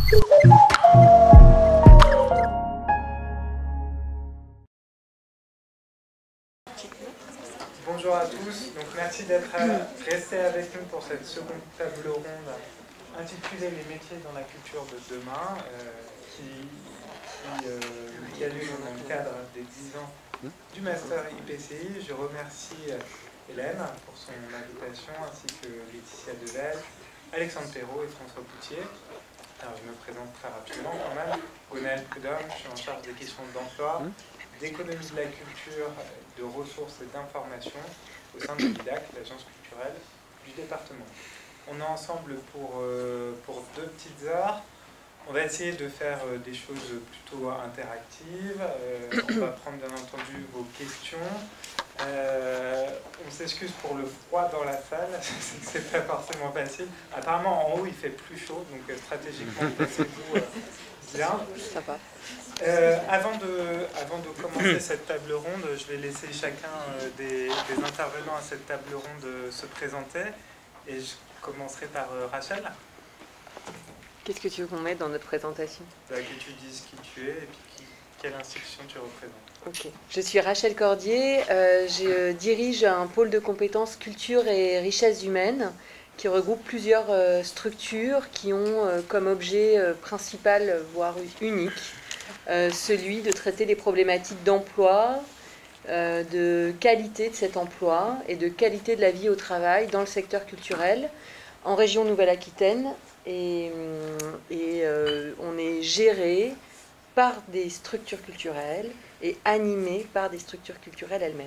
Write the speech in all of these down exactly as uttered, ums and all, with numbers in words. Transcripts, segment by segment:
Bonjour à tous, donc merci d'être restés avec nous pour cette seconde table ronde intitulée Les métiers dans la culture de demain, euh, qui, qui, euh, qui a lieu dans le cadre des dix ans du Master I P C I. Je remercie Hélène pour son invitation, ainsi que Laetitia Devel, Alexandre Perrault et François Poutier. Alors je me présente très rapidement quand même. Gwenaël Prudhomme, je suis en charge des questions d'emploi, d'économie de la culture, de ressources et d'information au sein de l'I D A C, l'agence culturelle du département. On est ensemble pour, euh, pour deux petites heures. On va essayer de faire euh, des choses plutôt interactives. Euh, on va prendre bien entendu vos questions. Euh, on s'excuse pour le froid dans la salle, c'est pas forcément facile. Apparemment en haut il fait plus chaud, donc euh, stratégiquement placez-vous euh, bien. Ça va. Euh, avant, de, avant de commencer cette table ronde, je vais laisser chacun euh, des, des intervenants à cette table ronde euh, se présenter. Et je commencerai par euh, Rachel. Qu'est-ce que tu veux qu'on mette dans notre présentation? Bah, que tu dises qui tu es et puis qui, quelle institution tu représentes. Ok. Je suis Rachel Cordier, euh, je dirige un pôle de compétences culture et richesses humaines qui regroupe plusieurs euh, structures qui ont euh, comme objet euh, principal, voire unique, euh, celui de traiter les problématiques d'emploi, euh, de qualité de cet emploi et de qualité de la vie au travail dans le secteur culturel en région Nouvelle-Aquitaine. Et, et euh, on est géré par des structures culturelles et animé par des structures culturelles elles-mêmes.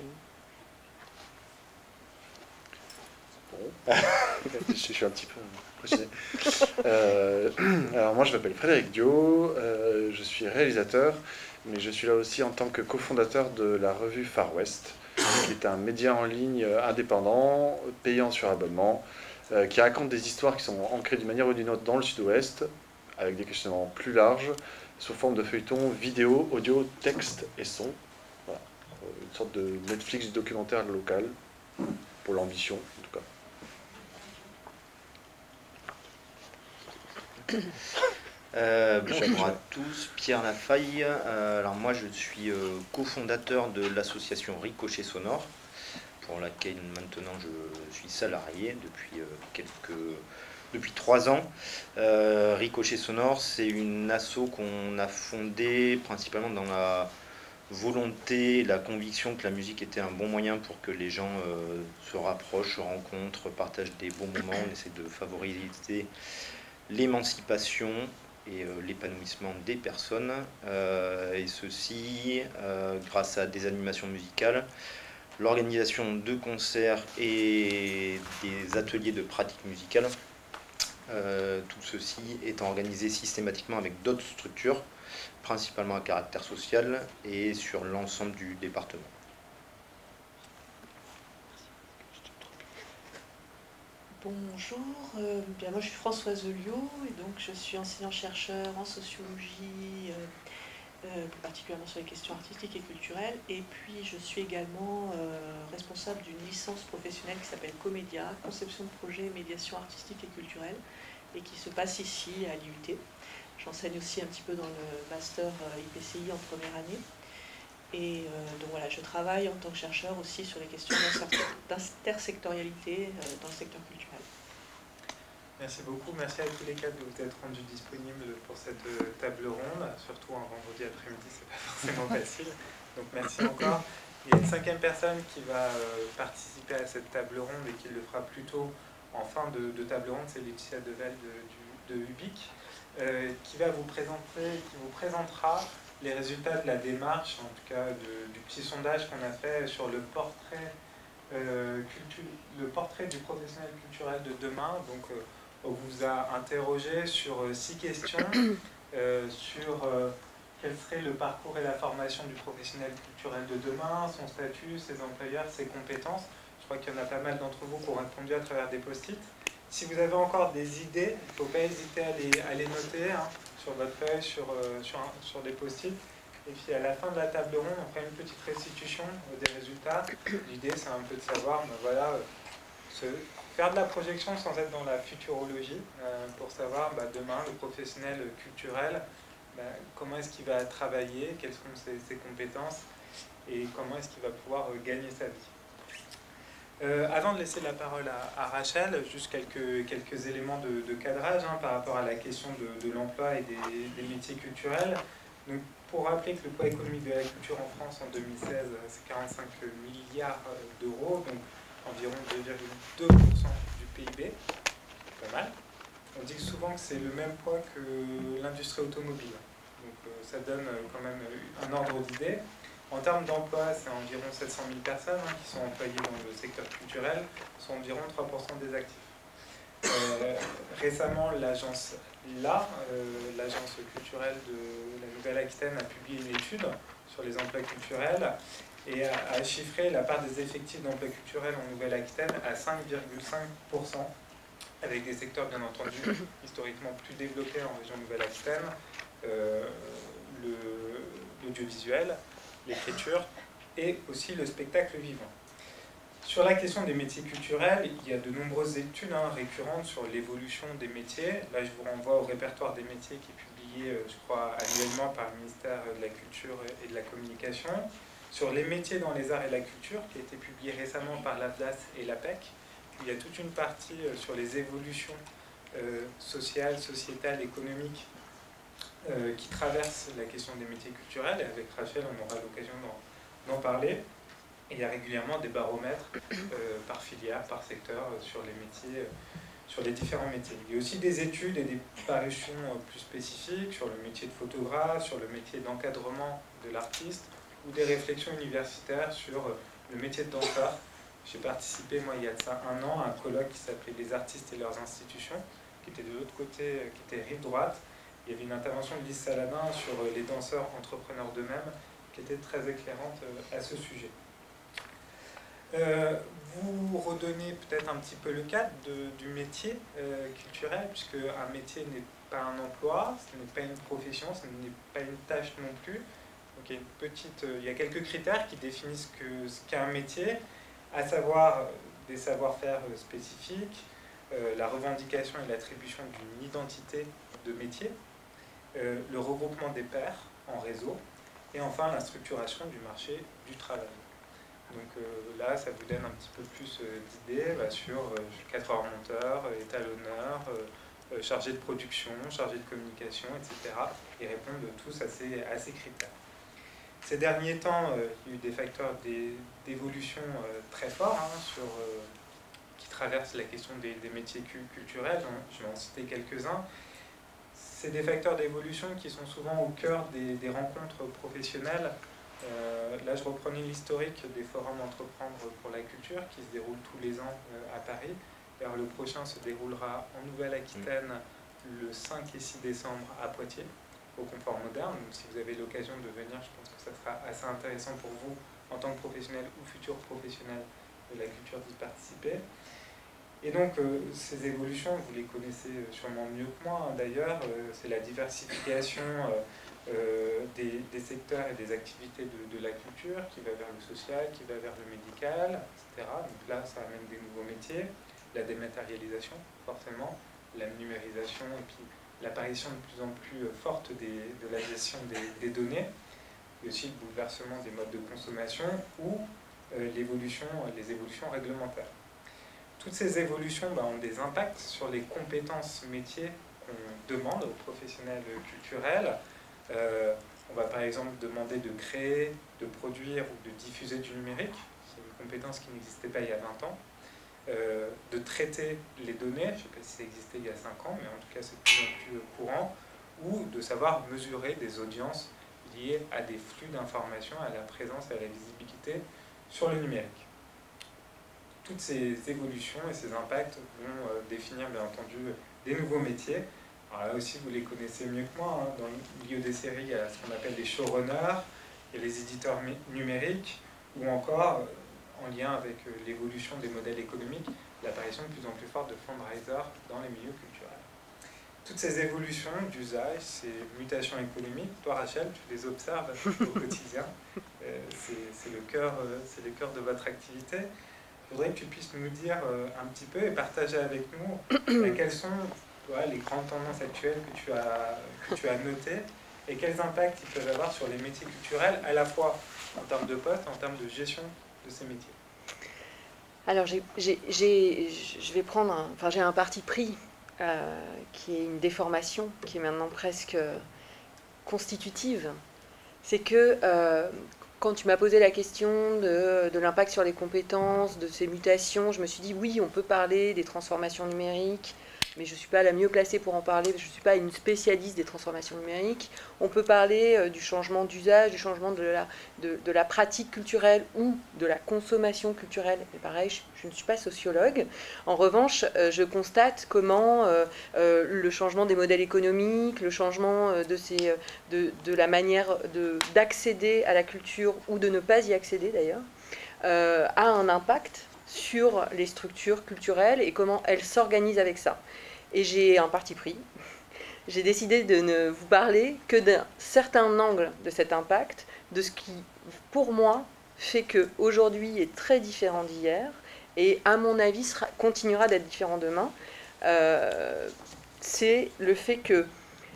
Bon. je suis un petit peu impressionné. Euh, alors moi je m'appelle Frédéric Dio, euh, je suis réalisateur, mais je suis là aussi en tant que cofondateur de la revue Far West, qui est un média en ligne indépendant, payant sur abonnement, euh, qui raconte des histoires qui sont ancrées d'une manière ou d'une autre dans le sud-ouest, avec des questionnements plus larges, sous forme de feuilletons, vidéo, audio, texte et son. Voilà. Une sorte de Netflix du documentaire local, pour l'ambition en tout cas. Euh, bonjour à tous, Pierre Lafaille. Euh, alors moi je suis euh, cofondateur de l'association Ricochet Sonore, pour laquelle maintenant je suis salarié depuis euh, quelques depuis trois ans. Euh, Ricochet Sonore, c'est une asso qu'on a fondée principalement dans la volonté, la conviction que la musique était un bon moyen pour que les gens euh, se rapprochent, se rencontrent, partagent des bons moments. On essaie de favoriser l'émancipation et euh, l'épanouissement des personnes, euh, et ceci euh, grâce à des animations musicales, l'organisation de concerts et des ateliers de pratique musicale. Euh, tout ceci étant organisé systématiquement avec d'autres structures, principalement à caractère social et sur l'ensemble du département. Bonjour, euh, bien moi je suis Françoise Oliot et donc je suis enseignant-chercheur en sociologie, euh, euh, plus particulièrement sur les questions artistiques et culturelles, et puis je suis également euh, responsable d'une licence professionnelle qui s'appelle Comédia, conception de projet, médiation artistique et culturelle, et qui se passe ici à l'I U T. J'enseigne aussi un petit peu dans le master I P C I en première année. Et euh, donc voilà, je travaille en tant que chercheur aussi sur les questions d'intersectorialité euh, dans le secteur culturel. Merci beaucoup, merci à tous les quatre de vous être rendus disponibles pour cette table ronde, surtout un vendredi après-midi, c'est pas forcément facile, donc merci encore. Il y a une cinquième personne qui va euh, participer à cette table ronde et qui le fera plutôt en fin de, de table ronde, c'est Laetitia Devel de, de, de U B I C, euh, qui va vous présenter, qui vous présentera les résultats de la démarche, en tout cas de, du petit sondage qu'on a fait sur le portrait, euh, cultu, le portrait du professionnel culturel de demain. Donc, euh, on vous a interrogé sur euh, six questions, euh, sur euh, quel serait le parcours et la formation du professionnel culturel de demain, son statut, ses employeurs, ses compétences. Je crois qu'il y en a pas mal d'entre vous qui ont répondu à travers des post-it. Si vous avez encore des idées, il ne faut pas hésiter à les, à les noter, hein, sur votre feuille, sur, euh, sur, un, sur des post-it. Et puis à la fin de la table ronde, on fera une petite restitution euh, des résultats. L'idée, c'est un peu de savoir, ben voilà, euh, ce, faire de la projection sans être dans la futurologie, euh, pour savoir bah, demain le professionnel culturel, bah, comment est-ce qu'il va travailler, quelles sont ses, ses compétences et comment est-ce qu'il va pouvoir euh, gagner sa vie. Euh, avant de laisser la parole à, à Rachel, juste quelques, quelques éléments de, de cadrage hein, par rapport à la question de, de l'emploi et des, des métiers culturels. Donc, pour rappeler que le poids économique de la culture en France en deux mille seize, c'est quarante-cinq milliards d'euros, donc environ deux virgule deux pour cent du P I B, pas mal. On dit souvent que c'est le même poids que l'industrie automobile, donc euh, ça donne quand même un ordre d'idée. En termes d'emploi, c'est environ sept cent mille personnes hein, qui sont employées dans le secteur culturel, soit environ trois pour cent des actifs. Euh, récemment, l'agence L A, euh, l'agence culturelle de la Nouvelle-Aquitaine, a publié une étude sur les emplois culturels et a, a chiffré la part des effectifs d'emplois culturels en Nouvelle-Aquitaine à cinq virgule cinq pour cent, avec des secteurs bien entendu historiquement plus développés en région Nouvelle-Aquitaine, euh, l'audiovisuel, l'écriture et aussi le spectacle vivant. Sur la question des métiers culturels, il y a de nombreuses études hein, récurrentes sur l'évolution des métiers. Là, je vous renvoie au répertoire des métiers qui est publié, euh, je crois, annuellement par le ministère de la Culture et de la Communication. Sur les métiers dans les arts et la culture, qui a été publié récemment par l'A F D A S et l'A P E C. Il y a toute une partie euh, sur les évolutions euh, sociales, sociétales, économiques euh, qui traversent la question des métiers culturels. Et avec Rachel, on aura l'occasion d'en parler. Et il y a régulièrement des baromètres euh, par filière, par secteur, euh, sur les métiers, euh, sur les différents métiers. Il y a aussi des études et des parutions euh, plus spécifiques sur le métier de photographe, sur le métier d'encadrement de l'artiste, ou des réflexions universitaires sur euh, le métier de danseur. J'ai participé, moi, il y a de ça un an, à un colloque qui s'appelait « Les artistes et leurs institutions », qui était de l'autre côté, euh, qui était rive droite. Il y avait une intervention de Lise Saladin sur euh, les danseurs entrepreneurs d'eux-mêmes, qui était très éclairante euh, à ce sujet. Euh, vous redonnez peut-être un petit peu le cadre de, du métier euh, culturel, puisque un métier n'est pas un emploi, ce n'est pas une profession, ce n'est pas une tâche non plus. Donc il y a, une petite, euh, il y a quelques critères qui définissent que, ce qu'est un métier, à savoir euh, des savoir-faire euh, spécifiques, euh, la revendication et l'attribution d'une identité de métier, euh, le regroupement des pairs en réseau, et enfin la structuration du marché du travail. Donc euh, là, ça vous donne un petit peu plus euh, d'idées bah, sur euh, quatre heures monteurs, euh, étalonneurs, euh, euh, chargés de production, chargés de communication, et cetera. Et répondent tous à ces, à ces critères. Ces derniers temps, euh, il y a eu des facteurs d'évolution euh, très forts hein, sur, euh, qui traversent la question des, des métiers culturels. Je vais en citer quelques-uns. C'est des facteurs d'évolution qui sont souvent au cœur des, des rencontres professionnelles. Euh, là, je reprenais l'historique des forums Entreprendre pour la culture qui se déroulent tous les ans euh, à Paris. Alors, le prochain se déroulera en Nouvelle-Aquitaine le cinq et six décembre à Poitiers, au Confort Moderne. Donc, si vous avez l'occasion de venir, je pense que ça sera assez intéressant pour vous, en tant que professionnel ou futur professionnel de la culture, d'y participer. Et donc, euh, ces évolutions, vous les connaissez sûrement mieux que moi, hein, d'ailleurs, euh, c'est la diversification euh, euh, des, des secteurs et des activités de, de la culture qui va vers le social, qui va vers le médical, et cetera. Donc là, ça amène des nouveaux métiers, la dématérialisation, forcément, la numérisation et puis l'apparition de plus en plus forte des, de la gestion des, des données, et aussi le bouleversement des modes de consommation ou euh, l'évolution, les évolutions réglementaires. Toutes ces évolutions bah, ont des impacts sur les compétences métiers qu'on demande aux professionnels culturels. Euh, on va par exemple demander de créer, de produire ou de diffuser du numérique. C'est une compétence qui n'existait pas il y a vingt ans. Euh, de traiter les données, je ne sais pas si ça existait il y a cinq ans, mais en tout cas c'est de plus en plus courant, ou de savoir mesurer des audiences liées à des flux d'informations, à la présence et à la visibilité sur le numérique. Toutes ces évolutions et ces impacts vont euh, définir bien entendu des nouveaux métiers. Alors là aussi vous les connaissez mieux que moi, hein. Dans le milieu des séries il y a ce qu'on appelle les showrunners, il y a les éditeurs numériques, ou encore euh, en lien avec euh, l'évolution des modèles économiques, l'apparition de plus en plus forte de fundraisers dans les milieux culturels. Toutes ces évolutions d'usage, ces mutations économiques, toi Rachel, tu les observes au quotidien, euh, c'est le cœur, euh, c'est le cœur de votre activité. voudrais que tu puisses nous dire euh, un petit peu et partager avec nous euh, quelles sont ouais, les grandes tendances actuelles que tu as, que tu as notées et quels impacts ils peuvent avoir sur les métiers culturels, à la fois en termes de poste, en termes de gestion de ces métiers. Alors, j'ai, j'ai, j'ai, je vais prendre un, enfin, j'ai un parti pris euh, qui est une déformation, qui est maintenant presque constitutive. C'est que euh, quand tu m'as posé la question de, de l'impact sur les compétences, de ces mutations, je me suis dit oui, on peut parler des transformations numériques, mais je ne suis pas la mieux placée pour en parler, je ne suis pas une spécialiste des transformations numériques. On peut parler euh, du changement d'usage, du changement de la, de, de la pratique culturelle ou de la consommation culturelle. Et pareil, je, je ne suis pas sociologue. En revanche, euh, je constate comment euh, euh, le changement des modèles économiques, le changement euh, de, ces, de, de la manière de, d'accéder à la culture ou de ne pas y accéder d'ailleurs, euh, a un impact sur les structures culturelles et comment elles s'organisent avec ça. Et j'ai un parti pris. J'ai décidé de ne vous parler que d'un certain angle de cet impact, de ce qui, pour moi, fait qu'aujourd'hui est très différent d'hier et, à mon avis, sera, continuera d'être différent demain. Euh, c'est le fait que,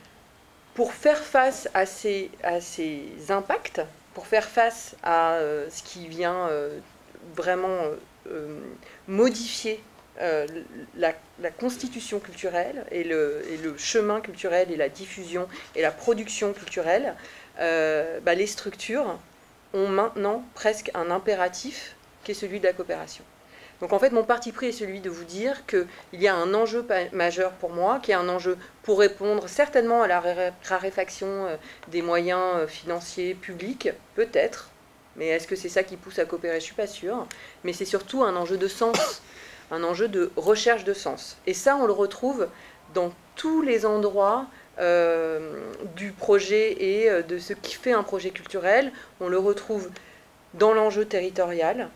pour faire face à ces, à ces impacts, pour faire face à euh, ce qui vient euh, vraiment euh, modifier euh, la, la constitution culturelle et le, et le chemin culturel et la diffusion et la production culturelle, euh, bah, les structures ont maintenant presque un impératif qui est celui de la coopération. Donc en fait, mon parti pris est celui de vous dire qu'il y a un enjeu majeur pour moi, qui est un enjeu pour répondre certainement à la raréfaction des moyens financiers publics, peut-être, mais est-ce que c'est ça qui pousse à coopérer? Je ne suis pas sûre. Mais c'est surtout un enjeu de sens, un enjeu de recherche de sens. Et ça, on le retrouve dans tous les endroits euh, du projet et de ce qui fait un projet culturel. On le retrouve dans l'enjeu territorial.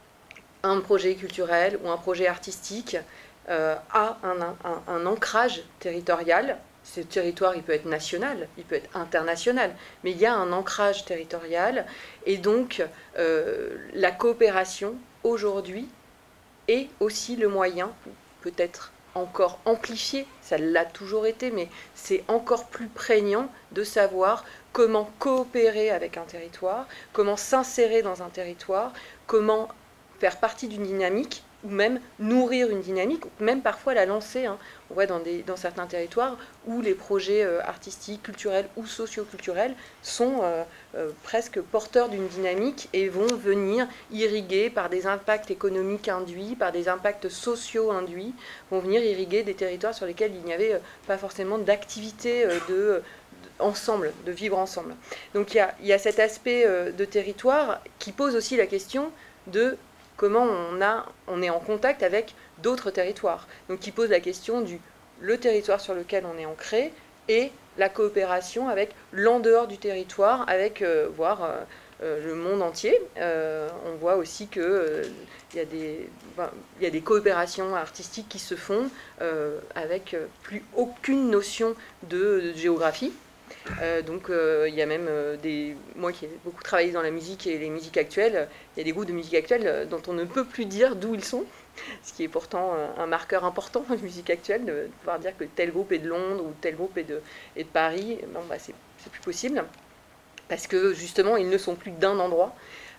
Un projet culturel ou un projet artistique euh, a un, un, un ancrage territorial. Ce territoire, il peut être national, il peut être international, mais il y a un ancrage territorial. Et donc, euh, la coopération, aujourd'hui, est aussi le moyen, peut-être encore amplifié, ça l'a toujours été, mais c'est encore plus prégnant de savoir comment coopérer avec un territoire, comment s'insérer dans un territoire, comment faire partie d'une dynamique, ou même nourrir une dynamique, ou même parfois la lancer. Hein. On voit dans, des, dans certains territoires où les projets euh, artistiques, culturels ou socio-culturels sont euh, euh, presque porteurs d'une dynamique et vont venir irriguer par des impacts économiques induits, par des impacts sociaux induits, vont venir irriguer des territoires sur lesquels il n'y avait euh, pas forcément d'activité euh, de... Euh, ensemble, de vivre ensemble. Donc il y a, il y a cet aspect euh, de territoire qui pose aussi la question de comment on, a, on est en contact avec d'autres territoires. Donc qui pose la question du le territoire sur lequel on est ancré et la coopération avec l'en dehors du territoire, avec euh, voire euh, euh, le monde entier. Euh, on voit aussi qu'il euh, y, ben, y a des coopérations artistiques qui se font euh, avec plus aucune notion de, de géographie. Euh, donc euh, il y a même euh, des... Moi qui ai beaucoup travaillé dans la musique et les musiques actuelles, il y a des groupes de musique actuelle euh, dont on ne peut plus dire d'où ils sont, ce qui est pourtant euh, un marqueur important en musique actuelle, de pouvoir dire que tel groupe est de Londres ou tel groupe est de, est de Paris. Bon, bah, c'est, c'est plus possible, parce que justement ils ne sont plus d'un endroit.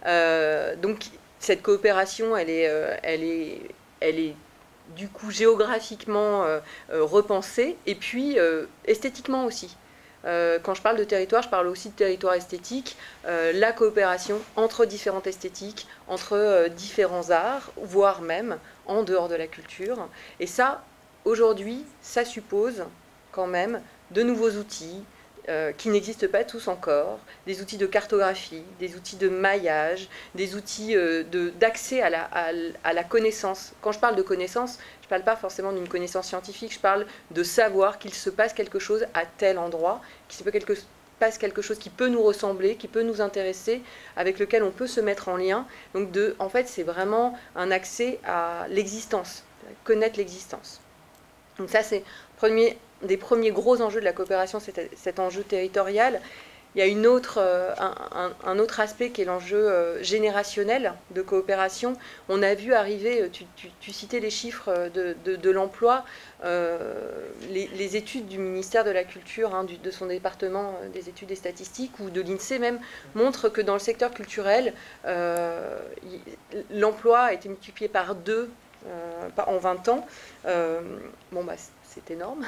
Euh, donc cette coopération, elle est, euh, elle est, elle est du coup géographiquement euh, euh, repensée, et puis euh, esthétiquement aussi. Euh, quand je parle de territoire, je parle aussi de territoire esthétique, euh, la coopération entre différentes esthétiques, entre euh, différents arts, voire même en dehors de la culture. Et ça, aujourd'hui, ça suppose quand même de nouveaux outils euh, qui n'existent pas tous encore, des outils de cartographie, des outils de maillage, des outils euh, de, d'accès à la, à, à la connaissance. Quand je parle de connaissance, je ne parle pas forcément d'une connaissance scientifique, je parle de savoir qu'il se passe quelque chose à tel endroit, qu'il se quelque, passe quelque chose qui peut nous ressembler, qui peut nous intéresser, avec lequel on peut se mettre en lien. Donc de, en fait, c'est vraiment un accès à l'existence, connaître l'existence. Donc ça, c'est premier, des premiers gros enjeux de la coopération, c'est cet enjeu territorial. il y a une autre, un, un, un autre aspect qui est l'enjeu générationnel de coopération. On a vu arriver, tu, tu, tu citais les chiffres de, de, de l'emploi, euh, les, les études du ministère de la Culture, hein, du, de son département des études et statistiques, ou de l'INSEE même, montrent que dans le secteur culturel, euh, l'emploi a été multiplié par deux euh, en vingt ans. Euh, bon, bah, c'est énorme.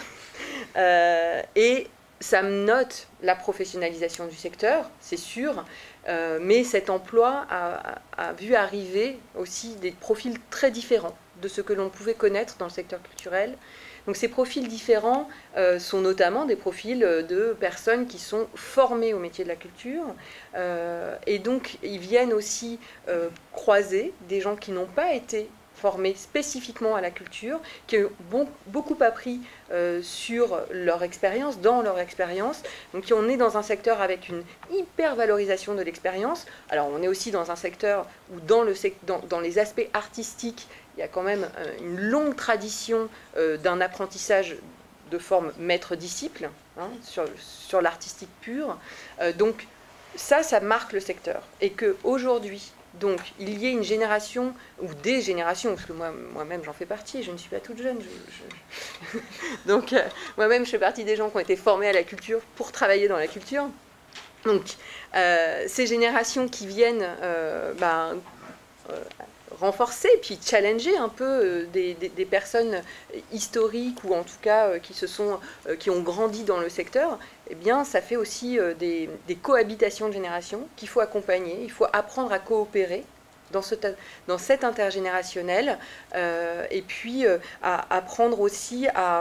Euh, et ça note la professionnalisation du secteur, c'est sûr, euh, mais cet emploi a, a, a vu arriver aussi des profils très différents de ce que l'on pouvait connaître dans le secteur culturel. Donc ces profils différents euh, sont notamment des profils de personnes qui sont formées au métier de la culture, euh, et donc ils viennent aussi euh, croiser des gens qui n'ont pas été formés spécifiquement à la culture, qui ont bon, beaucoup appris euh, sur leur expérience, dans leur expérience. Donc on est dans un secteur avec une hyper valorisation de l'expérience. Alors on est aussi dans un secteur où dans, le, dans, dans les aspects artistiques, il y a quand même une longue tradition euh, d'un apprentissage de forme maître-disciple, hein, sur, sur l'artistique pur. Euh, donc ça, ça marque le secteur. Et qu'aujourd'hui, donc, il y ait une génération, ou des générations, parce que moi, moi-même j'en fais partie, je ne suis pas toute jeune. Je, je... Donc, euh, moi-même je fais partie des gens qui ont été formés à la culture pour travailler dans la culture. Donc, euh, ces générations qui viennent euh, bah, euh, renforcer, puis challenger un peu euh, des, des, des personnes historiques, ou en tout cas euh, qui, se sont, euh, qui ont grandi dans le secteur, eh bien, ça fait aussi euh, des, des cohabitations de générations qu'il faut accompagner, il faut apprendre à coopérer dans, ce, dans cet intergénérationnel, euh, et puis euh, à apprendre aussi à,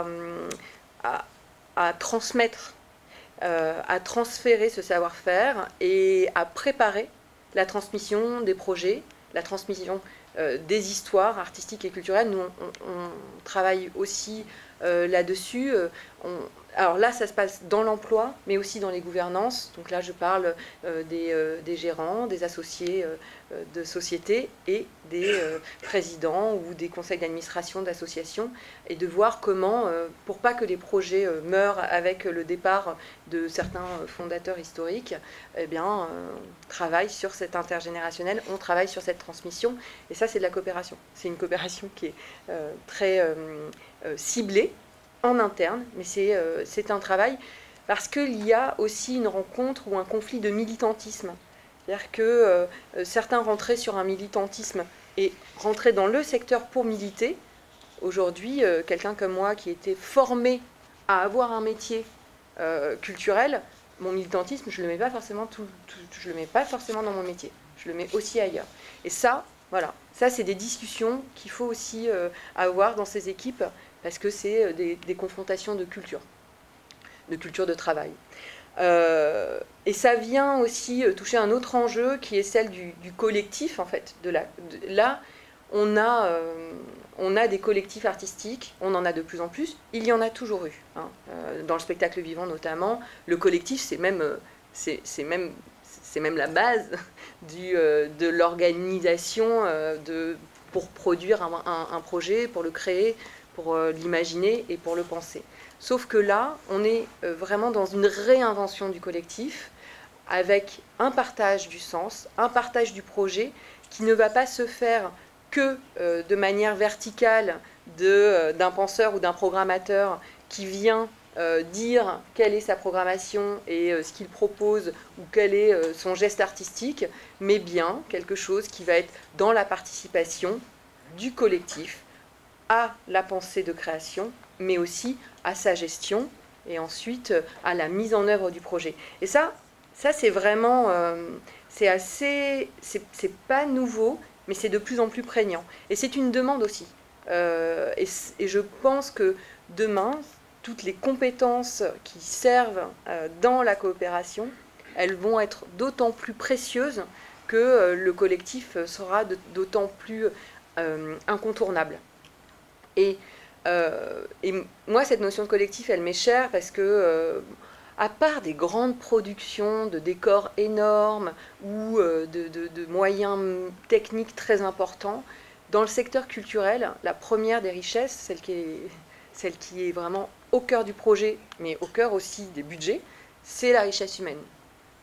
à, à transmettre, euh, à transférer ce savoir-faire et à préparer la transmission des projets, la transmission euh, des histoires artistiques et culturelles. Nous, on, on, on travaille aussi euh, là-dessus. On, Alors là, ça se passe dans l'emploi, mais aussi dans les gouvernances. Donc là, je parle euh, des, euh, des gérants, des associés euh, de sociétés et des euh, présidents ou des conseils d'administration d'associations, et de voir comment, euh, pour pas que les projets euh, meurent avec le départ de certains fondateurs historiques, eh bien, euh, on travaille sur cet intergénérationnel, on travaille sur cette transmission, et ça, c'est de la coopération. C'est une coopération qui est euh, très euh, euh, ciblée, en interne, mais c'est euh, c'est un travail parce qu'il y a aussi une rencontre ou un conflit de militantisme. C'est-à-dire que euh, certains rentraient sur un militantisme et rentraient dans le secteur pour militer. Aujourd'hui, euh, quelqu'un comme moi qui était formé à avoir un métier euh, culturel, mon militantisme, je ne le mets pas forcément tout, tout, je le mets pas forcément dans mon métier. Je le mets aussi ailleurs. Et ça, voilà, ça c'est des discussions qu'il faut aussi euh, avoir dans ces équipes, parce que c'est des, des confrontations de culture, de culture de travail. Euh, et ça vient aussi toucher un autre enjeu qui est celle du, du collectif, en fait. De la, de, là, on a, euh, on a des collectifs artistiques, on en a de plus en plus, il y en a toujours eu, hein, euh, dans le spectacle vivant notamment. Le collectif, c'est même, c'est, c'est même, c'est même la base du, euh, de l'organisation euh, de, pour produire un, un, un projet, pour le créer, pour l'imaginer et pour le penser. Sauf que là, on est vraiment dans une réinvention du collectif, avec un partage du sens, un partage du projet, qui ne va pas se faire que euh, de manière verticale de, euh, d'un penseur ou d'un programmateur qui vient euh, dire quelle est sa programmation et euh, ce qu'il propose, ou quel est euh, son geste artistique, mais bien quelque chose qui va être dans la participation du collectif, à la pensée de création, mais aussi à sa gestion, et ensuite à la mise en œuvre du projet. Et ça, ça c'est vraiment, euh, c'est assez, c'est, c'est pas nouveau, mais c'est de plus en plus prégnant. Et c'est une demande aussi. Euh, et, et je pense que demain, toutes les compétences qui servent euh, dans la coopération, elles vont être d'autant plus précieuses que euh, le collectif sera de, d'autant plus euh, incontournable. Et, euh, et moi, cette notion de collectif, elle m'est chère parce que, euh, à part des grandes productions de décors énormes ou euh, de, de, de moyens techniques très importants, dans le secteur culturel, la première des richesses, celle qui est, celle qui est vraiment au cœur du projet, mais au cœur aussi des budgets, c'est la richesse humaine.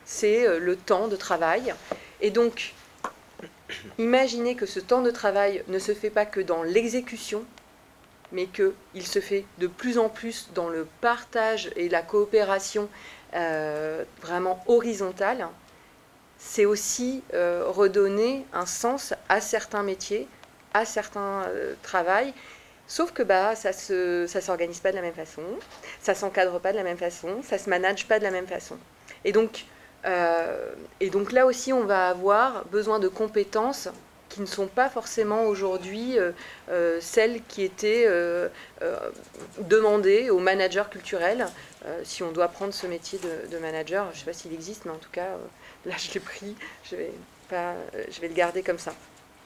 c'est le temps de travail. Et donc, imaginez que ce temps de travail ne se fait pas que dans l'exécution, mais qu'il se fait de plus en plus dans le partage et la coopération euh, vraiment horizontale. C'est aussi euh, redonner un sens à certains métiers, à certains euh, travails, sauf que bah, ça ne ça s'organise pas de la même façon, ça ne s'encadre pas de la même façon, ça ne se manage pas de la même façon. Et donc, euh, et donc là aussi, on va avoir besoin de compétences qui ne sont pas forcément aujourd'hui euh, euh, celles qui étaient euh, euh, demandées aux managers culturels. Euh, si on doit prendre ce métier de, de manager, je ne sais pas s'il existe, mais en tout cas, euh, là je l'ai pris, je vais, pas, je vais le garder comme ça.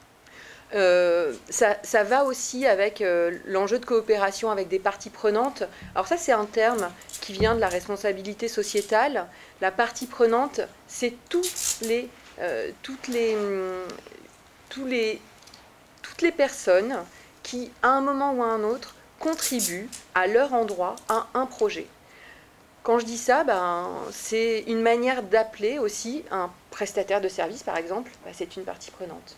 Euh, ça, ça va aussi avec euh, l'enjeu de coopération avec des parties prenantes. Alors ça, c'est un terme qui vient de la responsabilité sociétale. La partie prenante, c'est tous les, euh, toutes les, tous les, toutes les personnes qui, à un moment ou à un autre, contribuent à leur endroit à un projet. Quand je dis ça, ben, c'est une manière d'appeler aussi un prestataire de service, par exemple, ben, c'est une partie prenante.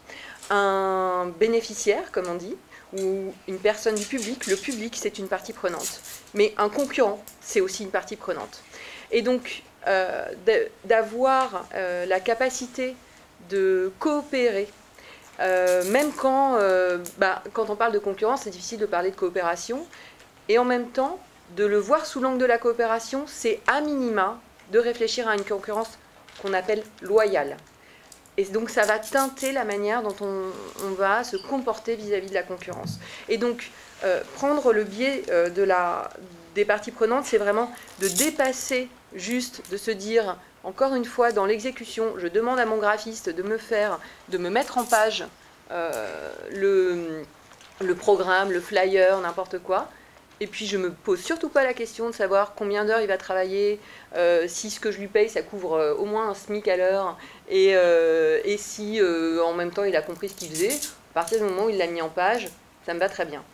Un bénéficiaire, comme on dit, ou une personne du public, le public, c'est une partie prenante. Mais un concurrent, c'est aussi une partie prenante. Et donc, euh, d'avoir euh, la capacité de coopérer, euh, même quand, euh, bah, quand on parle de concurrence, c'est difficile de parler de coopération, et en même temps, de le voir sous l'angle de la coopération, c'est à minima de réfléchir à une concurrence qu'on appelle loyale. Et donc ça va teinter la manière dont on, on va se comporter vis-à-vis de la concurrence. Et donc euh, prendre le biais euh, de la, des parties prenantes, c'est vraiment de dépasser juste, de se dire, encore une fois, dans l'exécution, je demande à mon graphiste de me faire, de me mettre en page euh, le, le programme, le flyer, n'importe quoi. Et puis je ne me pose surtout pas la question de savoir combien d'heures il va travailler, euh, si ce que je lui paye, ça couvre euh, au moins un SMIC à l'heure, et, euh, et si euh, en même temps il a compris ce qu'il faisait. À partir du moment où il l'a mis en page, ça me va très bien.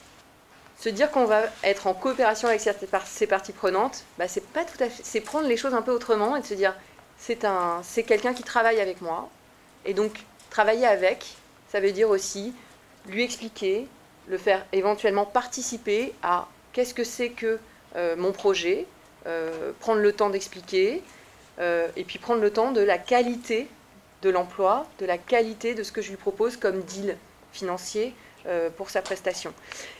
Se dire qu'on va être en coopération avec ces parties prenantes, bah, c'est pas tout à fait, c'est prendre les choses un peu autrement et de se dire c'est un, c'est quelqu'un qui travaille avec moi. Et donc travailler avec, ça veut dire aussi lui expliquer, le faire éventuellement participer à qu'est-ce que c'est que euh, mon projet, euh, prendre le temps d'expliquer, euh, et puis prendre le temps de la qualité de l'emploi, de la qualité de ce que je lui propose comme deal financier euh, pour sa prestation.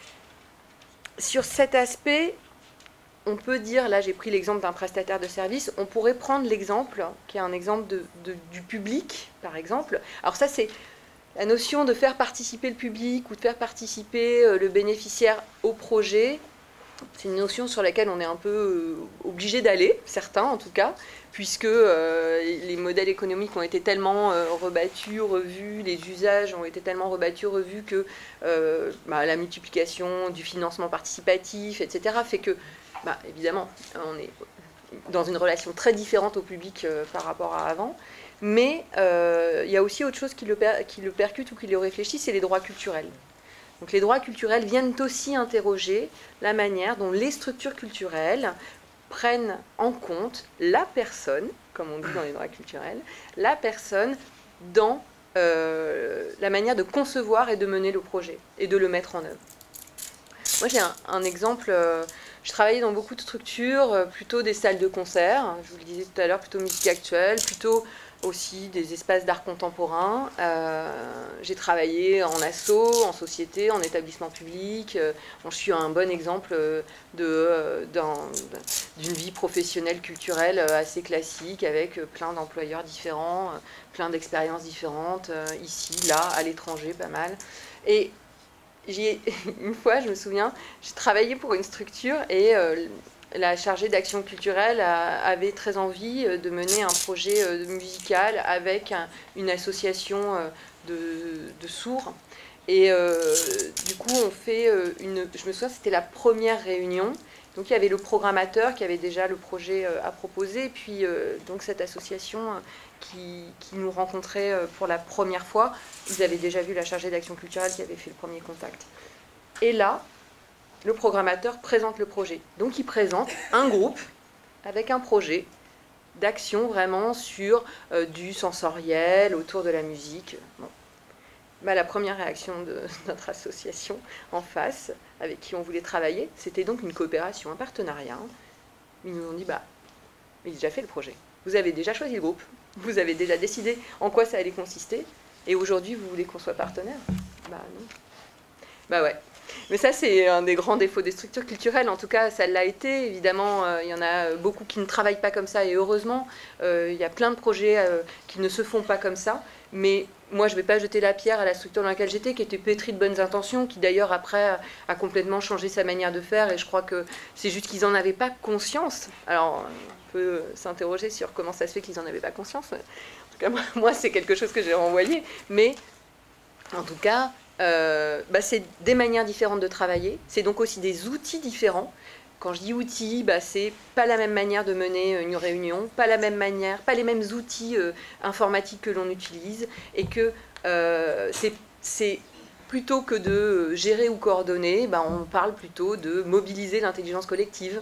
Sur cet aspect, on peut dire, là j'ai pris l'exemple d'un prestataire de service, on pourrait prendre l'exemple, qui est un exemple de, de, du public, par exemple. Alors ça c'est la notion de faire participer le public ou de faire participer le bénéficiaire au projet, c'est une notion sur laquelle on est un peu obligé d'aller, certains en tout cas, puisque euh, les modèles économiques ont été tellement euh, rebattus, revus, les usages ont été tellement rebattus, revus que euh, bah, la multiplication du financement participatif, et cetera, fait que, bah, évidemment, on est dans une relation très différente au public euh, par rapport à avant. Mais euh, il y a aussi autre chose qui le, per qui le percute ou qui le réfléchit, c'est les droits culturels. Donc les droits culturels viennent aussi interroger la manière dont les structures culturelles prennent en compte la personne, comme on dit dans les droits culturels, la personne dans euh, la manière de concevoir et de mener le projet et de le mettre en œuvre. Moi j'ai un, un exemple, euh, je travaillais dans beaucoup de structures, euh, plutôt des salles de concert, je vous le disais tout à l'heure, plutôt musique actuelle, plutôt aussi des espaces d'art contemporain. Euh, j'ai travaillé en asso, en société, en établissement public. Euh, bon, je suis un bon exemple de, euh, d'une vie professionnelle culturelle assez classique, avec plein d'employeurs différents, plein d'expériences différentes, euh, ici, là, à l'étranger, pas mal. Et une fois, je me souviens, j'ai travaillé pour une structure et euh, la chargée d'action culturelle a, avait très envie de mener un projet euh, musical avec un, une association euh, de, de sourds. Et euh, du coup, on fait euh, une... Je me souviens, c'était la première réunion. Donc, il y avait le programmateur qui avait déjà le projet euh, à proposer. Et puis, euh, donc, cette association euh, qui, qui nous rencontrait euh, pour la première fois, ils avaient déjà vu la chargée d'action culturelle qui avait fait le premier contact. Et là, le programmateur présente le projet. Donc il présente un groupe avec un projet d'action vraiment sur euh, du sensoriel, autour de la musique. Bon. Bah, la première réaction de notre association en face, avec qui on voulait travailler, c'était donc une coopération, un partenariat. Hein. Ils nous ont dit, bah, ils ont déjà fait le projet. Vous avez déjà choisi le groupe, vous avez déjà décidé en quoi ça allait consister, et aujourd'hui, vous voulez qu'on soit partenaire? Bah non. Bah ouais. Mais ça, c'est un des grands défauts des structures culturelles. En tout cas, ça l'a été. Évidemment, euh, il y en a beaucoup qui ne travaillent pas comme ça, et heureusement, euh, il y a plein de projets euh, qui ne se font pas comme ça. Mais moi, je ne vais pas jeter la pierre à la structure dans laquelle j'étais, qui était pétrie de bonnes intentions, qui d'ailleurs, après, a complètement changé sa manière de faire. Et je crois que c'est juste qu'ils n'en avaient pas conscience. Alors, on peut s'interroger sur comment ça se fait qu'ils n'en avaient pas conscience. En tout cas, moi, moi c'est quelque chose que j'ai renvoyé. Mais, en tout cas... Euh, bah c'est des manières différentes de travailler, c'est donc aussi des outils différents. Quand je dis outils, bah c'est pas la même manière de mener une réunion, pas la même manière, pas les mêmes outils euh, informatiques que l'on utilise, et que euh, c'est plutôt que de gérer ou coordonner, bah on parle plutôt de mobiliser l'intelligence collective.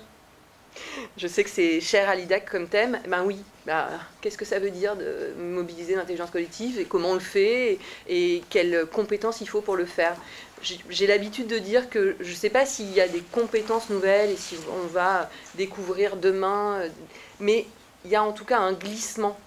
Je sais que c'est cher à l'I D A C comme thème. Ben oui, ben, qu'est-ce que ça veut dire de mobiliser l'intelligence collective, et comment on le fait, et, et quelles compétences il faut pour le faire? J'ai l'habitude de dire que je ne sais pas s'il y a des compétences nouvelles et si on va découvrir demain, mais il y a en tout cas un glissement,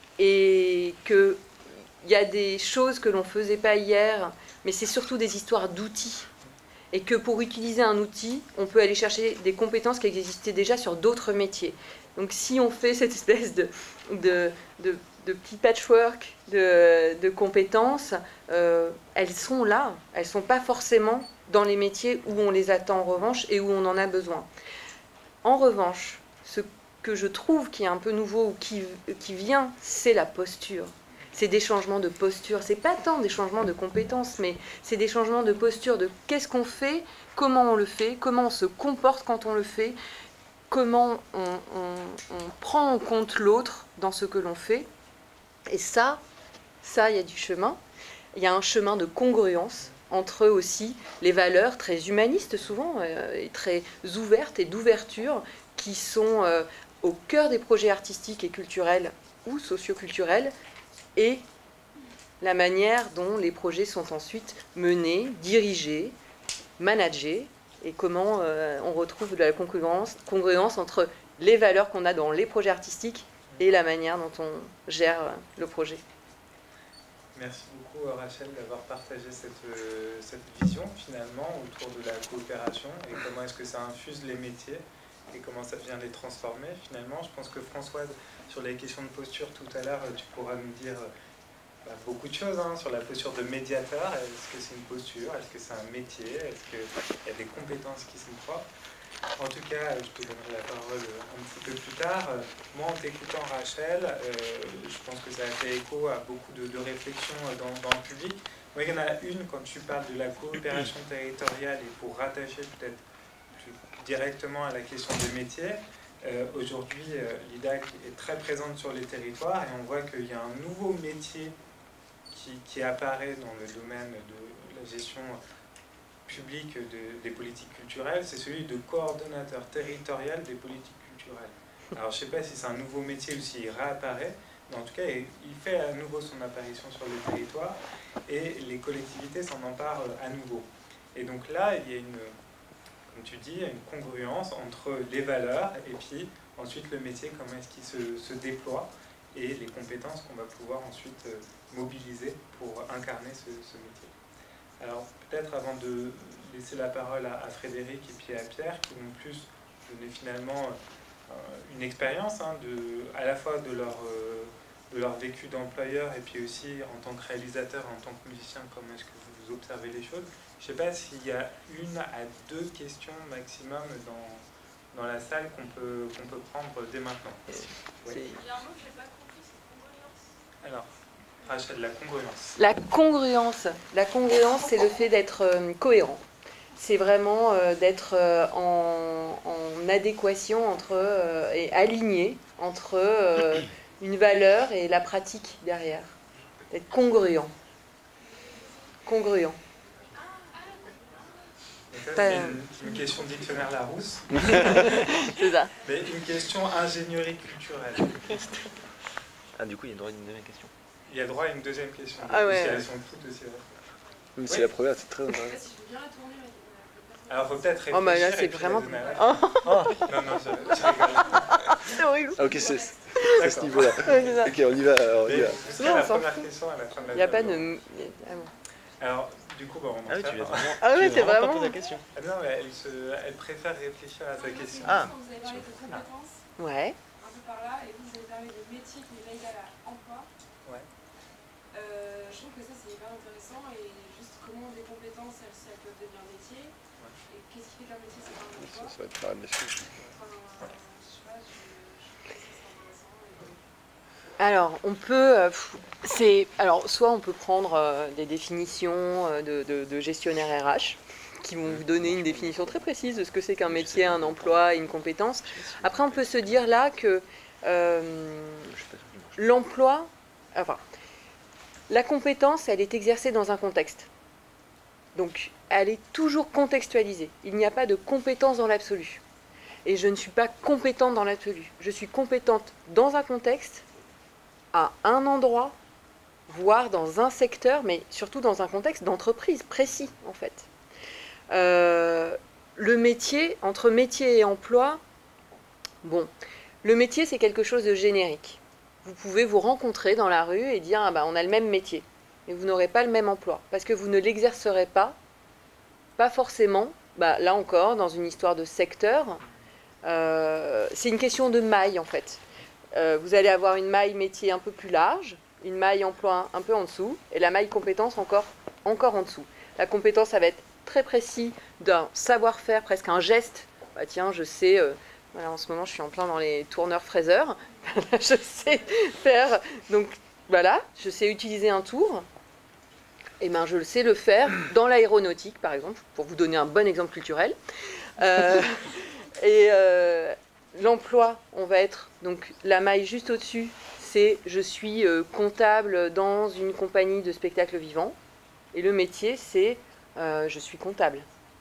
et qu'il y a des choses que l'on ne faisait pas hier, mais c'est surtout des histoires d'outils. Et que pour utiliser un outil, on peut aller chercher des compétences qui existaient déjà sur d'autres métiers. Donc si on fait cette espèce de, de, de, de petit patchwork de, de compétences, euh, elles sont là, elles ne sont pas forcément dans les métiers où on les attend en revanche et où on en a besoin. En revanche, ce que je trouve qui est un peu nouveau ou qui, qui vient, c'est la posture. C'est des changements de posture, c'est pas tant des changements de compétences, mais c'est des changements de posture, de qu'est-ce qu'on fait, comment on le fait, comment on se comporte quand on le fait, comment on, on, on prend en compte l'autre dans ce que l'on fait. Et ça, ça, il y a du chemin. Il y a un chemin de congruence entre aussi les valeurs très humanistes souvent, euh, et très ouvertes et d'ouverture, qui sont euh, au cœur des projets artistiques et culturels ou socioculturels, et la manière dont les projets sont ensuite menés, dirigés, managés, et comment euh, on retrouve de la congruence, congruence entre les valeurs qu'on a dans les projets artistiques et la manière dont on gère le projet. Merci beaucoup Rachel d'avoir partagé cette, euh, cette vision finalement autour de la coopération, et comment est-ce que ça infuse les métiers et comment ça vient les transformer finalement. Je pense que Françoise, sur les questions de posture tout à l'heure, tu pourras nous dire bah, beaucoup de choses hein, sur la posture de médiateur. Est-ce que c'est une posture? Est-ce que c'est un métier? Est-ce qu'il y a des compétences qui sont propres? En tout cas, je te donnerai la parole un petit peu plus tard. Moi, en t'écoutant Rachel, euh, je pense que ça a fait écho à beaucoup de, de réflexions dans, dans le public. Moi, il y en a une quand tu parles de la coopération territoriale, et pour rattacher peut-être directement à la question des métiers. Euh, Aujourd'hui, euh, l'I D A C est très présente sur les territoires, et on voit qu'il y a un nouveau métier qui, qui apparaît dans le domaine de la gestion publique de, des politiques culturelles, c'est celui de coordonnateur territorial des politiques culturelles. Alors je ne sais pas si c'est un nouveau métier ou s'il réapparaît, mais en tout cas il fait à nouveau son apparition sur le territoire, et les collectivités s'en emparent à nouveau. Et donc là, il y a une... comme tu dis, une congruence entre les valeurs et puis ensuite le métier, comment est-ce qu'il se, se déploie, et les compétences qu'on va pouvoir ensuite mobiliser pour incarner ce, ce métier. Alors peut-être avant de laisser la parole à, à Frédéric et puis à Pierre, qui vont plus donner finalement euh, une expérience hein, de, à la fois de leur, euh, de leur vécu d'employeur, et puis aussi en tant que réalisateur, en tant que musicien, comment est-ce que vous observez les choses. Je ne sais pas s'il y a une à deux questions maximum dans, dans la salle qu'on peut, qu'on peut prendre dès maintenant. Oui. Il y a un mot que je n'ai pas compris, c'est congruence. Alors, Rachel, la congruence. La congruence, la congruence, c'est le fait d'être euh, cohérent. C'est vraiment euh, d'être euh, en, en adéquation entre, euh, et aligné entre euh, une valeur et la pratique derrière. D'être congruent. Congruent. Donc, Pas- c'est une, une question de dictionnaire Larousse, C'est ça. mais une question ingénierie culturelle. Ah, du coup, il y a droit à une deuxième question. Il y a droit à une deuxième question. Ah ouais. Si elles sont toutes aussi vraies. Même si Oui. la première, c'est très intéressant. Si je veux bien la tourner, mais... Alors, faut peut-être réfléchir. Oh, bah là, et c'est puis vraiment- la donner à la- Oh, Non, non, je, je rigole. c'est horrible. Ah, ok, c'est c'est à ce D'accord. niveau-là. Ouais, c'est ça. Ok, on y va. Alors, on y Mais va. vous serez Non, à on la s'en première fout. question à la fin de la Il n'y a pas table. de... Ah bon. Alors, du coup, bah, on en Ah oui, fait tu l'as un. vraiment. Ah ouais, tu c'est l'as vraiment vraiment- pas posé la question. Ah non, mais elle, se, elle préfère réfléchir à sa question. Ah. Vous avez parlé de compétences, Ouais. un peu par là, et vous avez parlé de métier qui est égal à emploi. Ouais. Euh, je trouve que ça, c'est hyper intéressant, et juste comment des compétences, elles, elles peuvent devenir métier, et qu'est-ce qui fait qu'un métier, c'est pas un Ça, emploi. ça va être pareil, monsieur. Enfin, je sais pas, je, je trouve que ça, c'est intéressant. Et... Alors, on peut, euh, pff, c'est, alors, soit on peut prendre euh, des définitions euh, de, de- de gestionnaire R H qui vont vous donner une définition très précise de ce que c'est qu'un métier, un emploi et une compétence. Après, on peut se dire là que euh, Je suis pas sûr qu'il marche. l'emploi, enfin, la compétence, elle est exercée dans un contexte. Donc, elle est toujours contextualisée. Il n'y a pas de compétence dans l'absolu. Et je ne suis pas compétente dans l'absolu. Je suis compétente dans un contexte, à un endroit, voire dans un secteur, mais surtout dans un contexte d'entreprise précis, en fait. Euh, le métier, entre métier et emploi, bon, le métier, c'est quelque chose de générique. Vous pouvez vous rencontrer dans la rue et dire, ah bah, on a le même métier, mais vous n'aurez pas le même emploi, parce que vous ne l'exercerez pas, pas forcément, bah, là encore, dans une histoire de secteur, euh, c'est une question de maille, en fait. Euh, vous allez avoir une maille métier un peu plus large, une maille emploi un peu en dessous, et la maille compétence encore, encore en dessous. La compétence, ça va être très précis d'un savoir-faire, presque un geste. Bah tiens, je sais, euh, voilà, en ce moment je suis en plein dans les tourneurs-fraiseurs, je sais faire, donc voilà, je sais utiliser un tour, et ben je le sais le faire dans l'aéronautique, par exemple, pour vous donner un bon exemple culturel. Euh, et euh, l'emploi, on va être, donc la maille juste au-dessus, c'est je suis euh, comptable dans une compagnie de spectacles vivants. Et le métier, c'est euh, je suis comptable.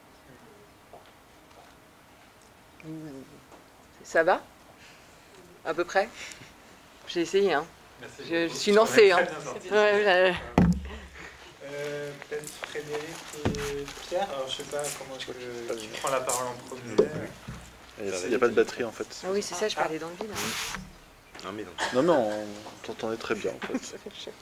Ça va? À peu près? J'ai essayé, hein. Merci Je- je beaucoup. suis On est lancée, très hein. bien sortis. Ouais, ouais. Euh, Peut-être Frédéric et Pierre. Alors, je sais pas comment je peux... Qui prend la parole en premier? Il n'y a pas de batterie en fait. Ah oui, c'est ça, je parlais dans le vide. hein. Non, mais non. Non, mais on t'entendait très bien en fait.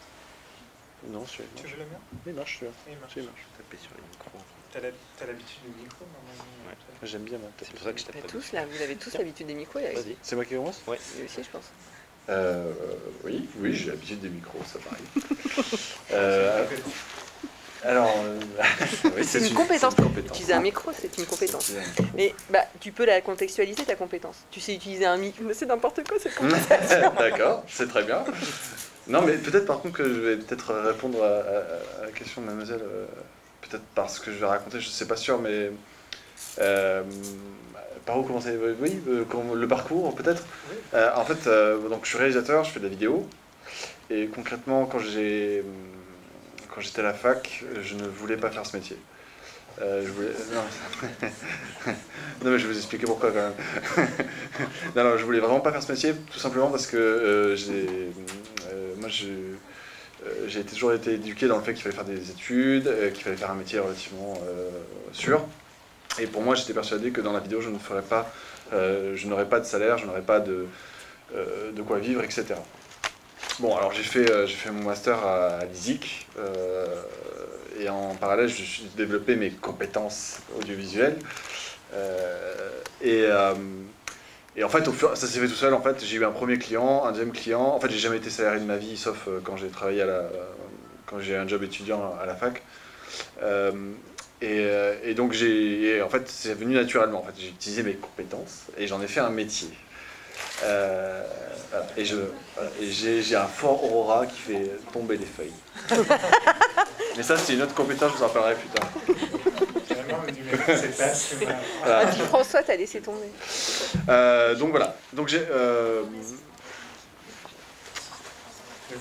Non, celui-là. Tu veux le mien? Il marche celui-là. Oui, il marche. Celui-là marche. Taper sur les micros. T'as la- t'as l'habitude du micro, normalement. Ouais. J'aime bien moi. C'est pour ça que je tape Bah, pas. tous, là, vous avez tous l'habitude des micros, et Vas-y. C'est moi qui commence? Ouais. lui aussi, je pense. Euh, oui, oui, j'ai l'habitude des micros, ça m'arrive. euh, alors, euh, oui, C'est une compétence. c'est une compétence. Utiliser un micro, c'est une compétence. C'est un micro. Mais bah, tu peux la contextualiser, ta compétence. Tu sais utiliser un micro, mais c'est n'importe quoi cette compétence. D'accord, c'est très bien. Non, mais peut-être par contre que je vais peut-être répondre à, à- à la question de mademoiselle, euh, peut-être parce que je vais raconter, je ne sais pas sûr, mais euh, par où commencer? Oui, euh, comment- le parcours peut-être. Oui. Euh, en fait, euh, donc je suis réalisateur, je fais de la vidéo, et concrètement quand j'ai quand j'étais à la fac, je ne voulais pas faire ce métier. Euh, je voulais... non. non mais je vais vous expliquer pourquoi quand même. non, non, je voulais vraiment pas faire ce métier, tout simplement parce que euh, j'ai, euh, moi je, euh, j'ai toujours été éduqué dans le fait qu'il fallait faire des études, euh, qu'il fallait faire un métier relativement euh, sûr. Et pour moi, j'étais persuadé que dans la vidéo, je ne ferais pas, euh, je n'aurais pas de salaire, je n'aurais pas de, euh, de quoi vivre, et cetera. Bon, alors j'ai fait, euh, j'ai fait mon master à, à l'I S I C, euh, et en parallèle, je suis développé mes compétences audiovisuelles. Euh, et, euh, et en fait, au fur, ça s'est fait tout seul. En fait, j'ai eu un premier client, un deuxième client. En fait, j'ai jamais été salarié de ma vie, sauf euh, quand j'ai travaillé à la, euh, quand j'ai eu un job étudiant à la fac. Euh, et, euh, et donc, j'ai, et en fait, c'est venu naturellement. En fait, j'ai utilisé mes compétences et j'en ai fait un métier. Euh, voilà. Et, je, voilà. Et j'ai, j'ai un fort aura qui fait tomber les feuilles. Mais ça, c'est une autre compétence, je vous en parlerai plus tard. Vraiment, du même, c'est pas ce que- Voilà. Ah, puis François, t'as laissé tomber. Euh, donc voilà. Donc j'ai. Euh, Donc,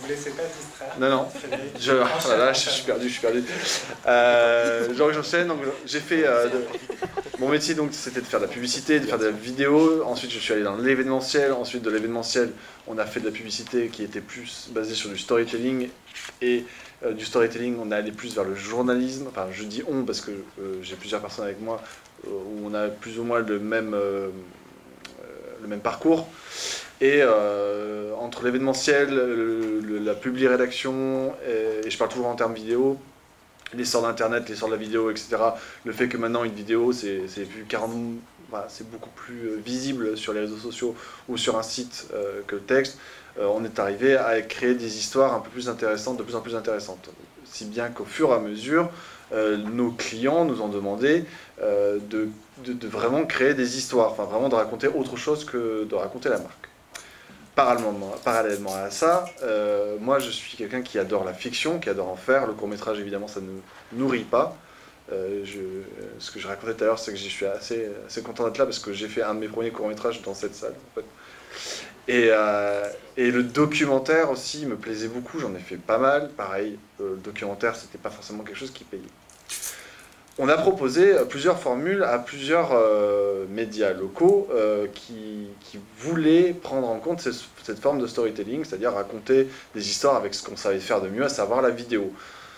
vous laissez pas distraire. Non, non. Frédéric. Je, oh là là, je suis perdu, je suis perdu. Euh, genre, j'enchaîne. Donc, j'ai fait euh, de, mon métier, donc, c'était de faire de la publicité, de faire de la vidéo. Ensuite, je suis allé dans l'événementiel. Ensuite, de l'événementiel, on a fait de la publicité qui était plus basée sur du storytelling. Et euh, du storytelling, on est allé plus vers le journalisme. Enfin, je dis on parce que euh, j'ai plusieurs personnes avec moi euh, où on a plus ou moins le même, euh, le même parcours. Et euh, entre l'événementiel, la publi-rédaction, et, et je parle toujours en termes vidéo, l'essor d'Internet, l'essor de la vidéo, et cetera. Le fait que maintenant une vidéo, c'est quarante, bah, c'est beaucoup plus visible sur les réseaux sociaux ou sur un site euh, que le texte. Euh, on est arrivé à créer des histoires un peu plus intéressantes, de plus en plus intéressantes. Si bien qu'au fur et à mesure, euh, nos clients nous ont demandé euh, de, de, de vraiment créer des histoires, enfin vraiment de raconter autre chose que de raconter la marque. Parallèlement, parallèlement à ça, euh, moi je suis quelqu'un qui adore la fiction, qui adore en faire. Le court-métrage, évidemment, ça ne nourrit pas. Euh, je, ce que je racontais tout à l'heure, c'est que je suis assez, assez content d'être là parce que j'ai fait un de mes premiers courts-métrages dans cette salle. En fait. Et, euh, et le documentaire aussi me plaisait beaucoup, j'en ai fait pas mal. Pareil, euh, le documentaire, c'était pas forcément quelque chose qui payait. On a proposé plusieurs formules à plusieurs euh, médias locaux euh, qui, qui voulaient prendre en compte ces, cette forme de storytelling, c'est-à-dire raconter des histoires avec ce qu'on savait faire de mieux, à savoir la vidéo.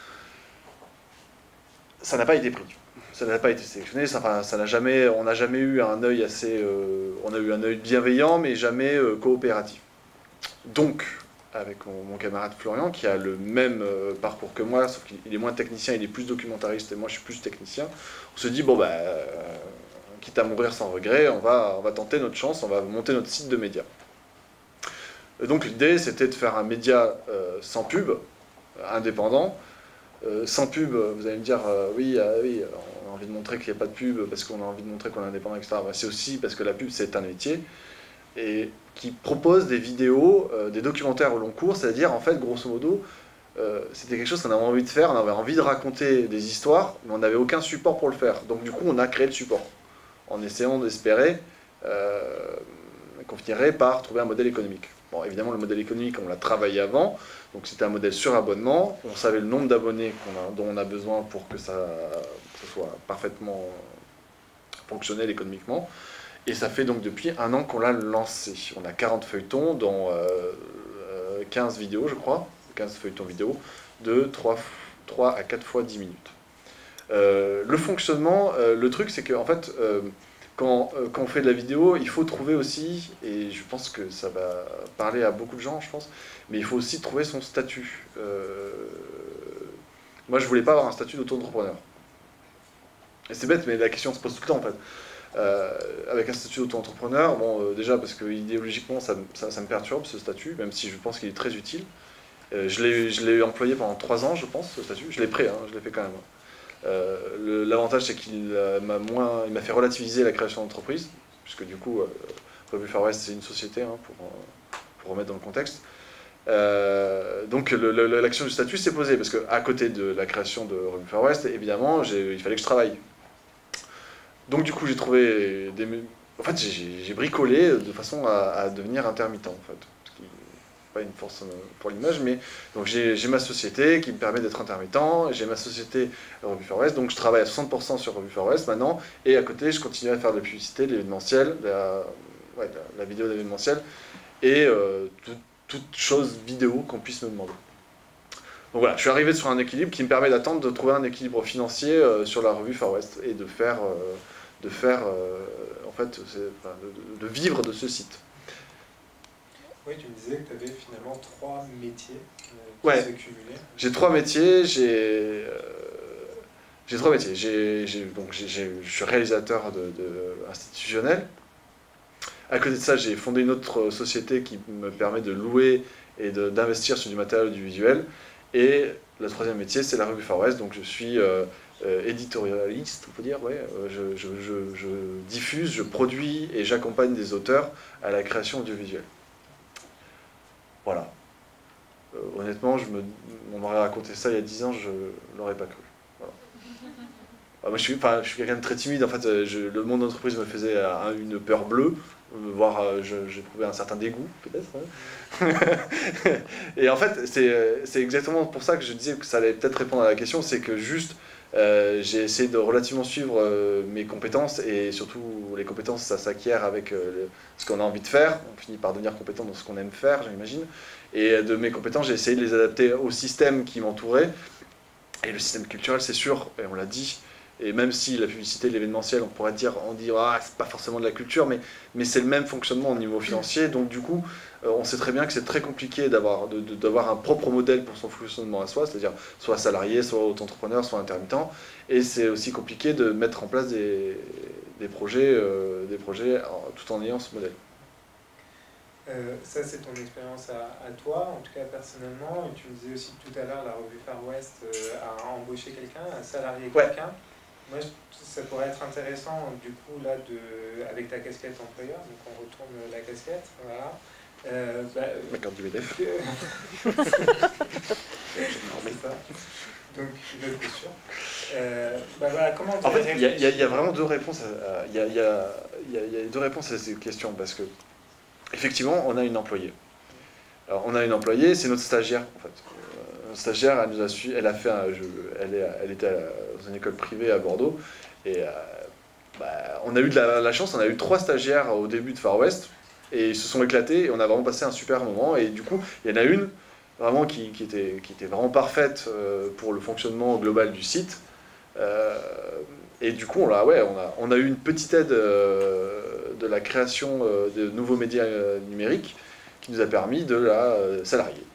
Ça n'a pas été pris, ça n'a pas été sélectionné, ça, enfin, ça n'a jamais, on n'a jamais eu un œil assez, euh, on a eu un œil bienveillant, mais jamais euh, coopératif. Donc, avec mon, mon camarade Florian, qui a le même euh, parcours que moi, sauf qu'il est moins technicien, il est plus documentariste, et moi je suis plus technicien, on se dit, bon, bah, euh, quitte à mourir sans regret, on va, on va tenter notre chance, on va monter notre site de média. Et donc l'idée, c'était de faire un média euh, sans pub, indépendant. Euh, sans pub, vous allez me dire, euh, oui, euh, oui, on a envie de montrer qu'il n'y a pas de pub, parce qu'on a envie de montrer qu'on est indépendant, et cetera. Bah, c'est aussi parce que la pub, c'est un métier. Et qui propose des vidéos, euh, des documentaires au long cours, c'est-à-dire, en fait, grosso modo, euh, c'était quelque chose qu'on avait envie de faire, on avait envie de raconter des histoires, mais on n'avait aucun support pour le faire. Donc du coup, on a créé le support, en essayant d'espérer euh, qu'on finirait par trouver un modèle économique. Bon, évidemment, le modèle économique, on l'a travaillé avant, donc c'était un modèle sur abonnement, on savait le nombre d'abonnés dont on a besoin pour que ça, que ça soit parfaitement fonctionnel économiquement. Et ça fait donc depuis un an qu'on l'a lancé. On a quarante feuilletons, dont euh, quinze vidéos, je crois, quinze feuilletons vidéo, de trois à quatre fois dix minutes. Euh, le fonctionnement, euh, le truc, c'est qu'en en fait, euh, quand, euh, quand on fait de la vidéo, il faut trouver aussi, et je pense que ça va parler à beaucoup de gens, je pense, mais il faut aussi trouver son statut. Euh, moi, je voulais pas avoir un statut d'auto-entrepreneur. Et c'est bête, mais la question se pose tout le temps, en fait. Euh, avec un statut d'auto-entrepreneur, bon, euh, déjà parce que idéologiquement ça, ça, ça me perturbe ce statut, même si je pense qu'il est très utile. Euh, je l'ai employé pendant trois ans, je pense, ce statut. Je l'ai pris, hein, je l'ai fait quand même. Euh, L'avantage, c'est qu'il euh, m'a moins, il m'a fait relativiser la création d'entreprise, puisque du coup, euh, Revue Far West, c'est une société, hein, pour, pour remettre dans le contexte. Euh, donc l'action du statut s'est posée, parce qu'à côté de la création de Revue Far West, évidemment, il fallait que je travaille. Donc du coup, j'ai trouvé des... En fait, j'ai bricolé de façon à, à devenir intermittent, en fait. Ce qui n'est pas une force pour l'image, mais... Donc j'ai ma société qui me permet d'être intermittent, j'ai ma société Revue Far West, donc je travaille à soixante pour cent sur Revue Far West maintenant, et à côté, je continue à faire de la publicité, de l'événementiel, la, ouais, la, la vidéo d'événementiel, et euh, tout, toute chose vidéo qu'on puisse me demander. Donc voilà, je suis arrivé sur un équilibre qui me permet d'attendre de trouver un équilibre financier euh, sur la Revue Far West, et de faire... Euh, de faire, euh, en fait, enfin, de, de vivre de ce site. Oui, tu me disais que tu avais finalement trois métiers euh, qui ouais. se cumulaient. J'ai trois métiers, j'ai euh, j'ai trois métiers. J'ai, j'ai, donc j'ai, j'ai, je suis réalisateur de, de institutionnel. À côté de ça, j'ai fondé une autre société qui me permet de louer et d'investir sur du matériel audiovisuel. Et le troisième métier, c'est la Revue Far West, donc je suis... Euh, Euh, éditorialiste, on peut dire, ouais. Euh, je, je, je, je diffuse, je produis et j'accompagne des auteurs à la création audiovisuelle. Voilà. Euh, honnêtement, je me, on m'aurait raconté ça il y a dix ans, je ne l'aurais pas cru. Voilà. Ah, moi, je suis, je suis quelqu'un de très timide, en fait, je, le monde d'entreprise me faisait une peur bleue, voire euh, je- j'ai trouvé un certain dégoût, peut-être. Hein. Et en fait, c'est c'est exactement pour ça que je disais que ça allait peut-être répondre à la question, c'est que juste, euh, j'ai essayé de relativement suivre euh, mes compétences, et surtout, les compétences, ça s'acquiert avec euh, le- ce qu'on a envie de faire. On finit par devenir compétent dans ce qu'on aime faire, j'imagine. Et de mes compétences, j'ai essayé de les adapter au système qui m'entourait. Et le système culturel, c'est sûr, et on l'a dit, et même si la publicité, l'événementiel, on pourrait dire, on dit, ah, c'est pas forcément de la culture, mais, mais c'est le même fonctionnement au niveau financier. Donc du coup, euh, on sait très bien que c'est très compliqué d'avoir de, de- d'avoir un propre modèle pour son fonctionnement à soi, c'est-à-dire soit salarié, soit auto-entrepreneur, soit intermittent. Et c'est aussi compliqué de mettre en place des, des projets, euh, des projets en- tout en ayant ce modèle. Euh, ça, c'est ton expérience à, à toi, en tout cas personnellement. Et tu me disais aussi que tout à l'heure, la revue Far West euh, a embauché quelqu'un, a salarié Ouais. quelqu'un. Moi, je- ça pourrait être intéressant, du coup, là, de, avec ta casquette employeur, donc on retourne la casquette, voilà. Euh, bah, Ma carte du B D F. c'est ça. Donc, une autre question. Euh, bah voilà, comment En tu fait, il y, a- il y a- il y a vraiment deux réponses à, à- il y a, il y a- il y a- il y a deux réponses à cette question, parce que effectivement, on a une employée. Alors, on a une employée, c'est notre stagiaire, en fait. Euh, Notre stagiaire, elle nous a su, elle a fait un jeu, elle, est, elle était à- dans une école privée à Bordeaux, et euh, bah, on a eu de la, la chance, on a eu trois stagiaires au début de Far West, et ils se sont éclatés, et on a vraiment passé un super moment, et du coup, il y en a une, vraiment, qui, qui était, qui était vraiment parfaite euh, pour le fonctionnement global du site. Euh, et du coup, on a, ouais, on a, on a eu une petite aide euh, de la création euh, de nouveaux médias euh, numériques qui nous a permis de la euh, salarier.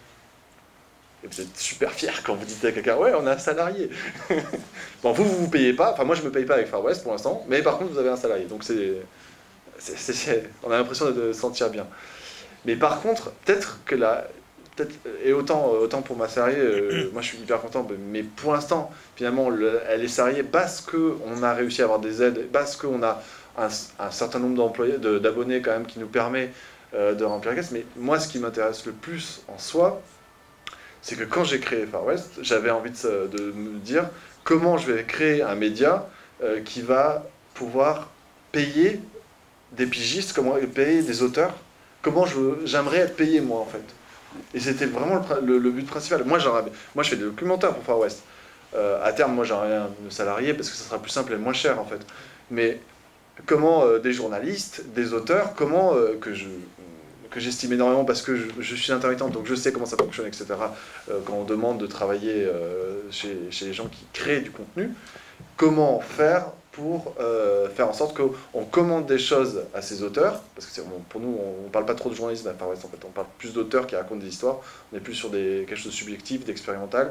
Et vous êtes super fiers quand vous dites à quelqu'un, ouais, on a un salarié. Bon, vous, vous vous payez pas, enfin moi je me paye pas avec Far West pour l'instant, mais par contre vous avez un salarié, donc c'est, c'est- c'est- c'est- on a l'impression de se sentir bien. Mais par contre, peut-être que la, peut-être, et autant, autant pour ma salariée, euh, moi je suis hyper content, mais pour l'instant, finalement, le- elle est salariée parce qu'on a réussi à avoir des aides, parce qu'on a un, un certain nombre d'employés, de- d'abonnés quand même qui nous permet euh, de remplir la caisse. Mais moi, ce qui m'intéresse le plus en soi, c'est que quand j'ai créé Far West, j'avais envie de, se- de me dire comment je vais créer un média euh, qui va pouvoir payer des pigistes, comment payer des auteurs, comment je- j'aimerais être payé moi en fait. Et c'était vraiment le, pr- le- le but principal. Moi, j'aurais- moi, je fais des documentaires pour Far West. Euh, à terme, moi, j'aimerais un salarié parce que ça sera plus simple et moins cher en fait. Mais comment euh, des journalistes, des auteurs, comment euh, que je que j'estime énormément parce que je, je suis intermittent, donc je sais comment ça fonctionne, et cetera. Euh, quand on demande de travailler euh, chez, chez les gens qui créent du contenu, comment faire pour euh, faire en sorte qu'on commande des choses à ces auteurs, parce que c'est, bon, pour nous, on ne parle pas trop de journalisme à Far West, en fait, on parle plus d'auteurs qui racontent des histoires, on est plus sur des, quelque chose de subjectif, d'expérimental.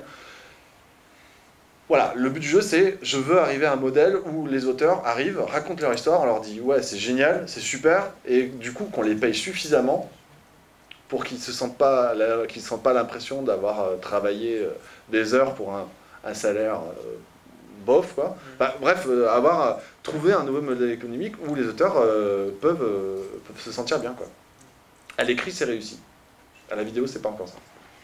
Voilà, le but du jeu, c'est je veux arriver à un modèle où les auteurs arrivent, racontent leur histoire, on leur dit ouais, c'est génial, c'est super, et du coup qu'on les paye suffisamment pour qu'ils ne se sentent pas, qu'ils ne sentent pas l'impression d'avoir euh, travaillé euh, des heures pour un, un salaire euh, bof, quoi. Enfin, bref, euh, avoir euh, trouvé un nouveau modèle économique où les auteurs euh, peuvent, euh, peuvent se sentir bien, quoi. À l'écrit, c'est réussi. À la vidéo, c'est pas encore ça.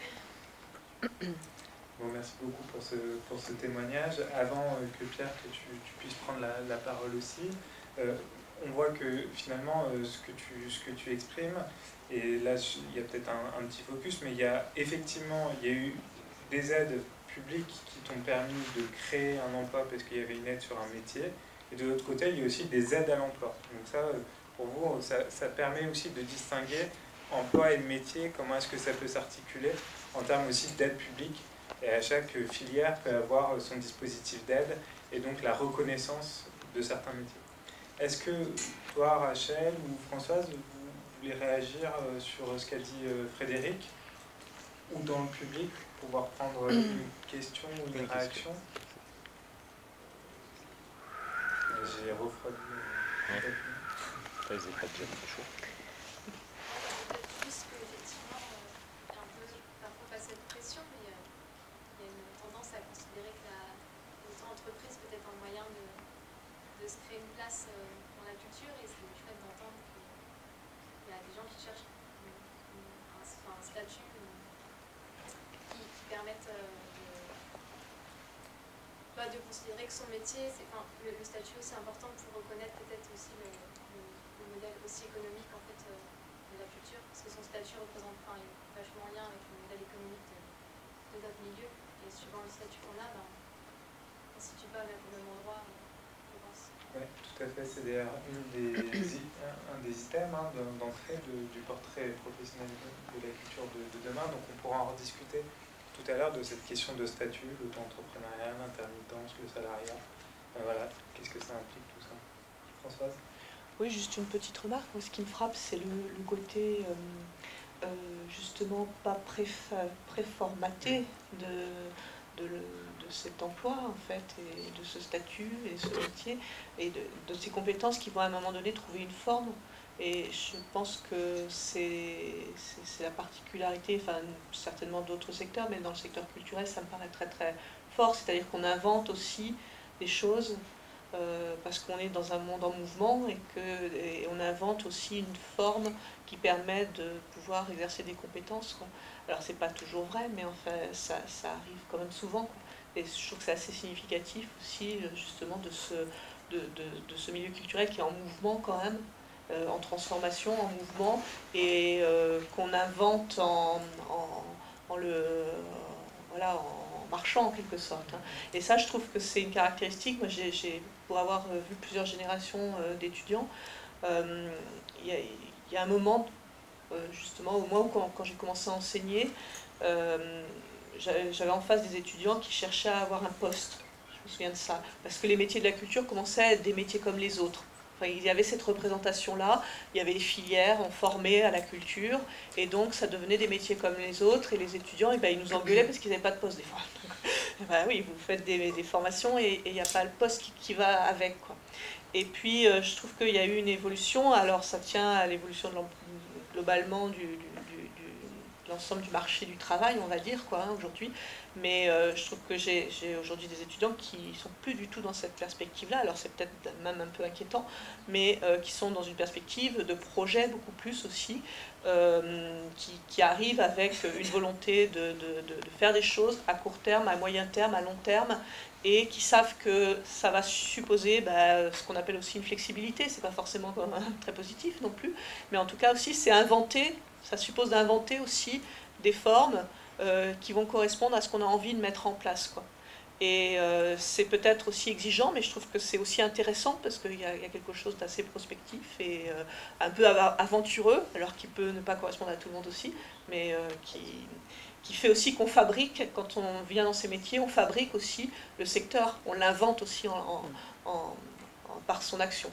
Bon, merci beaucoup pour ce, pour ce témoignage. Avant euh, que Pierre, que tu, tu puisses prendre la, la parole aussi, euh, on voit que finalement, euh, ce, que tu, ce que tu exprimes, et là, il y a peut-être un, un petit focus, mais il y a effectivement, il y a eu des aides publiques qui t'ont permis de créer un emploi parce qu'il y avait une aide sur un métier, et de l'autre côté, il y a aussi des aides à l'emploi. Donc ça, pour vous, ça, ça permet aussi de distinguer emploi et métier, comment est-ce que ça peut s'articuler en termes aussi d'aide publique. Et à chaque filière peut avoir son dispositif d'aide et donc la reconnaissance de certains métiers. Est-ce que toi, Rachel ou Françoise, vous voulez réagir sur ce qu'a dit Frédéric ou dans le public, pouvoir prendre une question ou une réaction? J'ai refroidi. Ils étaient pas bien, c'est chaud. Juste qu'effectivement, il y a un peu parfois pas cette pression, mais il y a une tendance à considérer que l'auto-entreprise peut être un moyen de, de se créer une place dans la culture, et c'est le fait d'entendre qu'il y a des gens qui cherchent une, une, un, enfin, un statut une, qui, qui permettent euh, de, pas de considérer que son métier, c'est, enfin, le, le statut aussi important pour reconnaître peut-être aussi le, le, le modèle aussi économique en fait, euh, de la culture, parce que son statut représente, enfin, est vachement en lien avec le modèle économique de, de notre milieu, et suivant le statut qu'on a, ben, on ne se situe pas au même endroit, je pense. Oui, tout à fait. C'est d'ailleurs une des, un, un des items hein, d'entrée du portrait professionnel de la culture de, de demain. Donc on pourra en rediscuter tout à l'heure de cette question de statut, l'auto-entrepreneuriat, l'intermittence, le salariat. Ben voilà, qu'est-ce que ça implique tout ça? Françoise? Oui, juste une petite remarque. Moi, ce qui me frappe, c'est le, le côté euh, euh, justement pas préfa, préformaté de, de, le, de cet emploi, en fait, et de ce statut, et de ce métier, et de, de ces compétences qui vont à un moment donné trouver une forme. Et je pense que c'est la particularité, enfin, certainement d'autres secteurs, mais dans le secteur culturel, ça me paraît très très fort. C'est-à-dire qu'on invente aussi des choses euh, parce qu'on est dans un monde en mouvement et qu'on invente aussi une forme qui permet de pouvoir exercer des compétences, quoi. Alors, c'est pas toujours vrai, mais enfin, ça, ça arrive quand même souvent, quoi. Et je trouve que c'est assez significatif aussi, justement, de ce, de, de, de ce milieu culturel qui est en mouvement quand même. Euh, en transformation, en mouvement, et euh, qu'on invente en, en, en, le, voilà, en marchant en quelque sorte. Hein. Et ça, je trouve que c'est une caractéristique. Moi, j'ai, pour avoir vu plusieurs générations euh, d'étudiants, euh, il y, y a un moment, euh, justement, au moment où quand, quand j'ai commencé à enseigner, euh, j'avais en face des étudiants qui cherchaient à avoir un poste. Je me souviens de ça. Parce que les métiers de la culture commençaient à être des métiers comme les autres. Enfin, il y avait cette représentation-là, il y avait les filières, on formait à la culture, et donc ça devenait des métiers comme les autres, et les étudiants, et ben, ils nous engueulaient parce qu'ils n'avaient pas de poste des fois. Ben oui, vous faites des, des formations et il n'y a pas le poste qui, qui va avec, quoi. Et puis, euh, je trouve qu'il y a eu une évolution, alors ça tient à l'évolution globalement du, du, du, du, de l'ensemble du marché du travail, on va dire, quoi, hein, aujourd'hui. Mais euh, je trouve que j'ai aujourd'hui des étudiants qui ne sont plus du tout dans cette perspective-là, alors c'est peut-être même un peu inquiétant, mais euh, qui sont dans une perspective de projet beaucoup plus aussi, euh, qui, qui arrivent avec une volonté de, de, de, de faire des choses à court terme, à moyen terme, à long terme, et qui savent que ça va supposer bah, ce qu'on appelle aussi une flexibilité. C'est pas forcément très positif non plus, mais en tout cas aussi c'est inventer, ça suppose d'inventer aussi des formes euh, qui vont correspondre à ce qu'on a envie de mettre en place, quoi. Et euh, c'est peut-être aussi exigeant, mais je trouve que c'est aussi intéressant parce qu'il y, y a quelque chose d'assez prospectif et euh, un peu aventureux, alors qui peut ne pas correspondre à tout le monde aussi, mais euh, qui, qui fait aussi qu'on fabrique, quand on vient dans ces métiers, on fabrique aussi le secteur, on l'invente aussi en, en, en, en, par son action.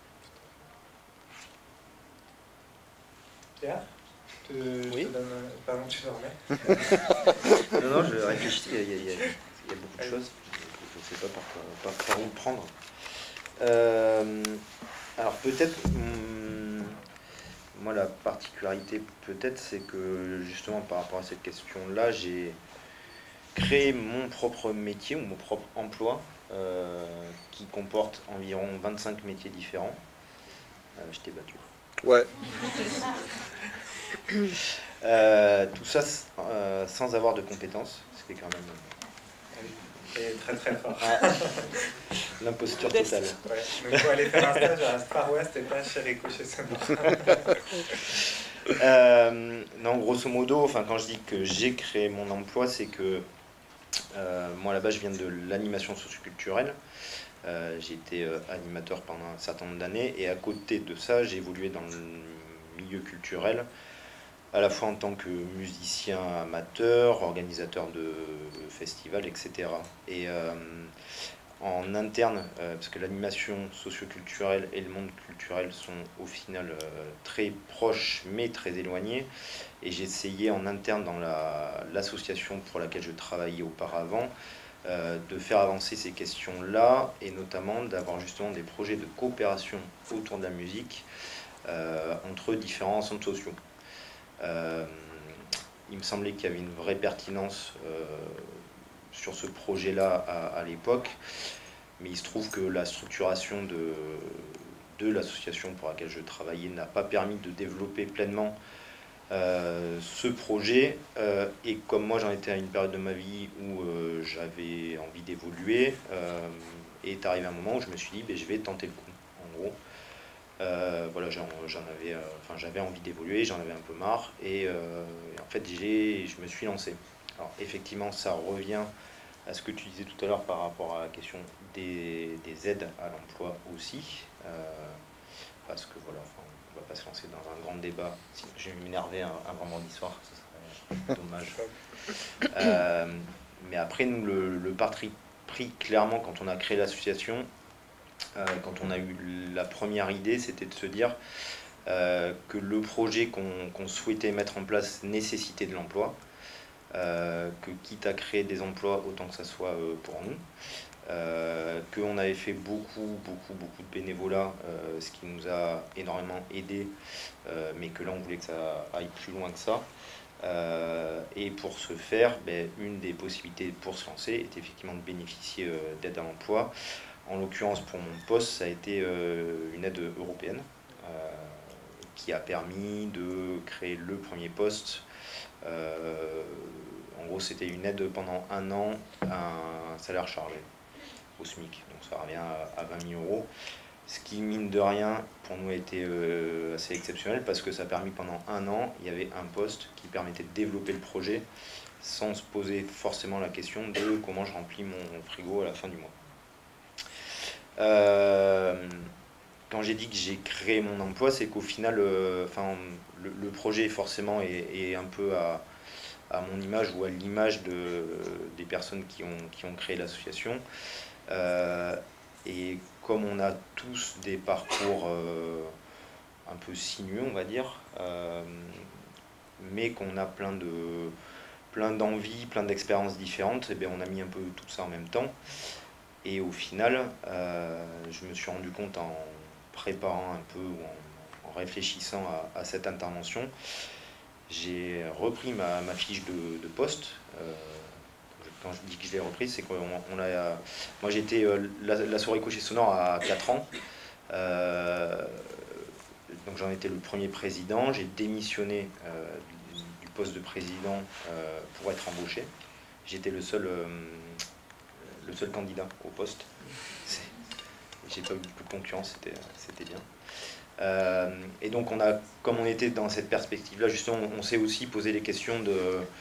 Pierre, te, oui. je te donne, pardon, tu dormais. Non, non, je réfléchis, il y a, il y a, il y a beaucoup de Allez. choses, je ne sais pas par, par, par où prendre. Euh, alors peut-être, hum, moi la particularité peut-être, c'est que justement par rapport à cette question-là, j'ai créé mon propre métier ou mon propre emploi euh, qui comporte environ vingt-cinq métiers différents. Euh, je t'ai battu. Ouais. euh, tout ça euh, sans avoir de compétences, ce qui est quand même... Et très très fort. Ah, l'imposture totale. Ouais, donc il faut aller faire un stage à Star West et pas chez Ricochet Sonore. euh, non, grosso modo, enfin, quand je dis que j'ai créé mon emploi, c'est que euh, moi là-bas je viens de l'animation socioculturelle. Euh, j'ai été euh, animateur pendant un certain nombre d'années et à côté de ça, j'ai évolué dans le milieu culturel, à la fois en tant que musicien amateur, organisateur de festivals, et cetera. Et euh, en interne, euh, parce que l'animation socioculturelle et le monde culturel sont au final euh, très proches mais très éloignés, et j'ai essayé en interne dans l'association la, pour laquelle je travaillais auparavant euh, de faire avancer ces questions-là, et notamment d'avoir justement des projets de coopération autour de la musique euh, entre différents centres sociaux. Euh, il me semblait qu'il y avait une vraie pertinence euh, sur ce projet-là à, à l'époque, mais il se trouve que la structuration de, de l'association pour laquelle je travaillais n'a pas permis de développer pleinement euh, ce projet, euh, et comme moi j'en étais à une période de ma vie où euh, j'avais envie d'évoluer, euh, est arrivé un moment où je me suis dit ben, je vais tenter le coup, en gros. Euh, voilà, j'en j'en avais, euh, enfin, j'avais envie d'évoluer, j'en avais un peu marre, et, euh, et en fait, j'ai, je me suis lancé. Alors, effectivement, ça revient à ce que tu disais tout à l'heure par rapport à la question des, des aides à l'emploi aussi, euh, parce que voilà, enfin, on ne va pas se lancer dans un grand débat. Si je vais m'énerver un, un vendredi soir, ce serait dommage. Euh, mais après, nous, le, le parti pris clairement quand on a créé l'association, euh, quand on a eu la première idée, c'était de se dire euh, que le projet qu'on qu'on souhaitait mettre en place nécessitait de l'emploi, euh, que quitte à créer des emplois, autant que ça soit euh, pour nous. Euh, qu'on avait fait beaucoup, beaucoup, beaucoup de bénévolat, euh, ce qui nous a énormément aidé, euh, mais que là on voulait que ça aille plus loin que ça. Euh, et pour ce faire, ben, une des possibilités pour se lancer est effectivement de bénéficier euh, d'aide à l'emploi. En l'occurrence, pour mon poste, ça a été euh, une aide européenne euh, qui a permis de créer le premier poste. Euh, en gros, c'était une aide pendant un an à un salaire chargé au SMIC, donc ça revient à vingt mille euros, ce qui mine de rien pour nous a été euh, assez exceptionnel parce que ça a permis pendant un an, il y avait un poste qui permettait de développer le projet sans se poser forcément la question de comment je remplis mon frigo à la fin du mois. Euh, quand j'ai dit que j'ai créé mon emploi, c'est qu'au final, euh, enfin, le, le projet forcément est, est un peu à, à mon image ou à l'image de, des personnes qui ont, qui ont créé l'association. Euh, et comme on a tous des parcours euh, un peu sinueux, on va dire, euh, mais qu'on a plein de plein d'envies, plein d'expériences différentes, et bien on a mis un peu tout ça en même temps. Et au final, euh, je me suis rendu compte en préparant un peu ou en, en réfléchissant à, à cette intervention, j'ai repris ma, ma fiche de, de poste. Euh, Quand je dis que je l'ai reprise, c'est qu'on on a. Moi, j'étais euh, la, la souris Ricochet Sonore à quatre ans. Euh, donc, j'en étais le premier président. J'ai démissionné euh, du, du poste de président euh, pour être embauché. J'étais le seul, euh, le seul candidat au poste. J'ai pas eu beaucoup de concurrence, c'était, c'était bien. Euh, et donc, on a, comme on était dans cette perspective-là, justement, on s'est aussi posé les questions de.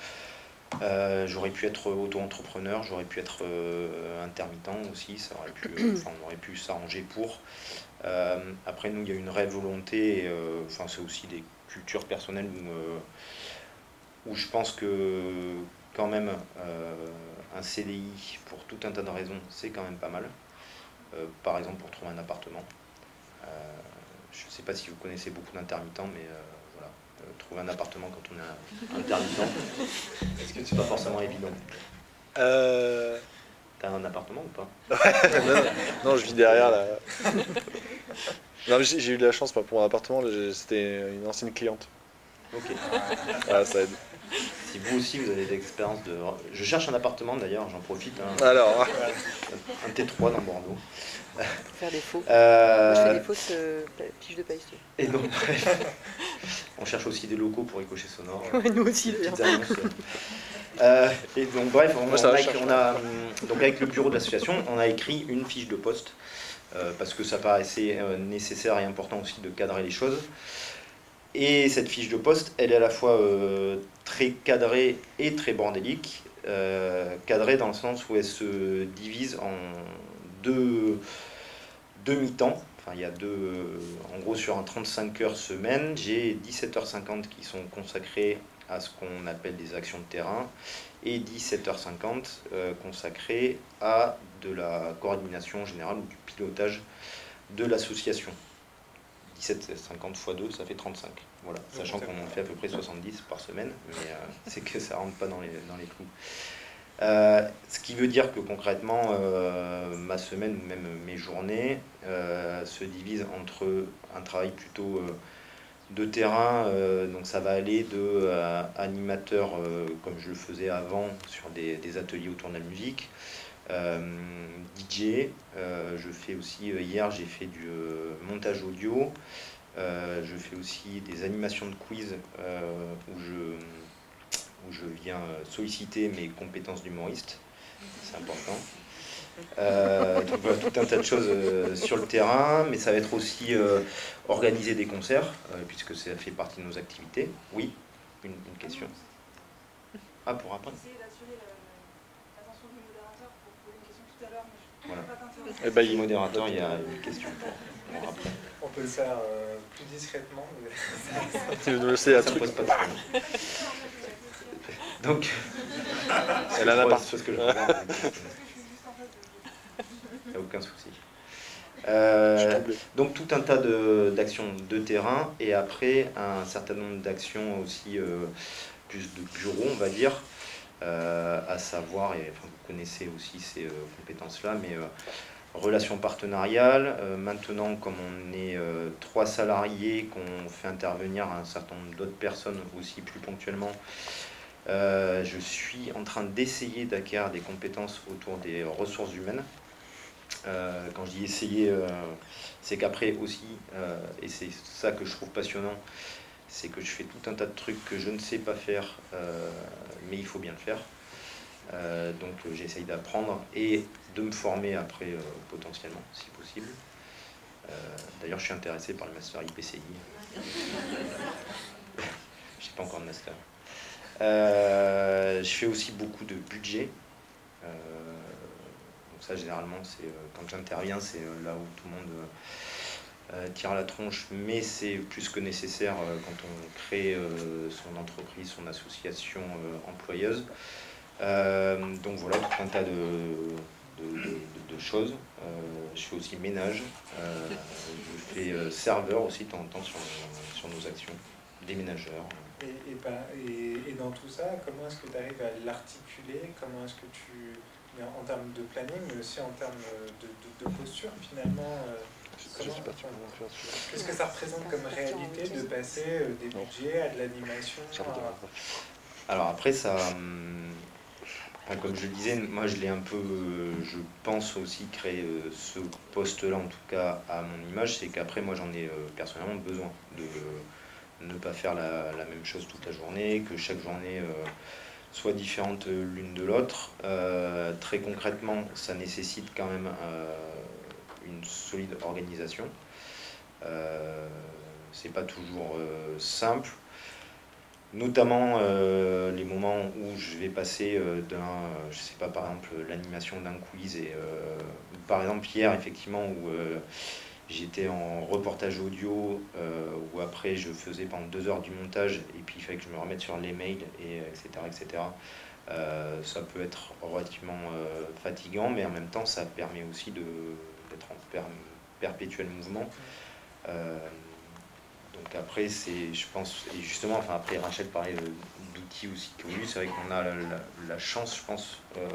Euh, j'aurais pu être auto-entrepreneur, j'aurais pu être euh, intermittent aussi, ça aurait pu, enfin, on aurait pu s'arranger pour. Euh, après, nous, il y a une vraie volonté, euh, enfin, c'est aussi des cultures personnelles où, euh, où je pense que quand même euh, un C D I pour tout un tas de raisons, c'est quand même pas mal. Euh, par exemple, pour trouver un appartement. Euh, je ne sais pas si vous connaissez beaucoup d'intermittents, mais euh, voilà. Euh, trouver un appartement quand on est intermittent, est-ce que c'est pas forcément évident? Euh... T'as un appartement ou pas? non, non, non, je vis derrière là. Non, mais j'ai j'ai eu de la chance, moi, pour mon appartement, j'ai- c'était une ancienne cliente. Ok. Voilà, ça aide. Si vous aussi vous avez des expériences de... Je cherche un appartement d'ailleurs, j'en profite. Hein. Alors, Un T trois dans Bordeaux. Pour faire des faux. Euh, Moi, je fais des fausses euh, fiches de paye. si tu Et donc, bref, on cherche aussi des locaux pour Ricochet Sonore. veux. Ouais, nous aussi Des d'ailleurs. petites annonces. Euh, et donc, bref, on, Moi, ça on va a, chercher. on a, hum, donc avec le bureau de l'association, on a écrit une fiche de poste euh, parce que ça paraissait euh, nécessaire et important aussi de cadrer les choses. Et cette fiche de poste, elle est à la fois euh, très cadrée et très bordélique. Euh, cadrée dans le sens où elle se divise en deux, deux mi-temps. Enfin, il y a deux, en gros, sur un trente-cinq heures semaine, j'ai dix-sept heures cinquante qui sont consacrées à ce qu'on appelle des actions de terrain et dix-sept heures cinquante euh, consacrées à de la coordination générale ou du pilotage de l'association. dix-sept cinquante fois deux, ça fait trente-cinq. Voilà, sachant qu'on en fait à peu près soixante-dix par semaine, mais euh, c'est que ça rentre pas dans les, dans les clous. Euh, ce qui veut dire que concrètement, euh, ma semaine ou même mes journées euh, se divisent entre un travail plutôt euh, de terrain, euh, donc ça va aller de euh, animateur euh, comme je le faisais avant sur des, des ateliers autour de la musique, euh, D J, euh, je fais aussi, euh, hier j'ai fait du euh, montage audio, euh, je fais aussi des animations de quiz euh, où je où je viens solliciter mes compétences d'humoriste, c'est important. Euh, donc voilà, tout un tas de choses euh, sur le terrain, mais ça va être aussi euh, organiser des concerts, euh, puisque ça fait partie de nos activités. Oui, une, une question. Ah, pour apprendre. Voilà. Eh ben, Le il- modérateur, il y a une question pour, pour rappeler. On peut le faire euh, plus discrètement. mais- Tu veux nous laisser un Ça ne truc. pose pas de problème. Donc, Elle en a pas. parce que je regarde, il n'y a aucun souci. Euh, Je suis tombé. donc tout un tas de- d'actions de, de terrain et après un certain nombre d'actions aussi euh, plus de bureau, on va dire, euh, à savoir, et enfin, vous connaissez aussi ces euh, compétences-là, mais euh, relations partenariales. Euh, maintenant, comme on est euh, trois salariés, qu'on fait intervenir un certain nombre d'autres personnes aussi plus ponctuellement, euh, je suis en train d'essayer d'acquérir des compétences autour des ressources humaines. Euh, quand je dis essayer, euh, c'est qu'après aussi, euh, et c'est ça que je trouve passionnant, c'est que je fais tout un tas de trucs que je ne sais pas faire, euh, mais il faut bien le faire. Euh, donc euh, j'essaye d'apprendre et de me former après euh, potentiellement, si possible. Euh, D'ailleurs, je suis intéressé par le master I P C I. Je n'ai pas encore de master. Euh, je fais aussi beaucoup de budget. Euh, donc ça, généralement, c'est euh, quand j'interviens, c'est euh, là où tout le monde euh, tire la tronche, mais c'est plus que nécessaire euh, quand on crée euh, son entreprise, son association euh, employeuse. Euh, donc voilà, tout un tas de, de, de, de choses. Euh, je fais aussi ménage. Euh, je fais euh, serveur aussi de temps en temps sur, sur nos actions, déménageurs. Et, et, pas- et- et dans tout ça, comment est-ce que tu arrives à l'articuler? Comment est-ce que tu, mais en, en termes de planning, mais aussi en termes de, de, de posture finalement euh, Je sais pas, tu peux m'en faire dessus. Qu'est-ce que ça représente comme réalité de passer euh, des budgets à de l'animation Ça me à- dérange pas. Alors après, ça, hum, enfin, comme je le disais, moi je l'ai un peu, euh, je pense aussi créer euh, ce poste-là, en tout cas à mon image, c'est qu'après moi j'en ai euh, personnellement besoin de euh, ne pas faire la, la même chose toute la journée, que chaque journée euh, soit différente euh, l'une de l'autre. Euh, très concrètement, ça nécessite quand même euh, une solide organisation. Euh, c'est pas toujours euh, simple. Notamment euh, les moments où je vais passer euh, d'un, euh, je sais pas, par exemple, l'animation d'un quiz. Et, euh, par exemple, hier, effectivement, où euh, j'étais en reportage audio, euh, où après je faisais pendant deux heures du montage, et puis il fallait que je me remette sur les mails, et, etc. et cetera. Euh, ça peut être relativement euh, fatigant, mais en même temps, ça permet aussi de, d'être en per- perpétuel mouvement. Euh, Donc après, c'est, je pense, et justement, enfin après Rachel parlait euh, d'outils aussi connus, c'est vrai qu'on a la, la- la chance, je pense, euh,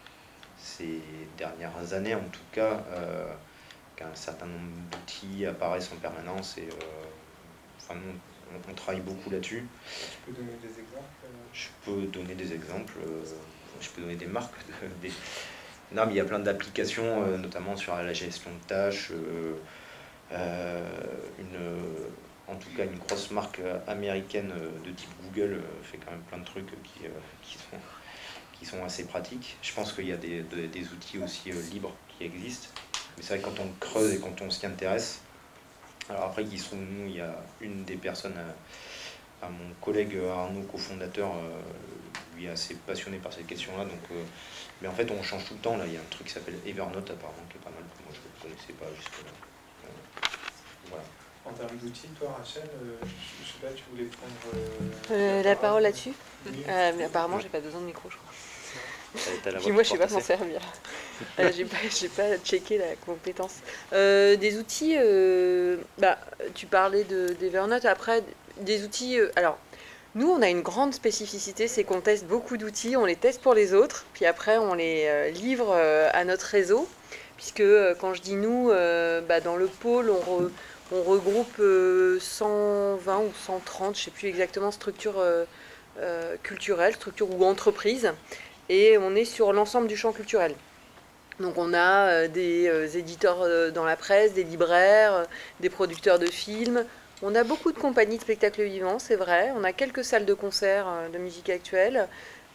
ces dernières années en tout cas, euh, qu'un certain nombre d'outils apparaissent en permanence et euh, enfin, nous, on, on travaille beaucoup là-dessus. Tu peux donner des exemples euh, Je peux donner des exemples, euh, je peux donner des marques. Des... Non, mais il y a plein d'applications, euh, notamment sur la gestion de tâches, euh, euh, une, en tout cas une grosse marque américaine de type Google euh, fait quand même plein de trucs qui, euh, qui, sont, qui sont assez pratiques. Je pense qu'il y a des, des, des outils aussi euh, libres qui existent, mais c'est vrai que quand on creuse et quand on s'y intéresse, alors après qui sont nous, il y a une des personnes, à, à mon collègue Arnaud, cofondateur, euh, lui est assez passionné par cette question-là, donc euh, mais en fait on change tout le temps. Là il y a un truc qui s'appelle Evernote apparemment qui est pas mal, que moi je ne connaissais pas jusque-là. Euh, voilà. en termes d'outils, toi Rachel, euh, je, je sais pas, tu voulais prendre euh, Euh, la parole là-dessus Oui. Euh, mais apparemment, j'ai pas besoin de micro, je crois. T'as- t'as la Puis voix moi, qui je sais pas porte m'en assez. servir. Euh, j'ai pas, j'ai pas checké la compétence. Euh, des outils, euh, bah, tu parlais de, d'Evernote. Après, des outils. euh, alors, nous, on a une grande spécificité, c'est qu'on teste beaucoup d'outils, on les teste pour les autres, puis après, on les euh, livre euh, à notre réseau. Puisque euh, quand je dis nous, euh, bah, dans le pôle, on, re- on regroupe euh, cent vingt ou cent trente, je sais plus exactement, structures euh, euh, culturelles, structures ou entreprises. Et on est sur l'ensemble du champ culturel. Donc on a euh, des euh, éditeurs euh, dans la presse, des libraires, euh, des producteurs de films. On a beaucoup de compagnies de spectacles vivants, c'est vrai. On a quelques salles de concert euh, de musique actuelle.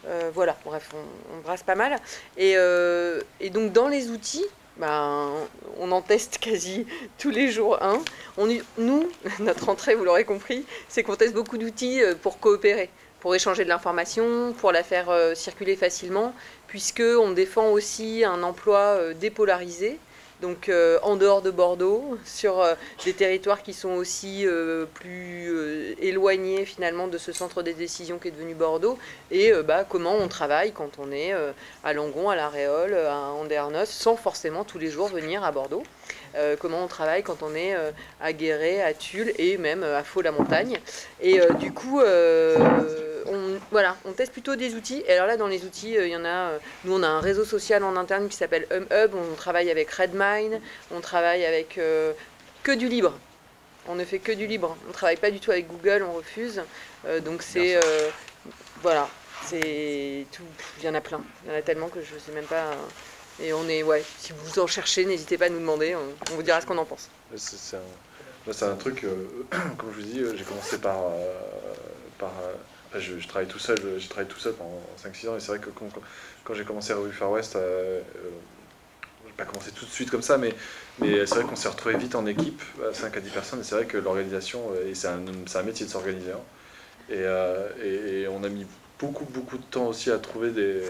Euh, voilà, bref, on, on brasse pas mal. Et, euh, et donc dans les outils, ben, on en teste quasi tous les jours un. On, nous, notre entrée, vous l'aurez compris, c'est qu'on teste beaucoup d'outils pour coopérer, pour échanger de l'information, pour la faire euh, circuler facilement, puisqu'on défend aussi un emploi euh, dépolarisé, donc euh, en dehors de Bordeaux, sur euh, des territoires qui sont aussi euh, plus euh, éloignés finalement de ce centre des décisions qui est devenu Bordeaux, et euh, bah, comment on travaille quand on est euh, à Langon, à La Réole, à Andernos, sans forcément tous les jours venir à Bordeaux. Euh, comment on travaille quand on est euh, à Guéret, à Tulle et même euh, à Faux-la-Montagne. Et euh, du coup, euh, on, voilà, on teste plutôt des outils. Et alors là, dans les outils, il euh, y en a... Euh, nous, on a un réseau social en interne qui s'appelle HumHub. On travaille avec Redmine. On travaille avec euh, que du libre. On ne fait que du libre. On ne travaille pas du tout avec Google, on refuse. Euh, donc c'est... Euh, voilà. C'est tout. Il y en a plein. Il y en a tellement que je ne sais même pas... Euh, Et on est, ouais, si vous en cherchez, n'hésitez pas à nous demander, on, on vous dira ce qu'on en pense. C'est un, un truc, euh, comme je vous dis, j'ai commencé par... Euh, par euh, je, je travaille tout seul, j'ai travaillé tout seul pendant cinq six ans, et c'est vrai que quand, quand j'ai commencé à Revue Far West, euh, euh, j'ai pas commencé tout de suite comme ça, mais, mais c'est vrai qu'on s'est retrouvé vite en équipe, cinq à dix personnes, et c'est vrai que l'organisation, et c'est un, un métier de s'organiser, hein, et, euh, et, et on a mis beaucoup, beaucoup de temps aussi à trouver des...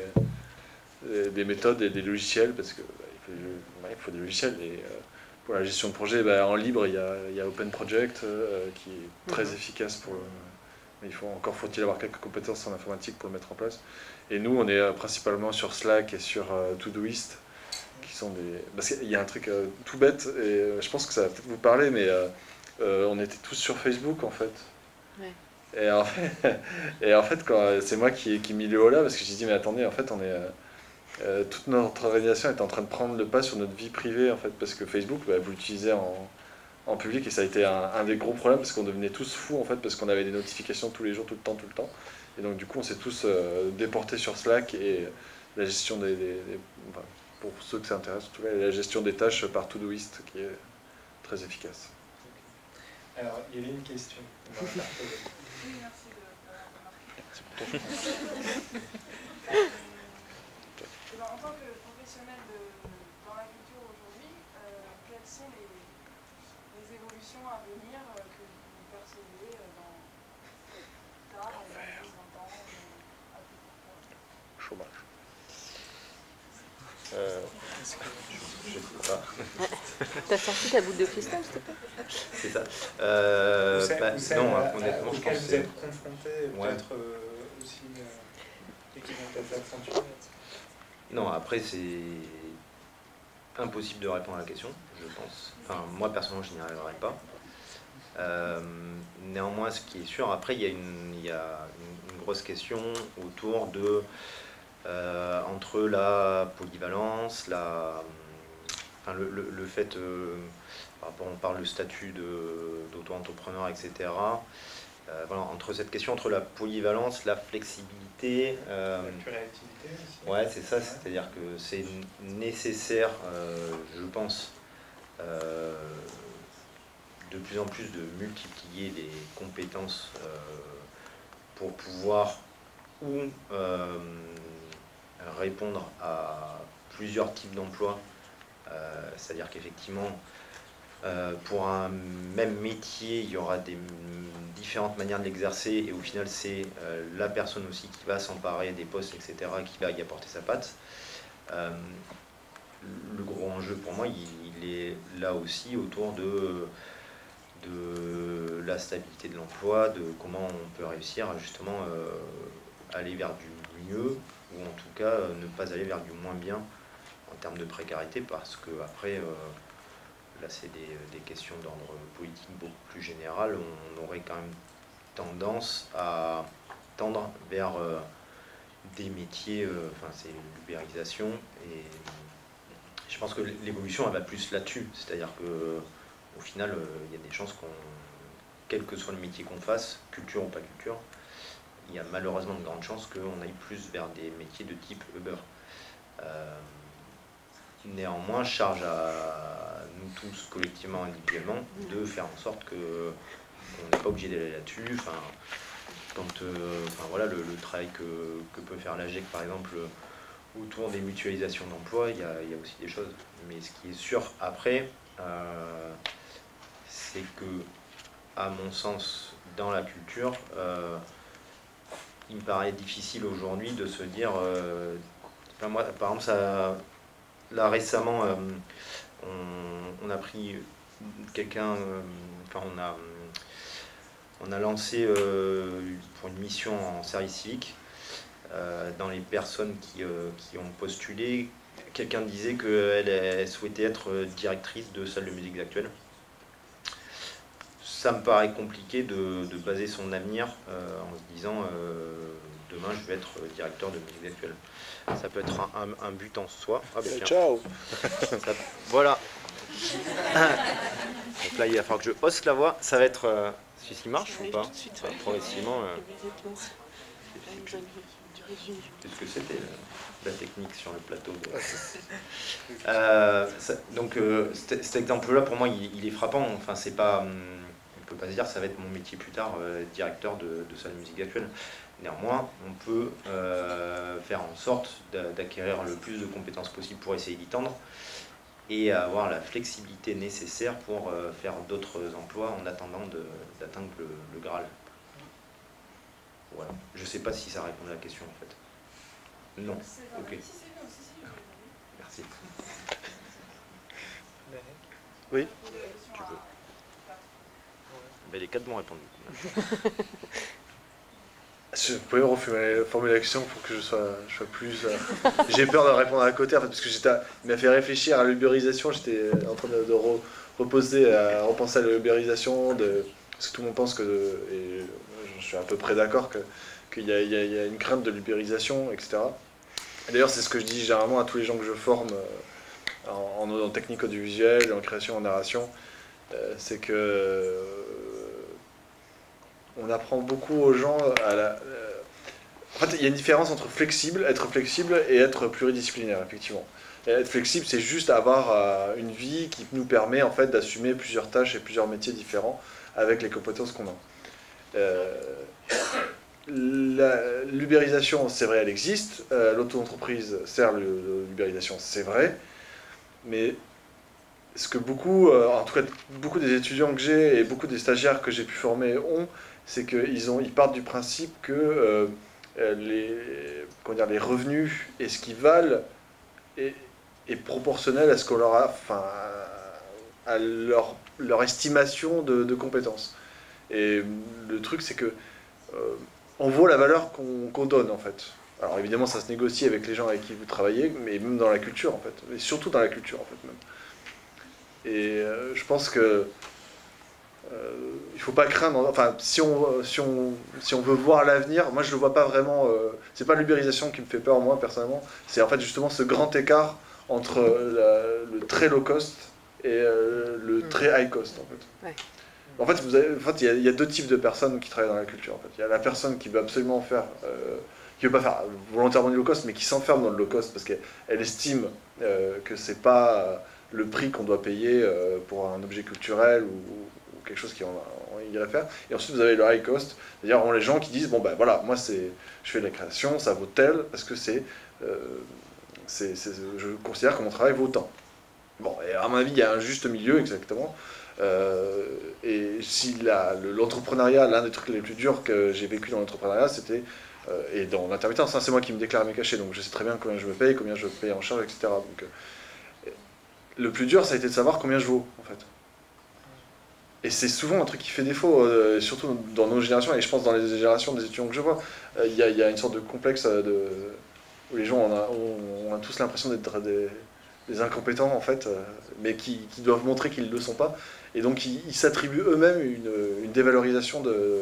des méthodes et des logiciels, parce qu'il bah, faut, il faut des logiciels. Et euh, pour la gestion de projet, bah, en libre, il y a, il y a Open Project euh, qui est très mmh. efficace pour le, mais il faut encore faut-il avoir quelques compétences en informatique pour le mettre en place. Et nous, on est euh, principalement sur Slack et sur euh, Todoist, qui sont des... Parce qu'il y a un truc euh, tout bête, et euh, je pense que ça va peut-être vous parler, mais euh, euh, on était tous sur Facebook, en fait. Ouais. Et en fait, et en fait c'est moi qui, qui mis le haut là, parce que j'ai dit, mais attendez, en fait, on est... Euh, Euh, toute notre organisation est en train de prendre le pas sur notre vie privée, en fait, parce que Facebook, bah, vous l'utilisez en, en public, et ça a été un, un des gros problèmes, parce qu'on devenait tous fous, en fait, parce qu'on avait des notifications tous les jours, tout le temps, tout le temps. Et donc, du coup, on s'est tous euh, déportés sur Slack, et la gestion des... des, des enfin, pour ceux que ça intéresse, en tout cas, la gestion des tâches par Todoist, qui est très efficace. Alors, il y avait une question. On va faire oui, merci de remarquer. En tant que professionnel de, dans la culture aujourd'hui, euh, quelles sont les, les évolutions à venir euh, que vous percevez euh, dans tard, dans dix vingt ans, à plus court terme? Chômage. Euh, je sais pas. T'as sorti ta boule de cristal, s'il te plaît? C'est ça. Euh, vous savez, bah, vous savez, non, à, honnêtement, à, je pense vous que êtes confronté ouais. peut-être euh, aussi euh, et qui vont peut-être accentuer. Non, après, c'est impossible de répondre à la question, je pense. Enfin, moi, personnellement, je n'y arriverai pas. Euh, néanmoins, ce qui est sûr, après, il y a une, il y a une, une grosse question autour de... Euh, entre la polyvalence, la, enfin, le, le, le fait... Euh, par rapport, on parle du statut d'auto-entrepreneur, et cetera. Euh, voilà, entre cette question, entre la polyvalence, la flexibilité... Euh, la créativité aussi. Ouais, c'est ça, c'est-à-dire que c'est nécessaire, euh, je pense, euh, de plus en plus de multiplier les compétences euh, pour pouvoir ou euh, répondre à plusieurs types d'emplois, euh, c'est-à-dire qu'effectivement, Euh, pour un même métier, il y aura des différentes manières de l'exercer, et au final, c'est euh, la personne aussi qui va s'emparer des postes, et cetera, qui va y apporter sa patte. Euh, le gros enjeu pour moi, il, il est là aussi autour de, de la stabilité de l'emploi, de comment on peut réussir à justement euh, aller vers du mieux, ou en tout cas euh, ne pas aller vers du moins bien en termes de précarité, parce que après... Euh, là c'est des, des questions d'ordre politique beaucoup plus général, on aurait quand même tendance à tendre vers euh, des métiers, euh, enfin c'est l'ubérisation, et je pense que l'évolution elle va plus là-dessus, c'est-à-dire que au final il euh, y a des chances qu'on, quel que soit le métier qu'on fasse, culture ou pas culture, il y a malheureusement de grandes chances qu'on aille plus vers des métiers de type Uber. Euh, Néanmoins, charge à nous tous, collectivement, individuellement, de faire en sorte qu'on n'est pas obligé d'aller là-dessus. Enfin, quand, euh, enfin, voilà, le, le travail que, que peut faire l'A G E C, par exemple, autour des mutualisations d'emploi, il y a, il y a aussi des choses. Mais ce qui est sûr, après, euh, c'est que, à mon sens, dans la culture, euh, il me paraît difficile aujourd'hui de se dire... Euh, enfin, moi, par exemple, ça, là, récemment, euh, on, on a pris quelqu'un... Euh, enfin, on a... On a lancé euh, pour une mission en service civique, euh, dans les personnes qui, euh, qui ont postulé, quelqu'un disait qu'elle elle souhaitait être directrice de salle de musique actuelle. Ça me paraît compliqué de, de baser son avenir euh, en se disant euh, demain je vais être directeur de musique actuelle. Ça peut être un, un, un but en soi. Ah, bah, tiens. Ciao. Ça, voilà. Donc là il va falloir que je hausse la voix. Ça va être... Euh, celui-ci marche ou pas? Enfin, progressivement. Euh... Qu'est-ce que c'était la technique sur le plateau de... euh, ça, Donc euh, cet, cet exemple-là, pour moi, il, il est frappant. Enfin, c'est pas, on ne peut pas se dire ça va être mon métier plus tard, euh, directeur de, de salle de musique actuelle. Néanmoins, on peut euh, faire en sorte d'acquérir le plus de compétences possible pour essayer d'y tendre et avoir la flexibilité nécessaire pour euh, faire d'autres emplois en attendant d'atteindre le, le Graal. Voilà. Je ne sais pas si ça répond à la question en fait. Non. Ok. Merci. Oui. Tu veux. Ben, les quatre m'ont répondu. Vous pouvez reformuler la question pour que je sois, je sois plus... Euh... J'ai peur de répondre à côté, en fait, parce que j'étais, il m'a fait réfléchir à l'ubérisation, j'étais en train de, de re, reposer, à repenser à l'ubérisation, de... parce que tout le monde pense que, et je suis à peu près d'accord, que, qu'il y a, il y a, il y a une crainte de l'ubérisation, et cetera. D'ailleurs, c'est ce que je dis généralement à tous les gens que je forme en, en, en technique audiovisuelle, en création, en narration, euh, c'est que... Euh, on apprend beaucoup aux gens à la... En fait, il y a une différence entre flexible, être flexible et être pluridisciplinaire, effectivement. Et être flexible, c'est juste avoir euh, une vie qui nous permet en fait d'assumer plusieurs tâches et plusieurs métiers différents avec les compétences qu'on a. Euh, L'ubérisation, c'est vrai, elle existe. Euh, L'auto-entreprise sert l'ubérisation, c'est vrai. Mais ce que beaucoup, euh, en tout cas beaucoup des étudiants que j'ai et beaucoup des stagiaires que j'ai pu former ont, c'est qu'ils ont, ils partent du principe que euh, les, comment dire, les revenus et ce qu'ils valent est, est proportionnel à ce qu'on leur a, enfin, à leur, leur estimation de, de compétences. Et le truc, c'est que euh, on vaut la valeur qu'on qu'on donne, en fait. Alors évidemment, ça se négocie avec les gens avec qui vous travaillez, mais même dans la culture, en fait. Et surtout dans la culture, en fait, même. Et euh, je pense que Euh, il ne faut pas craindre, enfin, si on, si on, si on veut voir l'avenir, moi je ne le vois pas vraiment, euh, c'est pas l'ubérisation qui me fait peur, moi, personnellement, c'est en fait justement ce grand écart entre la, le très low cost et euh, le très high cost, en fait. Ouais. En fait, vous avez, en fait, il y a, il y a deux types de personnes qui travaillent dans la culture, en fait. Il y a la personne qui veut absolument faire, euh, qui veut pas faire volontairement du low cost, mais qui s'enferme dans le low cost parce qu'elle estime euh, que c'est pas le prix qu'on doit payer euh, pour un objet culturel ou quelque chose qui en, en irait faire. Et ensuite, vous avez le high cost, c'est-à-dire les gens qui disent, bon ben voilà, moi c'est, je fais de la création, ça vaut tel, parce que c'est, euh, c'est, c'est, je considère que mon travail vaut tant. Bon, et à mon avis, il y a un juste milieu, exactement. Euh, et si la, l'entrepreneuriat, l'un des trucs les plus durs que j'ai vécu dans l'entrepreneuriat, c'était, euh, et dans l'intermittence, hein, c'est moi qui me déclare mes cachets, donc je sais très bien combien je me paye, combien je paye en charge, et cetera. Donc, euh, le plus dur, ça a été de savoir combien je vaux, en fait. Et c'est souvent un truc qui fait défaut, euh, surtout dans nos générations, et je pense dans les générations des étudiants que je vois. Il euh, y, y a une sorte de complexe euh, de, où les gens ont, ont, ont tous l'impression d'être des, des incompétents, en fait, euh, mais qui, qui doivent montrer qu'ils ne le sont pas. Et donc ils, ils s'attribuent eux-mêmes une, une dévalorisation de,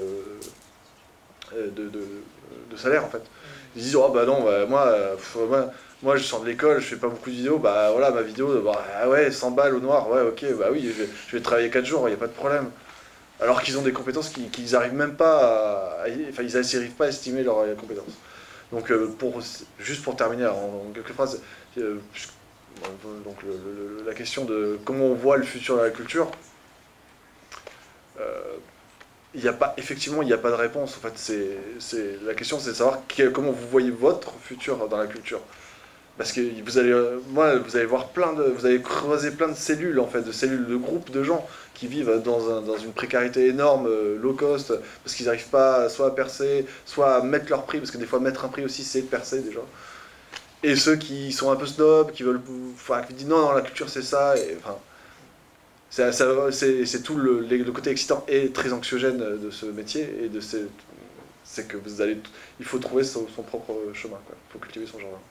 de, de, de salaire, en fait. Ils disent, oh bah non, bah, moi, pff, moi, moi je sors de l'école, je fais pas beaucoup de vidéos, bah voilà, ma vidéo, bah, ah ouais, cent balles au noir, ouais, ok, bah oui, je vais, je vais travailler quatre jours, il n'y a pas de problème. Alors qu'ils ont des compétences qu'ils n'arrivent même pas à, enfin, ils n'arrivent pas à estimer leurs compétences. Donc, euh, pour, juste pour terminer en, en quelques phrases, euh, donc le, le, la question de comment on voit le futur de la culture, euh, il y a pas, effectivement, il n'y a pas de réponse. En fait, c'est, c'est, la question, c'est de savoir que- comment vous voyez votre futur dans la culture. Parce que vous allez, euh, moi, vous allez voir plein de, vous allez croiser plein de cellules, en fait, de cellules de groupes de gens qui vivent dans, un, dans une précarité énorme, euh, low cost, parce qu'ils n'arrivent pas soit à percer, soit à mettre leur prix, parce que des fois, mettre un prix aussi, c'est percer déjà. Et ceux qui sont un peu snobs, qui veulent, enfin, qui disent non, non, la culture, c'est ça, et enfin. C'est, ça- c'est- c'est tout le, le côté excitant et très anxiogène de ce métier, et de ces, c'est que vous allez, il faut trouver son, son propre chemin, quoi. Il faut cultiver son jardin.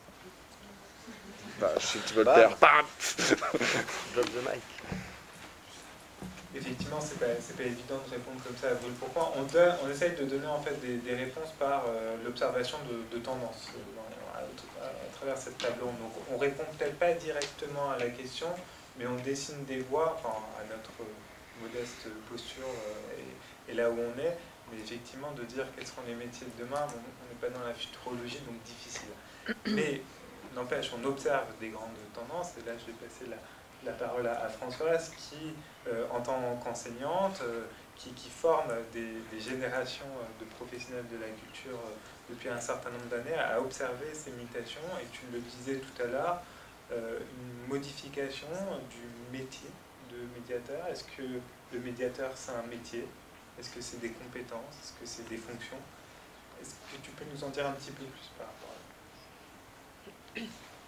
Bah, si tu veux le faire, bam. Drop the mic. Effectivement, c'est pas, c'est pas évident de répondre comme ça à brûle pourquoi. On, donne, on essaye de donner en fait des, des réponses par euh, l'observation de, de tendances euh, dans- à, à, à travers cette table ronde. Donc on répond peut-être pas directement à la question, mais on dessine des voies, enfin à notre modeste posture euh, et, et là où on est. Mais effectivement, de dire quels seront les métiers de demain, on n'est pas dans la futurologie, donc difficile. Mais n'empêche, on observe des grandes tendances, et là je vais passer la, la parole à, à Françoise, qui, euh, en tant qu'enseignante, euh, qui, qui forme des, des générations de professionnels de la culture euh, depuis un certain nombre d'années, a observé ces mutations, et tu le disais tout à l'heure, euh, une modification du métier de médiateur. Est-ce que le médiateur, c'est un métier? Est-ce que c'est des compétences? Est-ce que c'est des fonctions? Est-ce que tu peux nous en dire un petit peu plus par rapport à ça?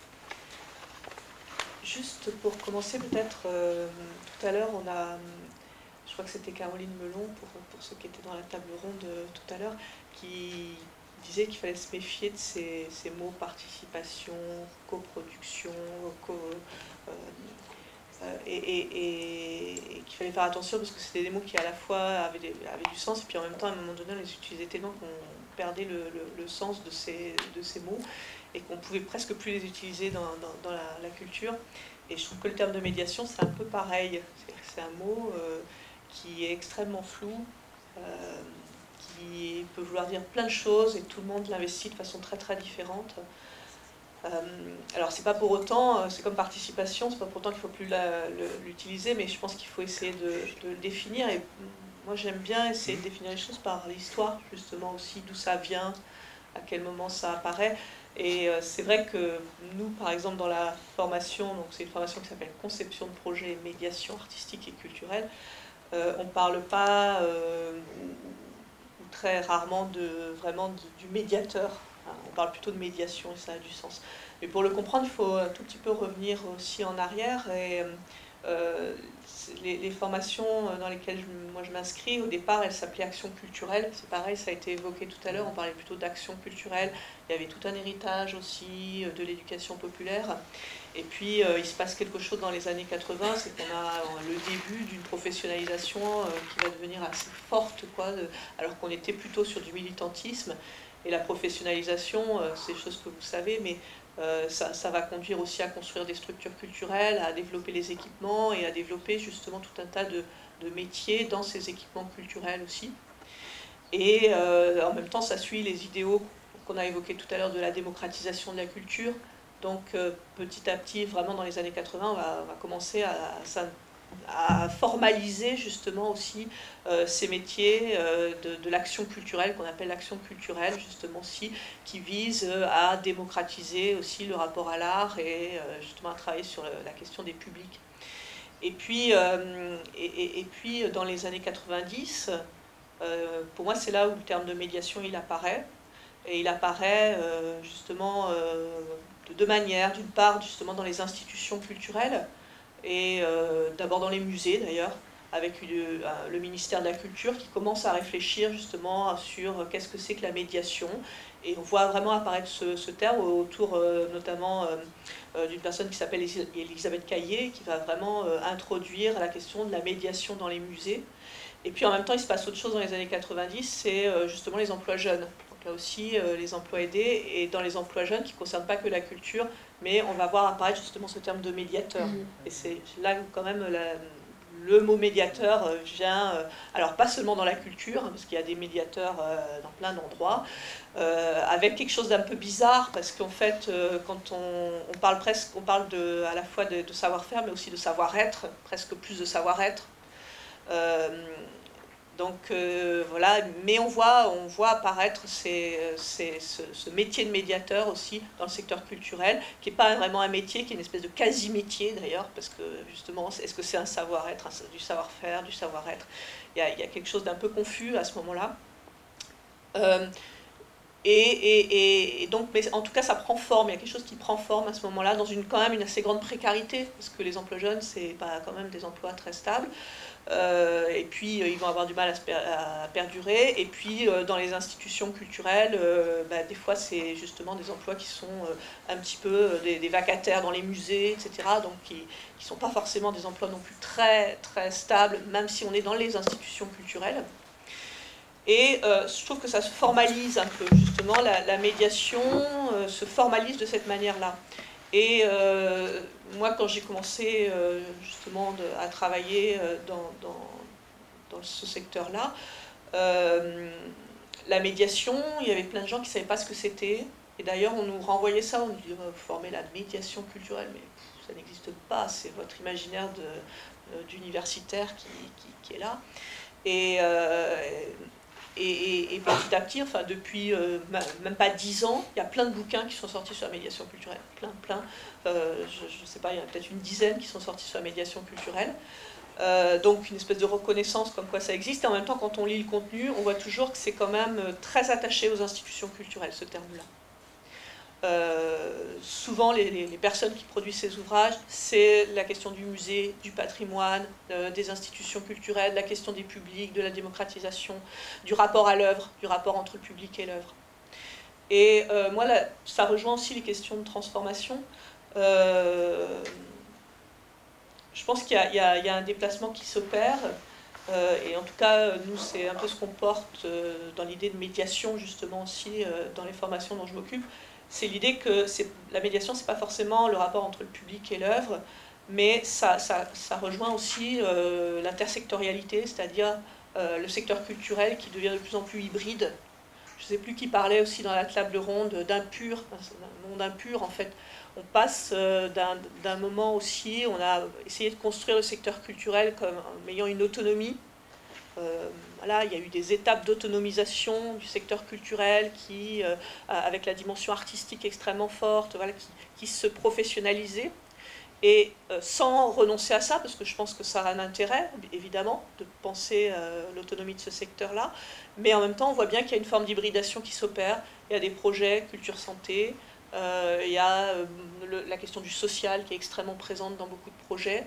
Juste pour commencer, peut-être, euh, tout à l'heure, on a, je crois que c'était Caroline Melon, pour, pour ceux qui étaient dans la table ronde euh, tout à l'heure, qui disait qu'il fallait se méfier de ces, ces mots participation, coproduction, co, euh, euh, et, et, et, et qu'il fallait faire attention parce que c'était des mots qui à la fois avaient, des, avaient du sens, et puis en même temps, à un moment donné, on les utilisait tellement qu'on perdait le, le, le sens de ces, de ces mots, et qu'on pouvait presque plus les utiliser dans, dans, dans la, la culture. Et je trouve que le terme de médiation, c'est un peu pareil. C'est, c'est un mot euh, qui est extrêmement flou, euh, qui peut vouloir dire plein de choses, et tout le monde l'investit de façon très très différente. Euh, alors c'est pas pour autant, c'est comme participation, c'est pas pour autant qu'il ne faut plus la, le, l'utiliser, mais je pense qu'il faut essayer de, de le définir. Et moi j'aime bien essayer de définir les choses par l'histoire, justement aussi, d'où ça vient, à quel moment ça apparaît. Et c'est vrai que nous, par exemple, dans la formation, donc c'est une formation qui s'appelle Conception de projet, médiation artistique et culturelle, euh, on ne parle pas, euh, ou, ou très rarement, de, vraiment de, du médiateur. Hein, on parle plutôt de médiation, et ça a du sens. Mais pour le comprendre, il faut un tout petit peu revenir aussi en arrière. Et euh, les, les formations dans lesquelles je, moi je m'inscris, au départ, elles s'appelaient Action culturelle. C'est pareil, ça a été évoqué tout à l'heure, on parlait plutôt d'action culturelle. Il y avait tout un héritage aussi de l'éducation populaire. Et puis, euh, il se passe quelque chose dans les années quatre-vingts, c'est qu'on a le début d'une professionnalisation euh, qui va devenir assez forte, quoi, de, alors qu'on était plutôt sur du militantisme. Et la professionnalisation, euh, c'est des choses que vous savez, mais euh, ça, ça va conduire aussi à construire des structures culturelles, à développer les équipements et à développer justement tout un tas de, de métiers dans ces équipements culturels aussi. Et euh, en même temps, ça suit les idéaux qu'on a évoqués tout à l'heure de la démocratisation de la culture. Donc euh, petit à petit, vraiment dans les années quatre-vingts, on va, on va commencer à, à, à formaliser justement aussi euh, ces métiers euh, de, de l'action culturelle, qu'on appelle l'action culturelle justement aussi, qui vise à démocratiser aussi le rapport à l'art et euh, justement à travailler sur le, la question des publics. Et puis, euh, et, et, et puis dans les années quatre-vingt-dix, euh, pour moi c'est là où le terme de médiation il apparaît. Et il apparaît euh, justement euh, de deux manières. D'une part, justement dans les institutions culturelles, et euh, d'abord dans les musées d'ailleurs, avec une, euh, le ministère de la Culture qui commence à réfléchir justement sur qu'est-ce que c'est que la médiation. Et on voit vraiment apparaître ce, ce terme autour euh, notamment euh, d'une personne qui s'appelle Elisabeth Caillé, qui va vraiment euh, introduire la question de la médiation dans les musées. Et puis en même temps, il se passe autre chose dans les années quatre-vingt-dix, c'est euh, justement les emplois jeunes. Là aussi, euh, les emplois aidés, et dans les emplois jeunes qui ne concernent pas que la culture, mais on va voir apparaître justement ce terme de médiateur. Mmh. Et c'est là où quand même la, le mot médiateur euh, vient, euh, alors pas seulement dans la culture, hein, parce qu'il y a des médiateurs euh, dans plein d'endroits, euh, avec quelque chose d'un peu bizarre, parce qu'en fait, euh, quand on, on parle presque, on parle de, à la fois de, de savoir-faire, mais aussi de savoir-être, presque plus de savoir-être. Euh, Donc euh, voilà, mais on voit, on voit apparaître ces, ces, ce, ce métier de médiateur aussi dans le secteur culturel, qui n'est pas vraiment un métier, qui est une espèce de quasi-métier d'ailleurs, parce que justement, est-ce que c'est un savoir-être, du savoir-faire, du savoir-être? Il y a, il y a quelque chose d'un peu confus à ce moment-là. Euh, et, et, et, et donc, mais en tout cas, ça prend forme, il y a quelque chose qui prend forme à ce moment-là, dans une, quand même une assez grande précarité, parce que les emplois jeunes, c'est pas quand même des emplois très stables. Euh, et puis euh, ils vont avoir du mal à, se per à perdurer, et puis euh, dans les institutions culturelles, euh, bah, des fois c'est justement des emplois qui sont euh, un petit peu euh, des, des vacataires dans les musées, et cetera, donc qui ne sont pas forcément des emplois non plus très, très stables, même si on est dans les institutions culturelles. Et euh, je trouve que ça se formalise un peu, justement, la, la médiation euh, se formalise de cette manière-là. Et euh, moi, quand j'ai commencé euh, justement de, à travailler euh, dans, dans, dans ce secteur-là, euh, la médiation, il y avait plein de gens qui ne savaient pas ce que c'était. Et d'ailleurs, on nous renvoyait ça, on nous disait, vous formez la médiation culturelle, mais pff, ça n'existe pas, c'est votre imaginaire d'universitaire qui, qui, qui est là. Et, euh, Et, et, et petit à petit, enfin depuis euh, même pas dix ans, il y a plein de bouquins qui sont sortis sur la médiation culturelle, plein, plein. Euh, je ne sais pas, il y en a peut-être une dizaine qui sont sortis sur la médiation culturelle. Euh, donc une espèce de reconnaissance comme quoi ça existe. Et en même temps, quand on lit le contenu, on voit toujours que c'est quand même très attaché aux institutions culturelles, ce terme-là. Euh, souvent, les, les, les personnes qui produisent ces ouvrages, c'est la question du musée, du patrimoine, euh, des institutions culturelles, la question des publics, de la démocratisation, du rapport à l'œuvre, du rapport entre le public et l'œuvre. Et euh, moi, là, ça rejoint aussi les questions de transformation. Euh, je pense qu'il y, y, y a un déplacement qui s'opère. Euh, et en tout cas, nous, c'est un peu ce qu'on porte euh, dans l'idée de médiation, justement, aussi, euh, dans les formations dont je m'occupe. C'est l'idée que la médiation, ce n'est pas forcément le rapport entre le public et l'œuvre, mais ça, ça, ça rejoint aussi euh, l'intersectorialité, c'est-à-dire euh, le secteur culturel qui devient de plus en plus hybride. Je ne sais plus qui parlait aussi dans la table ronde d'impur, d'un monde impur en fait. On passe euh, d'un moment aussi, on a essayé de construire le secteur culturel comme ayant une autonomie. Euh, voilà, il y a eu des étapes d'autonomisation du secteur culturel qui, euh, avec la dimension artistique extrêmement forte, voilà, qui, qui se professionnalisait. Et euh, sans renoncer à ça, parce que je pense que ça a un intérêt, évidemment, de penser euh, l'autonomie de ce secteur-là, mais en même temps, on voit bien qu'il y a une forme d'hybridation qui s'opère. Il y a des projets culture-santé, euh, il y a euh, le, la question du social qui est extrêmement présente dans beaucoup de projets.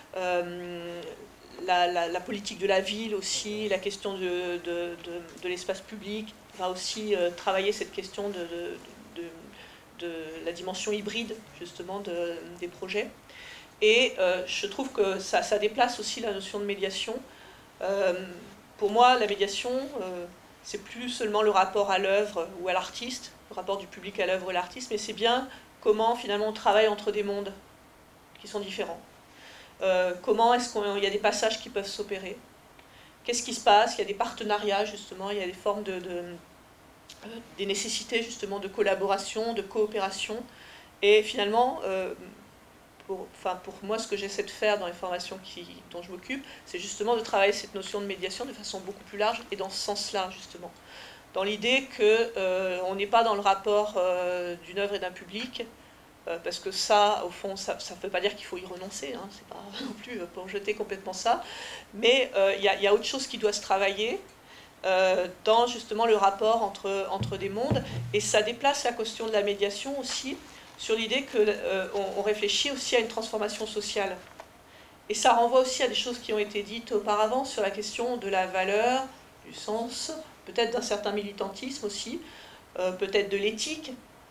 Euh, La, la, la politique de la ville aussi, la question de, de, de, de l'espace public va aussi euh, travailler cette question de, de, de, de la dimension hybride justement de, des projets. Et euh, je trouve que ça, ça déplace aussi la notion de médiation. Euh, pour moi, la médiation, euh, c'est plus seulement le rapport à l'œuvre ou à l'artiste, le rapport du public à l'œuvre ou à l'artiste, mais c'est bien comment finalement on travaille entre des mondes qui sont différents. Euh, comment est-ce qu'il y a des passages qui peuvent s'opérer? Qu'est-ce qui se passe? Il y a des partenariats, justement, il y a des formes de, de euh, des nécessités, justement, de collaboration, de coopération. Et finalement, euh, pour, enfin, pour moi, ce que j'essaie de faire dans les formations qui, dont je m'occupe, c'est justement de travailler cette notion de médiation de façon beaucoup plus large, et dans ce sens-là, justement. Dans l'idée qu'on euh, n'est pas dans le rapport euh, d'une œuvre et d'un public, parce que ça, au fond, ça ne veut pas dire qu'il faut y renoncer, hein, c'est pas non plus pour jeter complètement ça, mais il euh, y, y a autre chose qui doit se travailler euh, dans justement le rapport entre, entre des mondes, et ça déplace la question de la médiation aussi sur l'idée qu'on euh, on réfléchit aussi à une transformation sociale. Et ça renvoie aussi à des choses qui ont été dites auparavant sur la question de la valeur, du sens, peut-être d'un certain militantisme aussi, euh, peut-être de l'éthique,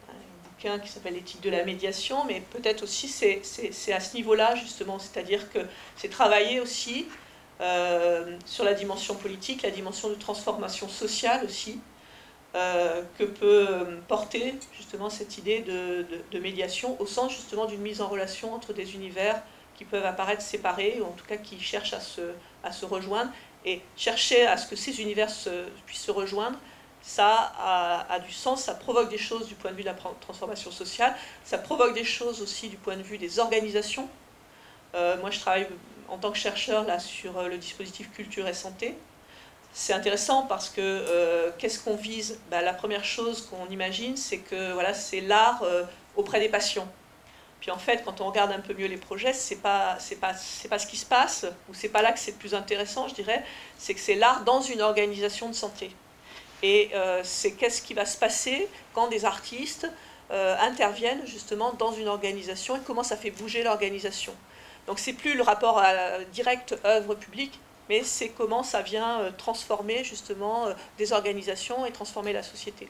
qui s'appelle l'éthique de la médiation, mais peut-être aussi c'est à ce niveau-là justement, c'est-à-dire que c'est travailler aussi euh, sur la dimension politique, la dimension de transformation sociale aussi, euh, que peut porter justement cette idée de, de, de médiation au sens justement d'une mise en relation entre des univers qui peuvent apparaître séparés, ou en tout cas qui cherchent à se, à se rejoindre, et chercher à ce que ces univers se, puissent se rejoindre. Ça a, a du sens, ça provoque des choses du point de vue de la transformation sociale, ça provoque des choses aussi du point de vue des organisations. Euh, moi, je travaille en tant que chercheur là, sur le dispositif culture et santé. c'est intéressant parce que euh, qu'est-ce qu'on vise? Ben, la première chose qu'on imagine, c'est que voilà, c'est l'art euh, auprès des patients. Puis en fait, quand on regarde un peu mieux les projets, c'est pas, c'est pas, c'est pas ce qui se passe, ou c'est pas là que c'est le plus intéressant, je dirais, c'est que c'est l'art dans une organisation de santé. Et euh, c'est qu'est-ce qui va se passer quand des artistes euh, interviennent justement dans une organisation et comment ça fait bouger l'organisation. Donc c'est plus le rapport à, direct œuvre publique, mais c'est comment ça vient euh, transformer justement euh, des organisations et transformer la société.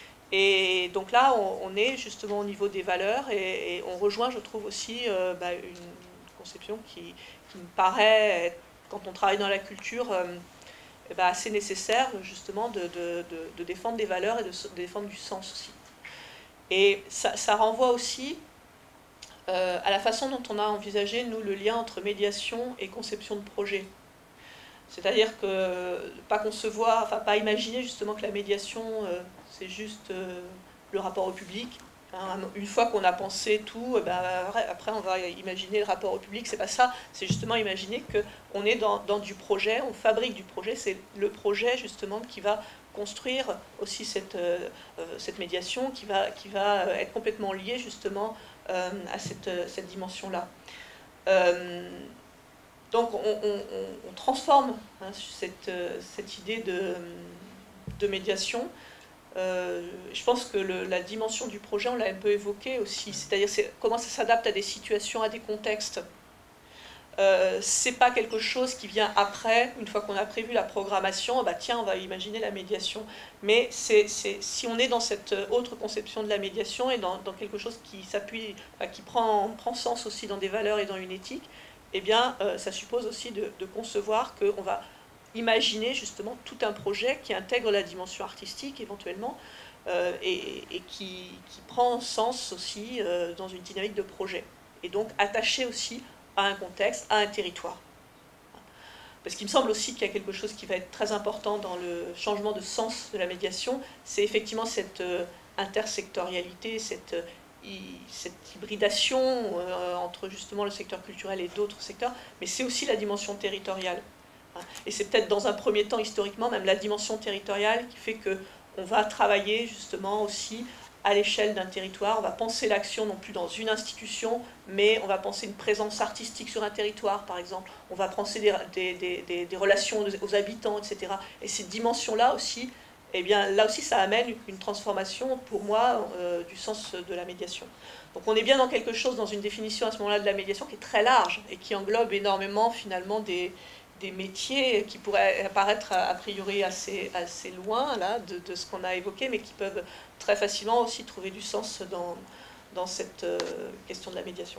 Et donc là, on, on est justement au niveau des valeurs et, et on rejoint, je trouve aussi, euh, bah, une conception qui, qui me paraît, être, quand on travaille dans la culture, euh, eh ben, assez nécessaire justement de, de, de, de défendre des valeurs et de, de défendre du sens aussi. Et ça, ça renvoie aussi euh, à la façon dont on a envisagé, nous, le lien entre médiation et conception de projet. C'est-à-dire que pas concevoir, enfin pas imaginer justement que la médiation, euh, c'est juste euh, le rapport au public. Hein, une fois qu'on a pensé tout, ben, après on va imaginer le rapport au public, c'est pas ça, c'est justement imaginer qu'on est dans, dans du projet, on fabrique du projet, c'est le projet justement qui va construire aussi cette, euh, cette médiation, qui va, qui va être complètement liée justement euh, à cette, cette dimension-là. Euh, Donc on, on, on transforme hein, cette, cette idée de, de médiation. Euh, je pense que le, la dimension du projet, on l'a un peu évoqué aussi, c'est-à-dire comment ça s'adapte à des situations, à des contextes. Euh, c'est pas quelque chose qui vient après, une fois qu'on a prévu la programmation, bah tiens, on va imaginer la médiation. Mais c'est, c'est, si on est dans cette autre conception de la médiation et dans, dans quelque chose qui s'appuie, enfin, qui prend, prend sens aussi dans des valeurs et dans une éthique, eh bien, euh, ça suppose aussi de, de concevoir qu'on va imaginer justement tout un projet qui intègre la dimension artistique éventuellement euh, et, et qui, qui prend sens aussi euh, dans une dynamique de projet. Et donc attaché aussi à un contexte, à un territoire. Parce qu'il me semble aussi qu'il y a quelque chose qui va être très important dans le changement de sens de la médiation, c'est effectivement cette euh, intersectorialité, cette cette hybridation euh, entre justement le secteur culturel et d'autres secteurs, mais c'est aussi la dimension territoriale. Et c'est peut-être dans un premier temps, historiquement, même la dimension territoriale qui fait qu'on va travailler justement aussi à l'échelle d'un territoire. On va penser l'action non plus dans une institution, mais on va penser une présence artistique sur un territoire, par exemple. On va penser des, des, des, des relations aux habitants, et cetera. Et ces dimensions-là aussi, eh bien, là aussi, ça amène une transformation, pour moi, euh, du sens de la médiation. Donc on est bien dans quelque chose, dans une définition à ce moment-là de la médiation qui est très large et qui englobe énormément, finalement, des, des métiers qui pourraient apparaître a, a priori assez, assez loin là, de, de ce qu'on a évoqué, mais qui peuvent très facilement aussi trouver du sens dans, dans cette euh, question de la médiation.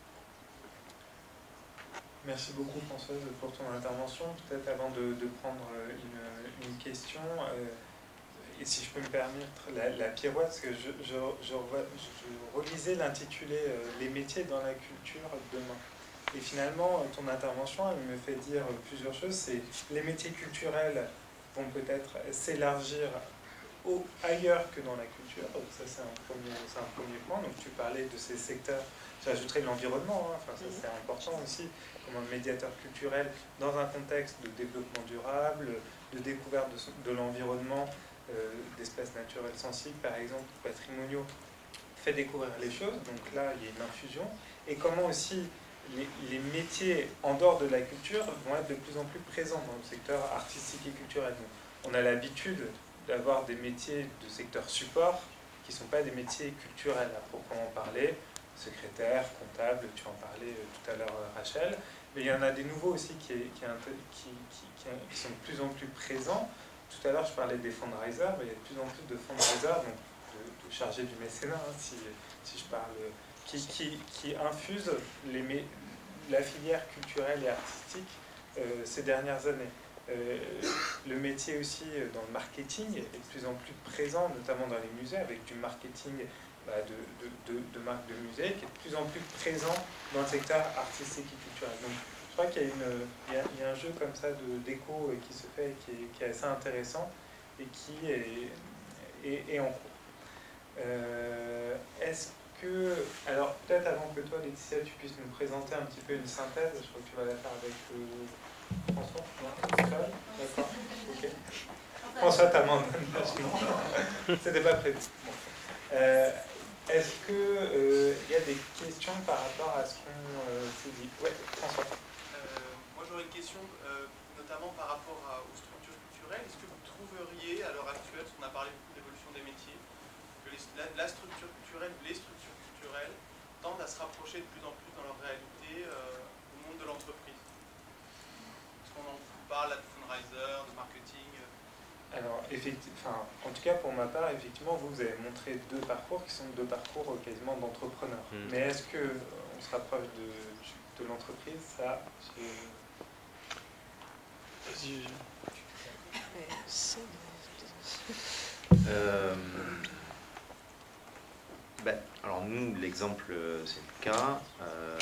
Merci beaucoup Françoise pour ton intervention. Peut-être avant de, de prendre une, une question, euh, et si je peux me permettre la, la pirouette, parce que je, je, je, je relisais l'intitulé euh, « Les métiers dans la culture demain ». Et finalement, ton intervention, elle me fait dire plusieurs choses. C'est les métiers culturels vont peut-être s'élargir ailleurs que dans la culture. Donc ça, c'est un, un premier point. Donc tu parlais de ces secteurs. J'ajouterais l'environnement. Hein. Enfin, ça, c'est important aussi, comme un médiateur culturel dans un contexte de développement durable, de découverte de, de l'environnement, euh, d'espèces naturelles sensibles, par exemple, patrimoniaux, fait découvrir les choses. Donc là, il y a une infusion. Et comment aussi les, les métiers en dehors de la culture vont être de plus en plus présents dans le secteur artistique et culturel. Donc, on a l'habitude d'avoir des métiers de secteur support qui ne sont pas des métiers culturels à proprement parler, secrétaire, comptable, tu en parlais tout à l'heure Rachel, mais il y en a des nouveaux aussi qui, qui, qui, qui, qui sont de plus en plus présents. Tout à l'heure je parlais des fundraisers, mais il y a de plus en plus de fundraisers, donc de, de chargés du mécénat, hein, si, si je parle, qui, qui, qui infusent les, la filière culturelle et artistique euh, ces dernières années. Euh, le métier aussi dans le marketing est de plus en plus présent, notamment dans les musées, avec du marketing bah, de, de, de, de marques de musées, qui est de plus en plus présent dans le secteur artistique et culturel. Donc, je crois qu'il y a, une, il y a, il y a un jeu comme ça d'écho qui se fait, qui est, qui est assez intéressant et qui est, est, est en cours. Euh, Est-ce que, alors peut-être avant que toi, Laetitia, tu puisses nous présenter un petit peu une synthèse, je crois que tu vas la faire avec euh, François? Non? D'accord. Ok. François, t'as moins de non? C'était pas prévu. Bon. Euh, Est-ce qu'il euh, y a des questions par rapport à ce qu'on euh, s'est dit? Ouais, François. Euh, moi j'aurais une question, euh, notamment par rapport à, aux structures culturelles. Est-ce que vous trouveriez à l'heure actuelle, parce qu'on a parlé beaucoup d'évolution des métiers, que les, la, la structure culturelle, les structures culturelles tendent à se rapprocher de plus en plus dans leur réalité euh, au monde de l'entreprise? Parce qu'on en parle là, de fundraiser, de marketing. Alors, enfin, en tout cas, pour ma part, effectivement, vous, vous avez montré deux parcours qui sont deux parcours quasiment d'entrepreneurs. Mmh. Mais est-ce qu'on se rapproche de, de l'entreprise? Ça, je... euh, ben, alors nous, l'exemple, c'est le cas. Euh,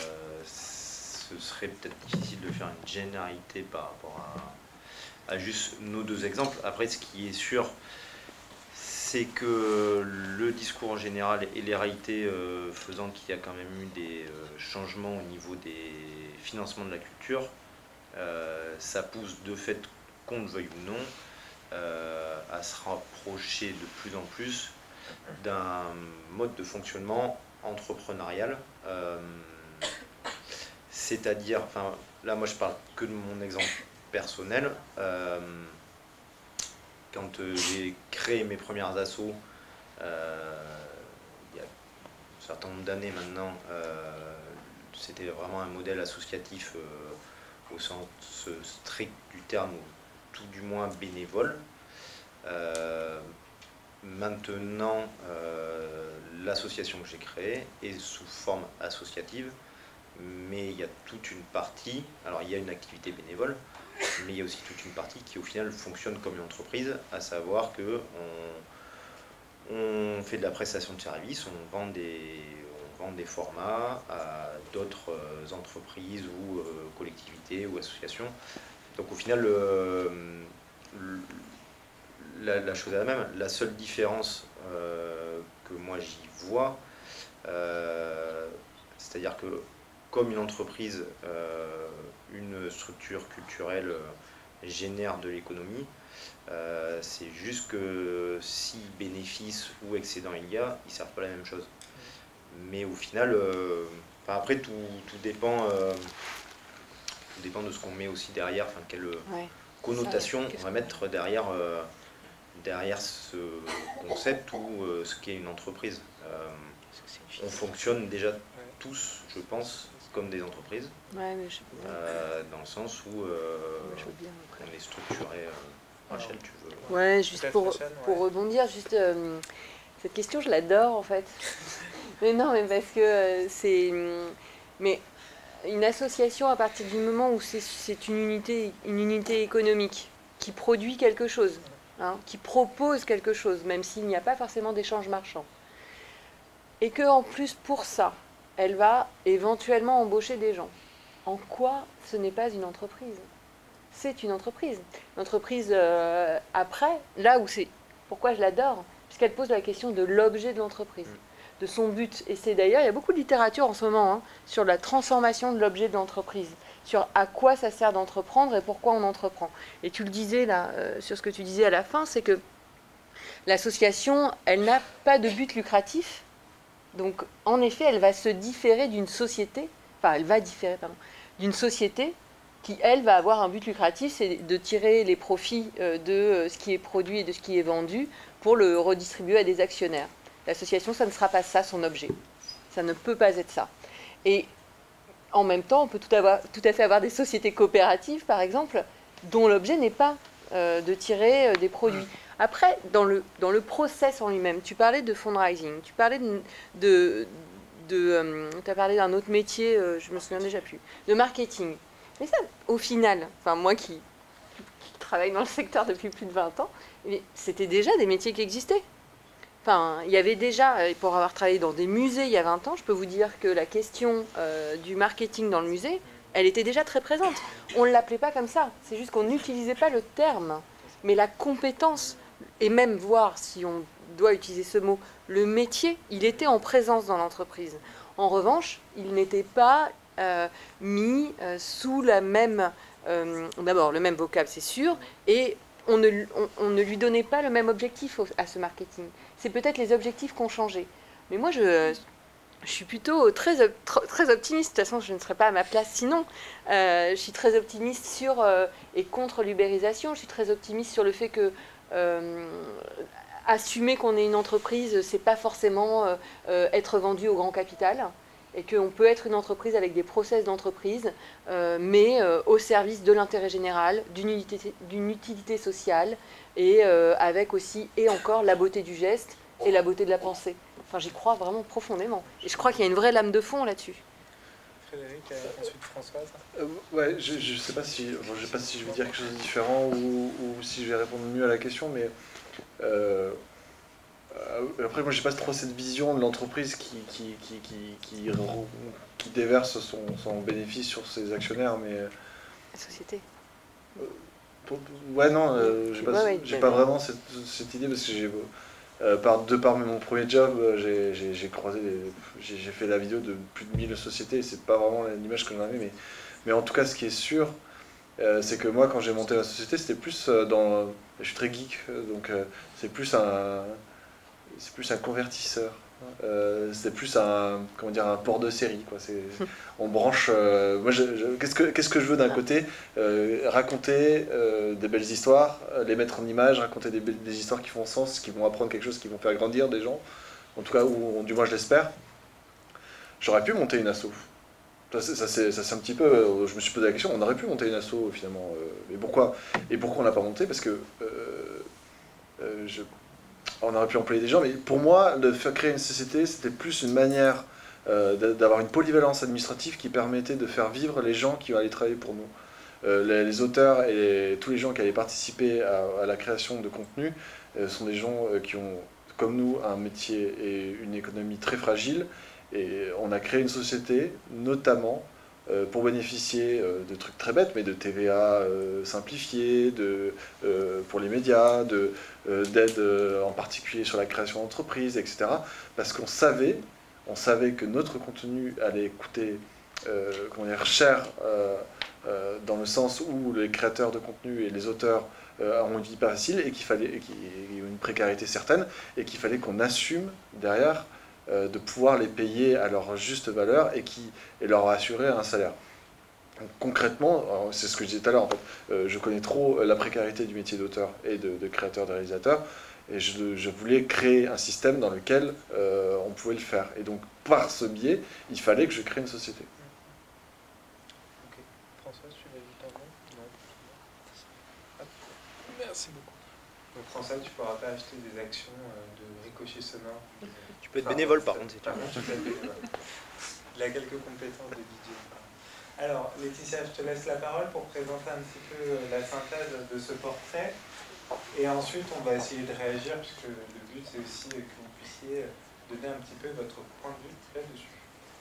ce serait peut-être difficile de faire une généralité par rapport à... à juste nos deux exemples. Après, ce qui est sûr, c'est que le discours en général et les réalités euh, faisant qu'il y a quand même eu des euh, changements au niveau des financements de la culture, euh, ça pousse de fait, qu'on le veuille ou non, euh, à se rapprocher de plus en plus d'un mode de fonctionnement entrepreneurial. Euh, C'est-à-dire, enfin, là moi je parle que de mon exemple personnel. Euh, quand euh, j'ai créé mes premières assos, euh, il y a un certain nombre d'années maintenant, euh, c'était vraiment un modèle associatif euh, au sens strict du terme, ou tout du moins bénévole. Euh, maintenant, euh, l'association que j'ai créée est sous forme associative, mais il y a toute une partie, alors il y a une activité bénévole, mais il y a aussi toute une partie qui au final fonctionne comme une entreprise, à savoir que on, on fait de la prestation de services, on vend des, on vend des formats à d'autres entreprises ou euh, collectivités ou associations. Donc au final, le, le, la, la chose est la même. La seule différence euh, que moi j'y vois, euh, c'est-à-dire que comme une entreprise, euh, une structure culturelle euh, génère de l'économie, euh, c'est juste que si bénéfice ou excédent il y a, ils ne servent pas la même chose. Mais au final, euh, enfin après tout, tout, dépend, euh, tout dépend de ce qu'on met aussi derrière, enfin quelle ouais. connotation ça, on va mettre derrière, euh, derrière ce concept ou euh, ce qu'est une entreprise. Euh, on fonctionne déjà tous, je pense, comme des entreprises, ouais, mais je... euh, dans le sens où euh, bien, on est structuré. Euh, Rachel, tu veux... Ouais, juste pour, Rachel, ouais. pour rebondir, juste euh, cette question, je l'adore en fait. mais non, mais parce que euh, c'est... Mais une association, à partir du moment où c'est une unité, une unité économique qui produit quelque chose, hein, qui propose quelque chose, même s'il n'y a pas forcément d'échange marchand, et que en plus pour ça, elle va éventuellement embaucher des gens. En quoi ce n'est pas une entreprise? C'est une entreprise. L'entreprise, euh, après, là où c'est... Pourquoi je l'adore? Puisqu'elle pose la question de l'objet de l'entreprise, de son but. Et c'est d'ailleurs, il y a beaucoup de littérature en ce moment hein, sur la transformation de l'objet de l'entreprise, sur à quoi ça sert d'entreprendre et pourquoi on entreprend. Et tu le disais là, euh, sur ce que tu disais à la fin, c'est que l'association, elle n'a pas de but lucratif. Donc, en effet, elle va se différer d'une société, enfin, elle va différer, pardon, d'une société qui, elle, va avoir un but lucratif, c'est de tirer les profits de ce qui est produit et de ce qui est vendu pour le redistribuer à des actionnaires. L'association, ça ne sera pas ça, son objet. Ça ne peut pas être ça. Et en même temps, on peut tout, avoir, tout à fait avoir des sociétés coopératives, par exemple, dont l'objet n'est pas euh, de tirer euh, des produits. Après, dans le, dans le process en lui-même, tu parlais de fundraising, tu parlais de... de, de euh, tu as parlé d'un autre métier, euh, je me souviens déjà plus, de marketing. Mais ça, au final, enfin moi qui, qui travaille dans le secteur depuis plus de vingt ans, c'était déjà des métiers qui existaient. Enfin, il y avait déjà, pour avoir travaillé dans des musées il y a vingt ans, je peux vous dire que la question euh, du marketing dans le musée, elle était déjà très présente. On ne l'appelait pas comme ça, c'est juste qu'on n'utilisait pas le terme. Mais la compétence, et même voir si on doit utiliser ce mot, le métier, il était en présence dans l'entreprise. En revanche, il n'était pas euh, mis euh, sous la même euh, d'abord le même vocable, c'est sûr, et on ne, on, on ne lui donnait pas le même objectif au, à ce marketing. C'est peut-être les objectifs qui ont changé. Mais moi, je, je suis plutôt très, très optimiste. De toute façon, je ne serais pas à ma place sinon. Euh, je suis très optimiste sur euh, et contre l'ubérisation. Je suis très optimiste sur le fait que euh, assumer qu'on est une entreprise, c'est pas forcément euh, euh, être vendu au grand capital. Et qu'on peut être une entreprise avec des process d'entreprise, euh, mais euh, au service de l'intérêt général, d'une utilité, d'une utilité sociale, et euh, avec aussi, et encore, la beauté du geste et la beauté de la pensée. Enfin, j'y crois vraiment profondément. Et je crois qu'il y a une vraie lame de fond là-dessus. Frédéric, euh, ensuite Françoise. Euh, ouais, je ne sais pas si, bon, je sais pas si je vais dire quelque chose de différent ou, ou si je vais répondre mieux à la question, mais euh, après, moi, j'ai pas trop cette vision de l'entreprise qui, qui, qui, qui, qui, qui déverse son, son bénéfice sur ses actionnaires, mais... La société. Euh, pour, ouais, non, euh, j'ai pas, ouais, ouais, j'ai pas vraiment cette, cette idée, parce que j'ai... Euh, par, de par mon premier job, j'ai, j'ai, j'ai croisé, j'ai, j'ai fait la vidéo de plus de mille sociétés, c'est pas vraiment l'image que j'en avais, mais, mais en tout cas, ce qui est sûr, euh, c'est que moi, quand j'ai monté la société, c'était plus dans... Je suis très geek, donc euh, c'est plus un... C'est plus un convertisseur. Euh, c'est plus un, comment dire, un port de série, quoi. C'est, on branche. Euh, moi, je, je, qu'est-ce que qu'est-ce que je veux d'un côté, euh, raconter euh, des belles histoires, les mettre en image, raconter des, des histoires qui font sens, qui vont apprendre quelque chose, qui vont faire grandir des gens. En tout cas, ou du moins je l'espère. J'aurais pu monter une asso. Ça, c'est, ça, c'est, ça, c'est un petit peu. Je me suis posé la question. On aurait pu monter une asso finalement. Euh, mais pourquoi? Et pourquoi on l'a pas monté? Parce que euh, euh, je on aurait pu employer des gens, mais pour moi, de faire créer une société, c'était plus une manière euh, d'avoir une polyvalence administrative qui permettait de faire vivre les gens qui allaient travailler pour nous. Euh, les, les auteurs et les, tous les gens qui allaient participer à, à la création de contenu euh, sont des gens euh, qui ont, comme nous, un métier et une économie très fragile. Et on a créé une société, notamment, euh, pour bénéficier euh, de trucs très bêtes, mais de T V A euh, simplifié, de, euh, pour les médias, de, euh, d'aide euh, en particulier sur la création d'entreprises, et cetera. Parce qu'on savait, on savait que notre contenu allait coûter euh, comment dire, cher, euh, euh, dans le sens où les créateurs de contenu et les auteurs euh, ont une vie pas facile et qu'il fallait, et qu'il y a une précarité certaine, et qu'il fallait qu'on assume derrière de pouvoir les payer à leur juste valeur et, qui, et leur assurer un salaire. Donc, concrètement, c'est ce que je disais tout à l'heure, en fait, euh, je connais trop la précarité du métier d'auteur et de, de créateur, de réalisateur, et je, je voulais créer un système dans lequel euh, on pouvait le faire. Et donc, par ce biais, il fallait que je crée une société. Ok. François, tu l'as dit pardon? Non. Merci beaucoup. Donc François, tu ne pourras pas acheter des actions de Ricochet Sonore. Tu peux être bénévole par contre. Par contre, tu peux être bénévole. Il a quelques compétences de D J. Alors, Laetitia, je te laisse la parole pour présenter un petit peu la synthèse de ce portrait. Et ensuite, on va essayer de réagir, puisque le but, c'est aussi que vous puissiez donner un petit peu votre point de vue là-dessus.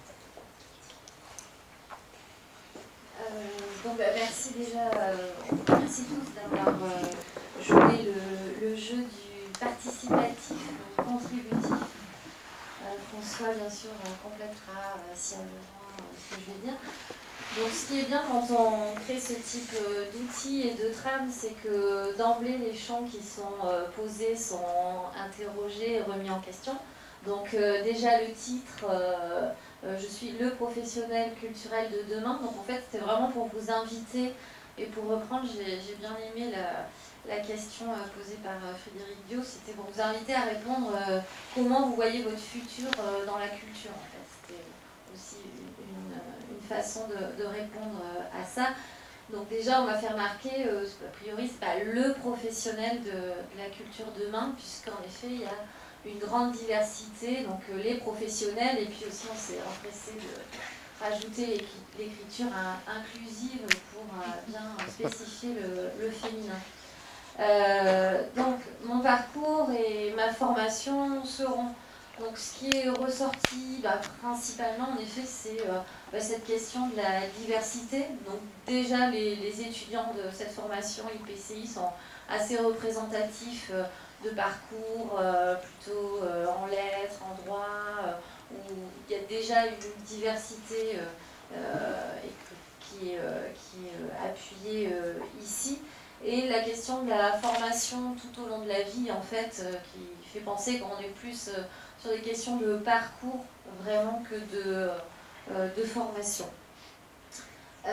Euh, donc, bah, merci déjà, euh, merci tous d'avoir euh, joué le, le jeu du participatif, contributif. Euh, François, bien sûr, euh, complétera euh, s'il y a besoin euh, ce que je vais dire. Donc, ce qui est bien quand on crée ce type euh, d'outils et de trames, c'est que d'emblée, les champs qui sont euh, posés sont interrogés et remis en question. Donc, euh, déjà, le titre, euh, euh, je suis le professionnel culturel de demain. Donc, en fait, c'était vraiment pour vous inviter et pour reprendre, j'ai, j'ai bien aimé la. La question euh, posée par euh, Frédéric Dio, c'était pour vous inviter à répondre euh, comment vous voyez votre futur euh, dans la culture. En fait, c'était aussi une, une façon de, de répondre euh, à ça. Donc déjà, on m'a fait remarquer, euh, a priori, c'est pas le professionnel de, de la culture demain, puisqu'en effet, il y a une grande diversité. Donc euh, les professionnels, et puis aussi, on s'est empressé de rajouter l'écriture inclusive pour euh, bien spécifier le, le féminin. Euh, donc mon parcours et ma formation seront, donc ce qui est ressorti bah, principalement en effet c'est euh, bah, cette question de la diversité. Donc déjà les, les étudiants de cette formation I P C I sont assez représentatifs euh, de parcours euh, plutôt euh, en lettres, en droit, euh, où il y a déjà une diversité euh, euh, et qui est, euh, qui est euh, appuyé euh, ici. Et la question de la formation tout au long de la vie, en fait, euh, qui fait penser qu'on est plus euh, sur des questions de parcours, vraiment, que de, euh, de formation. Euh,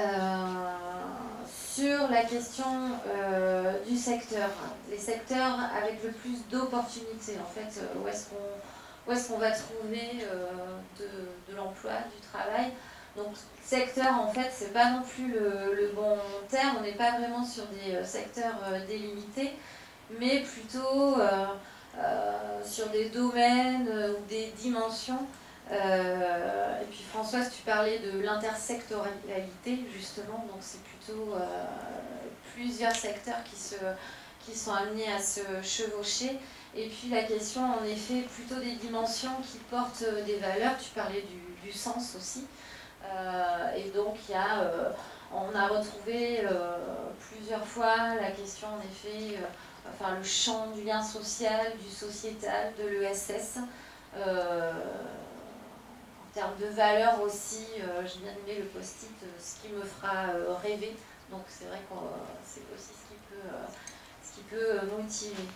sur la question euh, du secteur, les secteurs avec le plus d'opportunités, en fait, euh, où est-ce qu'on où est-ce qu'on va trouver euh, de, de l'emploi, du travail. Donc secteur, en fait, c'est pas non plus le, le bon terme, on n'est pas vraiment sur des euh, secteurs euh, délimités, mais plutôt euh, euh, sur des domaines euh, ou des dimensions. Euh, et puis Françoise, tu parlais de l'intersectorialité, justement, donc c'est plutôt euh, plusieurs secteurs qui, se, qui sont amenés à se chevaucher. Et puis la question, en effet, plutôt des dimensions qui portent des valeurs. Tu parlais du, du sens aussi. Euh, et donc, il y a, euh, on a retrouvé euh, plusieurs fois la question, en effet, euh, enfin, le champ du lien social, du sociétal, de l'E S S. Euh, en termes de valeurs aussi, euh, j'ai bien aimé le post-it, euh, ce qui me fera euh, rêver. Donc, c'est vrai que euh, c'est aussi ce qui peut, euh, ce qui peut euh, motiver.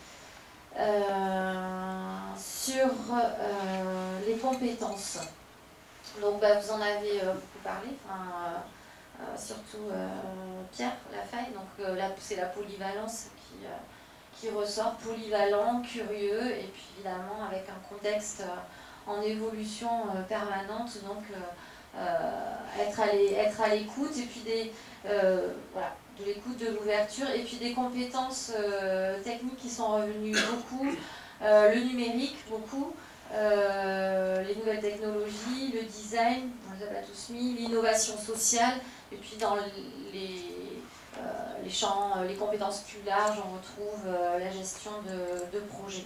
Euh, sur euh, les compétences. Donc bah, vous en avez euh, beaucoup parlé, enfin, euh, euh, surtout euh, Pierre Lafaille, donc euh, là, c'est la polyvalence qui, euh, qui ressort, polyvalent, curieux, et puis évidemment avec un contexte euh, en évolution euh, permanente, donc euh, euh, être à l'écoute, et puis des, euh, voilà, de l'écoute, de l'ouverture, et puis des compétences euh, techniques qui sont revenues beaucoup, euh, le numérique beaucoup, euh, les nouvelles technologies, le design, on les a pas tous mis, l'innovation sociale, et puis dans les, euh, les champs, les compétences plus larges, on retrouve euh, la gestion de, de projets.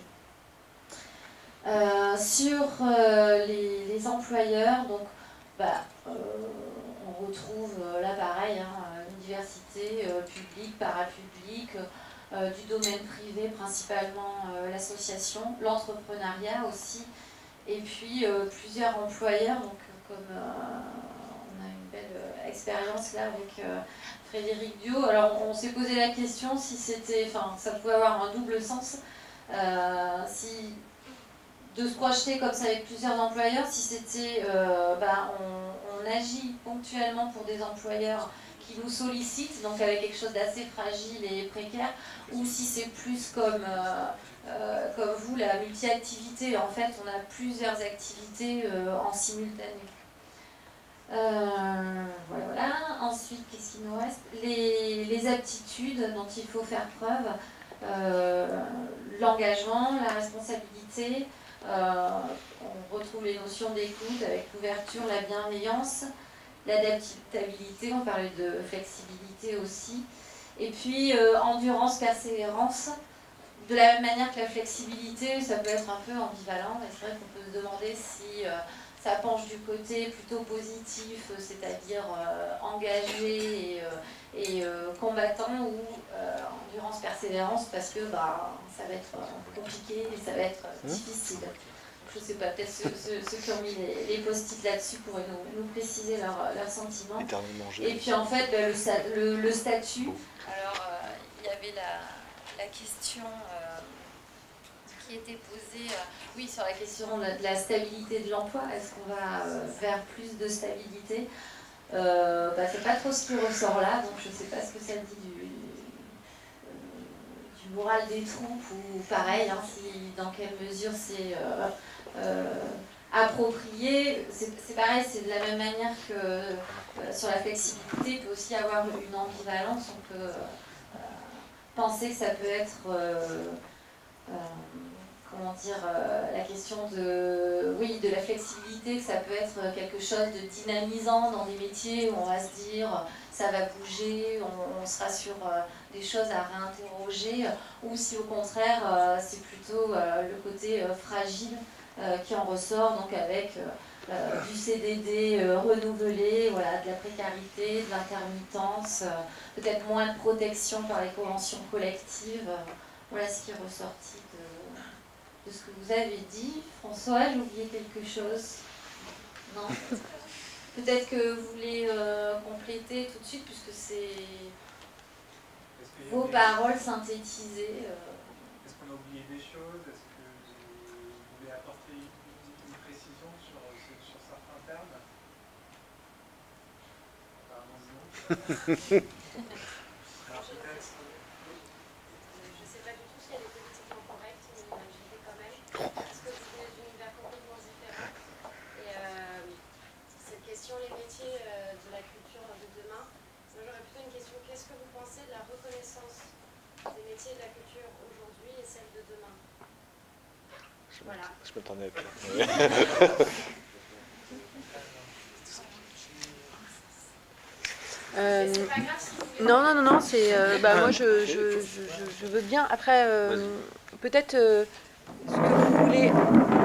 Euh, sur euh, les, les employeurs, donc bah, euh, on retrouve euh, là pareil, hein, une diversité euh, publique, parapublique, euh, du domaine privé principalement euh, l'association, l'entrepreneuriat aussi, et puis euh, plusieurs employeurs, donc comme euh, on a une belle euh, expérience là avec euh, Frédéric Dio. Alors on s'est posé la question si c'était, enfin ça pouvait avoir un double sens, euh, si de se projeter comme ça avec plusieurs employeurs, si c'était, euh, bah, on, on agit ponctuellement pour des employeurs qui nous sollicitent, donc avec quelque chose d'assez fragile et précaire, ou si c'est plus comme, euh, euh, comme vous, la multi-activité. En fait, on a plusieurs activités euh, en simultané. Euh, voilà, voilà. Ensuite, qu'est-ce qu'il nous reste? les, les aptitudes dont il faut faire preuve, euh, l'engagement, la responsabilité. Euh, on retrouve les notions d'écoute avec l'ouverture, la bienveillance, l'adaptabilité, on parlait de flexibilité aussi, et puis euh, endurance, persévérance. De la même manière que la flexibilité, ça peut être un peu ambivalent, mais c'est vrai qu'on peut se demander si euh, ça penche du côté plutôt positif, c'est-à-dire euh, engagé et, euh, et euh, combattant, ou euh, endurance, persévérance, parce que bah, ça va être euh, compliqué et ça va être euh, difficile. Je ne sais pas, peut-être ceux, ceux, ceux qui ont mis les, les post-it là-dessus pourraient nous, nous préciser leurs leur sentiments. Et puis en fait, bah, le, le, le statut. Alors, euh, il y avait la, la question euh, qui était posée, euh, oui, sur la question de la, de la stabilité de l'emploi. Est-ce qu'on va euh, vers plus de stabilité? euh, bah, C'est pas trop ce qui ressort là, donc je ne sais pas ce que ça dit du, euh, du moral des troupes, ou pareil, hein, si, dans quelle mesure c'est euh, euh, approprié. C'est pareil, c'est de la même manière que euh, sur la flexibilité, il peut aussi avoir une ambivalence. On peut euh, penser que ça peut être, euh, euh, comment dire, euh, la question de, oui, de la flexibilité, que ça peut être quelque chose de dynamisant dans des métiers où on va se dire ça va bouger, on, on sera sur euh, des choses à réinterroger, ou si au contraire euh, c'est plutôt euh, le côté euh, fragile euh, qui en ressort, donc avec euh, euh, du C D D euh, renouvelé, voilà, de la précarité, de l'intermittence, euh, peut-être moins de protection par les conventions collectives. Euh, voilà ce qui est ressorti de, de ce que vous avez dit. François, j'ai oublié quelque chose? Non? peut-être que vous voulez euh, compléter tout de suite, puisque c'est vos paroles synthétisées. Euh... Est-ce qu'on a oublié des choses? Est-ce que vous voulez apporter une, une précision sur, sur certains termes? Apparemment non. Alors peut-être... Je ne sais pas du tout si elle est politiquement correcte, mais j'y vais quand même. Parce que vous venez d'univers complètement différent. Et euh, cette question, les métiers euh, de la culture de demain, moi j'aurais plutôt une question, qu'est-ce que vous pensez de la reconnaissance des métiers de la culture aujourd'hui et celle de demain? Je Voilà. Je m'attendais à pire. Euh, C'est pas grave si vous voulez. non, non, non, non, c'est. Euh, bah, moi, je, je, je, je veux bien. Après, euh, peut-être euh, ce que vous voulez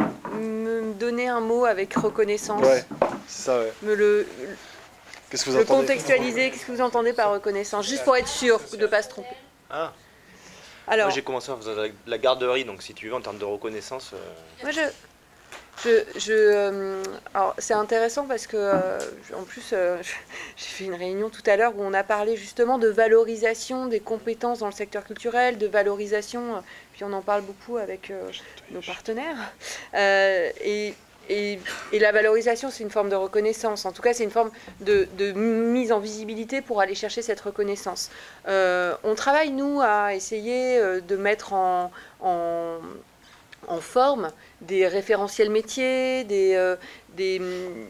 me donner un mot avec reconnaissance. Ouais, c'est ça, ouais. Me le, Qu'est-ce que vous le entendez? contextualiser. Qu'est-ce que vous entendez par reconnaissance? Juste pour être sûr de ne pas se tromper. Ah, Alors, moi j'ai commencé en faisant la- la garderie, donc si tu veux, en termes de reconnaissance. euh, moi, je. Je, je, euh, alors c'est intéressant parce que euh, en plus euh, j'ai fait une réunion tout à l'heure où on a parlé justement de valorisation des compétences dans le secteur culturel, de valorisation, euh, puis on en parle beaucoup avec euh, nos partenaires. Euh, et, et, et la valorisation, c'est une forme de reconnaissance. En tout cas, c'est une forme de, de mise en visibilité pour aller chercher cette reconnaissance. Euh, on travaille, nous, à essayer euh, de mettre en, en, en forme des référentiels métiers, des, euh, des,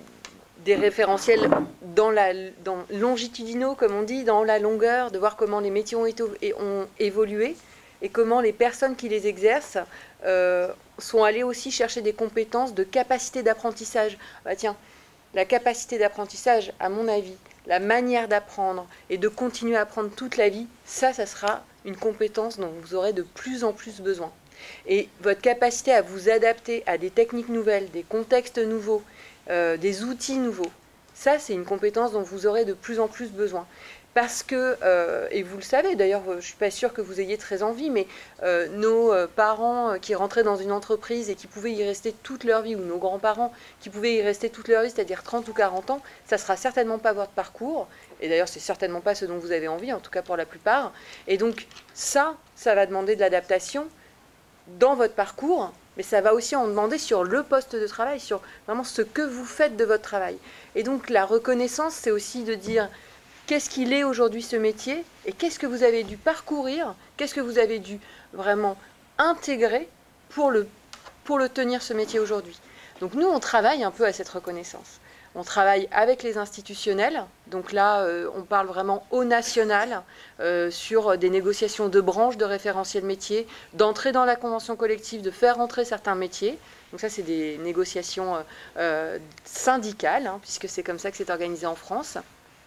des référentiels dans la, dans, longitudinaux, comme on dit, dans la longueur, de voir comment les métiers ont, été, ont évolué et comment les personnes qui les exercent euh, sont allées aussi chercher des compétences de capacité d'apprentissage. Bah, tiens, la capacité d'apprentissage, à mon avis, la manière d'apprendre et de continuer à apprendre toute la vie, ça, ça sera une compétence dont vous aurez de plus en plus besoin. Et votre capacité à vous adapter à des techniques nouvelles, des contextes nouveaux, euh, des outils nouveaux, ça c'est une compétence dont vous aurez de plus en plus besoin. Parce que, euh, et vous le savez d'ailleurs, je ne suis pas sûre que vous ayez très envie, mais euh, nos euh, parents qui rentraient dans une entreprise et qui pouvaient y rester toute leur vie, ou nos grands-parents qui pouvaient y rester toute leur vie, c'est-à-dire trente ou quarante ans, ça ne sera certainement pas votre parcours. Et d'ailleurs, c'est certainement pas ce dont vous avez envie, en tout cas pour la plupart. Et donc ça, ça va demander de l'adaptation dans votre parcours, mais ça va aussi en demander sur le poste de travail, sur vraiment ce que vous faites de votre travail. Et donc la reconnaissance, c'est aussi de dire qu'est-ce qu'il est aujourd'hui ce métier et qu'est-ce que vous avez dû parcourir, qu'est-ce que vous avez dû vraiment intégrer pour le, pour le tenir ce métier aujourd'hui. Donc nous, on travaille un peu à cette reconnaissance. On travaille avec les institutionnels, donc là euh, on parle vraiment au national, euh, sur des négociations de branches, de référentiels métiers, d'entrer dans la convention collective, de faire entrer certains métiers. Donc ça c'est des négociations euh, euh, syndicales, hein, puisque c'est comme ça que c'est organisé en France.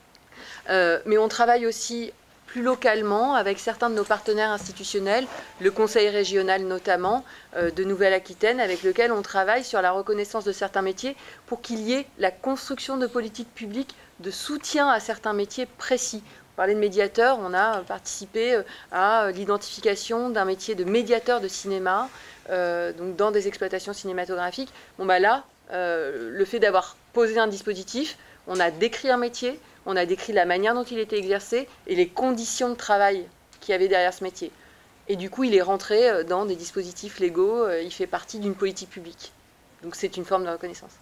Euh, mais on travaille aussi plus localement avec certains de nos partenaires institutionnels, le Conseil régional notamment euh, de Nouvelle-Aquitaine, avec lequel on travaille sur la reconnaissance de certains métiers pour qu'il y ait la construction de politiques publiques de soutien à certains métiers précis. On parlait de médiateur, on a participé à l'identification d'un métier de médiateur de cinéma, euh, donc dans des exploitations cinématographiques. Bon bah là, euh, le fait d'avoir posé un dispositif, on a décrit un métier, on a décrit la manière dont il était exercé et les conditions de travail qu'il y avait derrière ce métier. Et du coup, il est rentré dans des dispositifs légaux, il fait partie d'une politique publique. Donc c'est une forme de reconnaissance.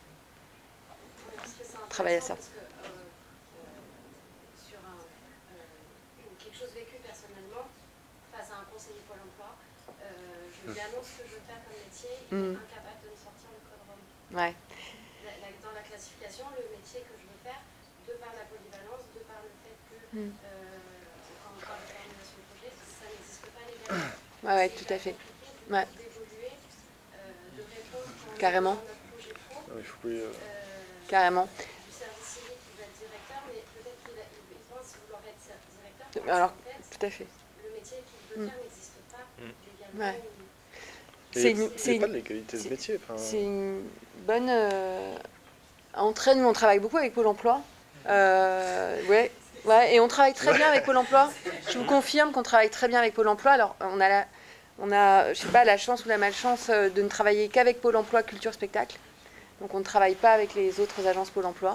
Travailler à ça. Parce que, euh, euh, sur un, euh, quelque chose vécu personnellement, face à un conseiller Pôle emploi, euh, je lui annonce ce que je veux faire comme métier, il est Mm. incapable de me sortir le code Rome. Ouais. La- la- Dans la classification, le métier que je veux faire, de par la polyvalence, de par le fait que, Mm. euh, quand on parle de termination de projet, ça n'existe pas légalement. Ouais, ouais, C'est tout à fait. compliqué du coup Ouais. d'évoluer, euh, de répondre quand on est Carrément. dans notre projet pro. Il faut plus, euh, Euh, Carrément. du service civique qui va être directeur, mais peut-être qu'il a- il pense vouloir être ser- directeur. Alors, parce qu'en fait, tout à fait. le métier qu'il veut Mm. faire n'existe pas Mm. légalement. Ouais. ou- Il C'est n'y a, une- il y a c'est pas une- de légalité de c'est- métier. Enfin, C'est une bonne euh, entrée. Nous, on travaille beaucoup avec Pôle emploi. Euh, ouais, ouais, et on travaille très bien avec Pôle emploi. Je vous confirme qu'on travaille très bien avec Pôle emploi. Alors, on a, la, on a je sais pas, la chance ou la malchance euh, de ne travailler qu'avec Pôle emploi culture spectacle. Donc, on ne travaille pas avec les autres agences Pôle emploi.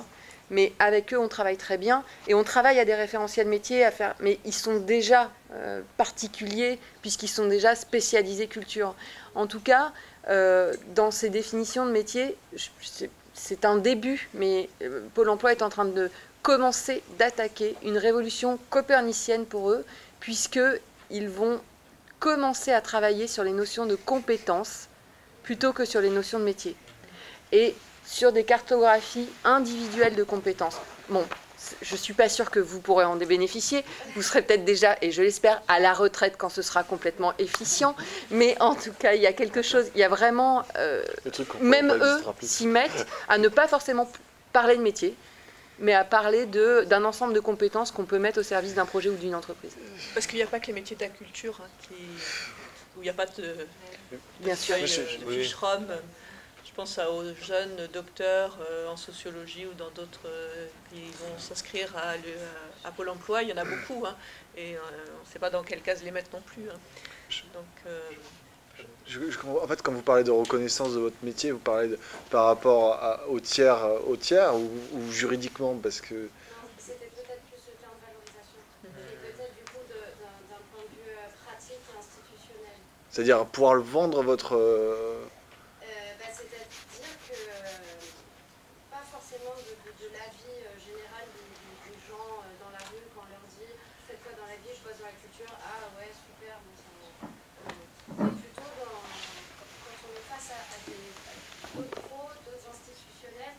mais avec eux, on travaille très bien. Et on travaille à des référentiels métiers, à faire, mais ils sont déjà euh, particuliers, puisqu'ils sont déjà spécialisés culture. En tout cas, euh, dans ces définitions de métiers, c'est un début, mais euh, Pôle emploi est en train de commencer d'attaquer une révolution copernicienne pour eux, puisqu'ils vont commencer à travailler sur les notions de compétences plutôt que sur les notions de métier. Et sur des cartographies individuelles de compétences. Bon, je ne suis pas sûre que vous pourrez en bénéficier. Vous serez peut-être déjà, et je l'espère, à la retraite quand ce sera complètement efficient. Mais en tout cas, il y a quelque chose, il y a vraiment... Euh, même eux s'y mettent à ne pas forcément parler de métier, mais à parler d'un ensemble de compétences qu'on peut mettre au service d'un projet ou d'une entreprise. Parce qu'il n'y a pas que les métiers de la culture, hein, qui, où il n'y a pas de, Bien sûr. de, de fiche Rom. Je pense à, aux jeunes docteurs euh, en sociologie ou dans d'autres euh, qui vont s'inscrire à, à, à Pôle emploi. Il y en a beaucoup, hein, et euh, on ne sait pas dans quelle case les mettre non plus. Hein. Donc, euh, Je, je, en fait, quand vous parlez de reconnaissance de votre métier, vous parlez de, par rapport à, au tiers, au tiers ou, ou juridiquement, parce que... Non, c'était peut-être plus le terme valorisation, mmh. et peut-être du coup d'un point de vue pratique et institutionnel. C'est-à-dire pouvoir le vendre votre... Euh... Euh, bah, c'est-à-dire que, euh, pas forcément de, de, de l'avis euh, général des, des gens euh, dans la rue, quand on leur dit « cette fois dans la vie, je bosse dans la culture, ah ouais, super, bon, ça euh, mais plutôt dans, quand on est face à, à d'autres pros, d'autres institutionnels,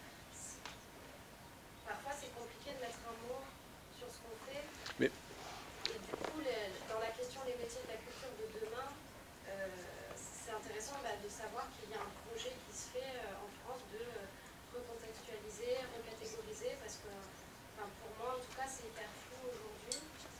parfois c'est compliqué de mettre un mot sur ce qu'on fait. Mais... Et du coup, les, dans la question des métiers de la culture de demain, euh, c'est intéressant bah, de savoir qu'il y a un projet qui se fait euh, en France de euh, recontextualiser, recatégoriser, parce que enfin, pour moi, en tout cas, c'est hyper flou aujourd'hui.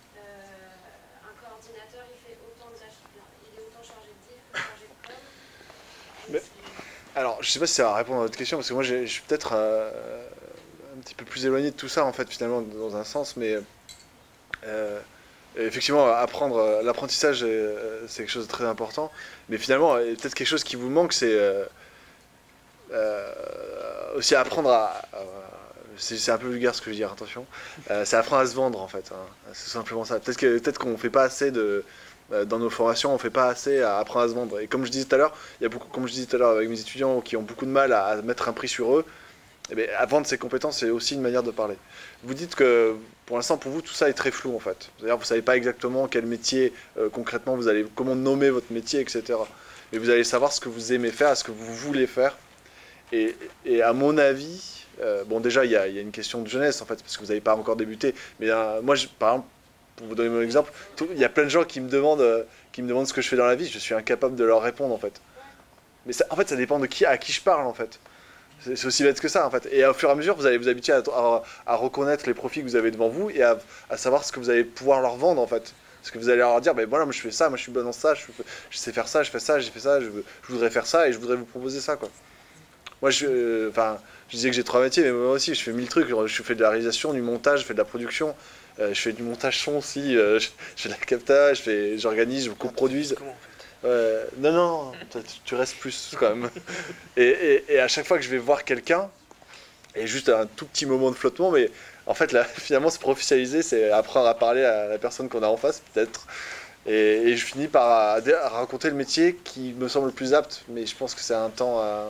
Euh, un coordinateur, il fait autant de il est autant chargé de diff que chargé de com. Mais, alors, je ne sais pas si ça va répondre à votre question, parce que moi, je suis peut-être euh, un petit peu plus éloigné de tout ça, en fait, finalement, dans un sens, mais euh, effectivement, apprendre, l'apprentissage, c'est quelque chose de très important, mais finalement, peut-être quelque chose qui vous manque, c'est euh, euh, aussi apprendre à... Euh, c'est un peu vulgaire ce que je veux dire, attention, euh, c'est apprendre à se vendre, en fait, hein. C'est simplement ça. Peut-être que, peut-être qu'on ne fait pas assez de... Dans nos formations, on ne fait pas assez à apprendre à se vendre. Et comme je disais tout à l'heure, il y a beaucoup, comme je disais tout à l'heure avec mes étudiants qui ont beaucoup de mal à, à mettre un prix sur eux, eh bien, à vendre ses compétences, c'est aussi une manière de parler. Vous dites que, pour l'instant, pour vous, tout ça est très flou, en fait. C'est-à-dire, vous ne savez pas exactement quel métier, euh, concrètement, vous allez, comment nommer votre métier, et cetera. Mais vous allez savoir ce que vous aimez faire, ce que vous voulez faire. Et, et à mon avis, euh, bon, déjà, il y, y a une question de jeunesse, en fait, parce que vous n'avez pas encore débuté. Mais euh, moi, je, par exemple, pour vous donner mon exemple, il y a plein de gens qui me demandent, euh, qui me demandent ce que je fais dans la vie. Je suis incapable de leur répondre, en fait. Mais ça, en fait, ça dépend de qui, à qui je parle, en fait. C'est aussi bête que ça, en fait. Et au fur et à mesure, vous allez vous habituer à, à, à reconnaître les profils que vous avez devant vous et à, à savoir ce que vous allez pouvoir leur vendre, en fait. Parce que vous allez leur dire, ben voilà, moi je fais ça, moi je suis bon dans ça, je, je sais faire ça, je fais ça, j'ai fait ça, je, je voudrais faire ça et je voudrais vous proposer ça, quoi. Moi, je, enfin, euh, je disais que j'ai trois métiers, mais moi aussi, je fais mille trucs. Je fais de la réalisation, du montage, je fais de la production. Euh, je fais du montage son aussi, euh, je, je fais de la captage, j'organise, je coproduise. Comment en fait euh, Non, non, tu, tu restes plus quand même. Et, et, et à chaque fois que je vais voir quelqu'un, et juste un tout petit moment de flottement, mais en fait, là, finalement, se professionnaliser, c'est apprendre à parler à la personne qu'on a en face, peut-être. Et, et je finis par à, à raconter le métier qui me semble le plus apte, mais je pense que c'est un temps à...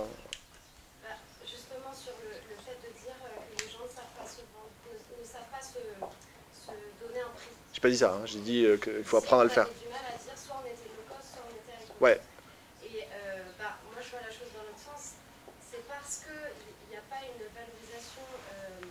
J'ai pas dit ça, hein. J'ai dit euh, qu'il faut apprendre à le faire. Du mal à dire soit on était low cost, soit on était high cost. Ouais. Et euh, bah, moi je vois la chose dans l'autre sens. C'est parce qu'il n'y a pas une valorisation euh,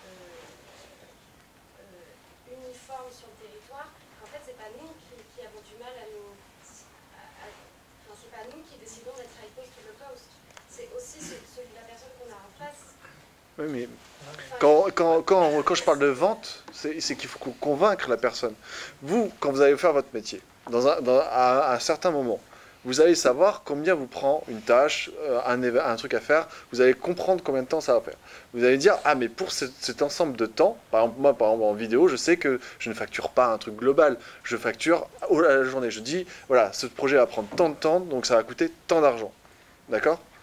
euh, euh, uniforme sur le territoire qu'en fait c'est pas nous qui, qui avons du mal à nous. À, à, enfin, c'est pas nous qui décidons d'être high cost ou low cost. C'est aussi celui de la personne qu'on a en face. Oui, mais quand, quand, quand, quand je parle de vente, c'est qu'il faut convaincre la personne. Vous, quand vous allez faire votre métier, dans un, dans, à, à un certain moment, vous allez savoir combien vous prend une tâche, un, un truc à faire, vous allez comprendre combien de temps ça va faire. Vous allez dire, ah mais pour ce, cet ensemble de temps, par exemple, moi par exemple en vidéo, je sais que je ne facture pas un truc global, je facture à la journée. Je dis, voilà, ce projet va prendre tant de temps, donc ça va coûter tant d'argent. D'accord ?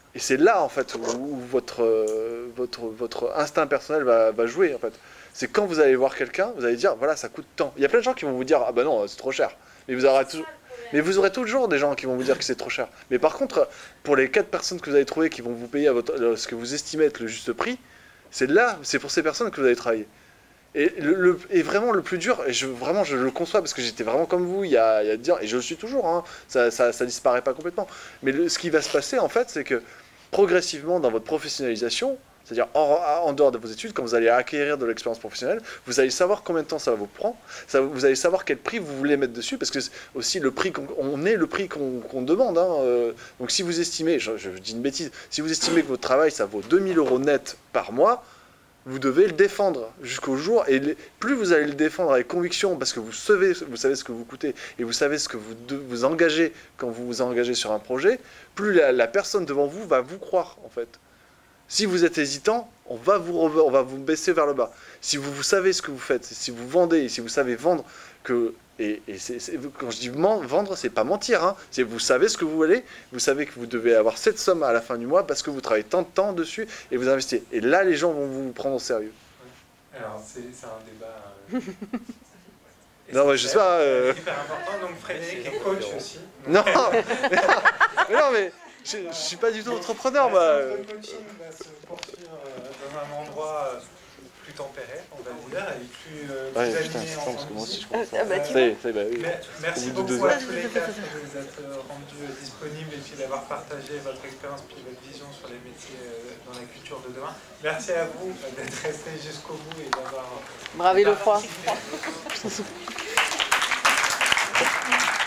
Et c'est là, en fait, où, où votre, euh, votre, votre instinct personnel va, va jouer, en fait. C'est quand vous allez voir quelqu'un, vous allez dire, voilà, ça coûte tant. Il y a plein de gens qui vont vous dire, ah ben non, c'est trop cher. Mais vous aurez toujours... Mais vous aurez toujours des gens qui vont vous dire que c'est trop cher. Mais par contre, pour les quatre personnes que vous allez trouver qui vont vous payer à votre, ce que vous estimez être le juste prix, c'est là, c'est pour ces personnes que vous allez travailler. Et, le, le, et vraiment le plus dur, et je, vraiment je le conçois parce que j'étais vraiment comme vous il y a, il y a dix ans, et je le suis toujours, hein, ça, ça, ça disparaît pas complètement. Mais le, ce qui va se passer en fait, c'est que progressivement dans votre professionnalisation, c'est-à-dire en, en dehors de vos études, quand vous allez acquérir de l'expérience professionnelle, vous allez savoir combien de temps ça va vous prendre, ça, vous allez savoir quel prix vous voulez mettre dessus, parce que aussi le prix qu'on on est le prix qu'on qu'on demande. Hein, euh, donc si vous estimez, je, je dis une bêtise, si vous estimez que votre travail ça vaut deux mille euros net par mois, vous devez le défendre jusqu'au jour, et les, plus vous allez le défendre avec conviction, parce que vous savez, vous savez ce que vous coûtez, et vous savez ce que vous de, vous engagez quand vous vous engagez sur un projet, plus la, la personne devant vous va vous croire, en fait. Si vous êtes hésitant, on va vous, on va vous baisser vers le bas. Si vous, vous savez ce que vous faites, si vous vendez, si vous savez vendre, que, et, et c'est, c'est, quand je dis vendre, c'est pas mentir, hein, c'est vous savez ce que vous voulez, vous savez que vous devez avoir cette somme à la fin du mois parce que vous travaillez tant de temps dessus et vous investissez. Et là, les gens vont vous prendre au sérieux. Alors, c'est, c'est un débat... Euh... non, mais je sais pas... Euh... C'est hyper important, donc Frédéric est coach aussi. Non, mais non, mais, non, mais je, je suis pas du tout entrepreneur, moi. Le coaching va se poursuivre dans un endroit plus tempéré, on va dire, et plus, euh, plus ouais, animé putain, ensemble. parce que moi aussi je pense. Ah, bah, tu ça y est, ça y est, bah, oui. Merci beaucoup à tous les quatre de vous être rendus disponibles et puis d'avoir partagé votre expérience puis votre vision sur les métiers dans la culture de demain. Merci à vous d'être restés jusqu'au bout et d'avoir... Bravé le froid.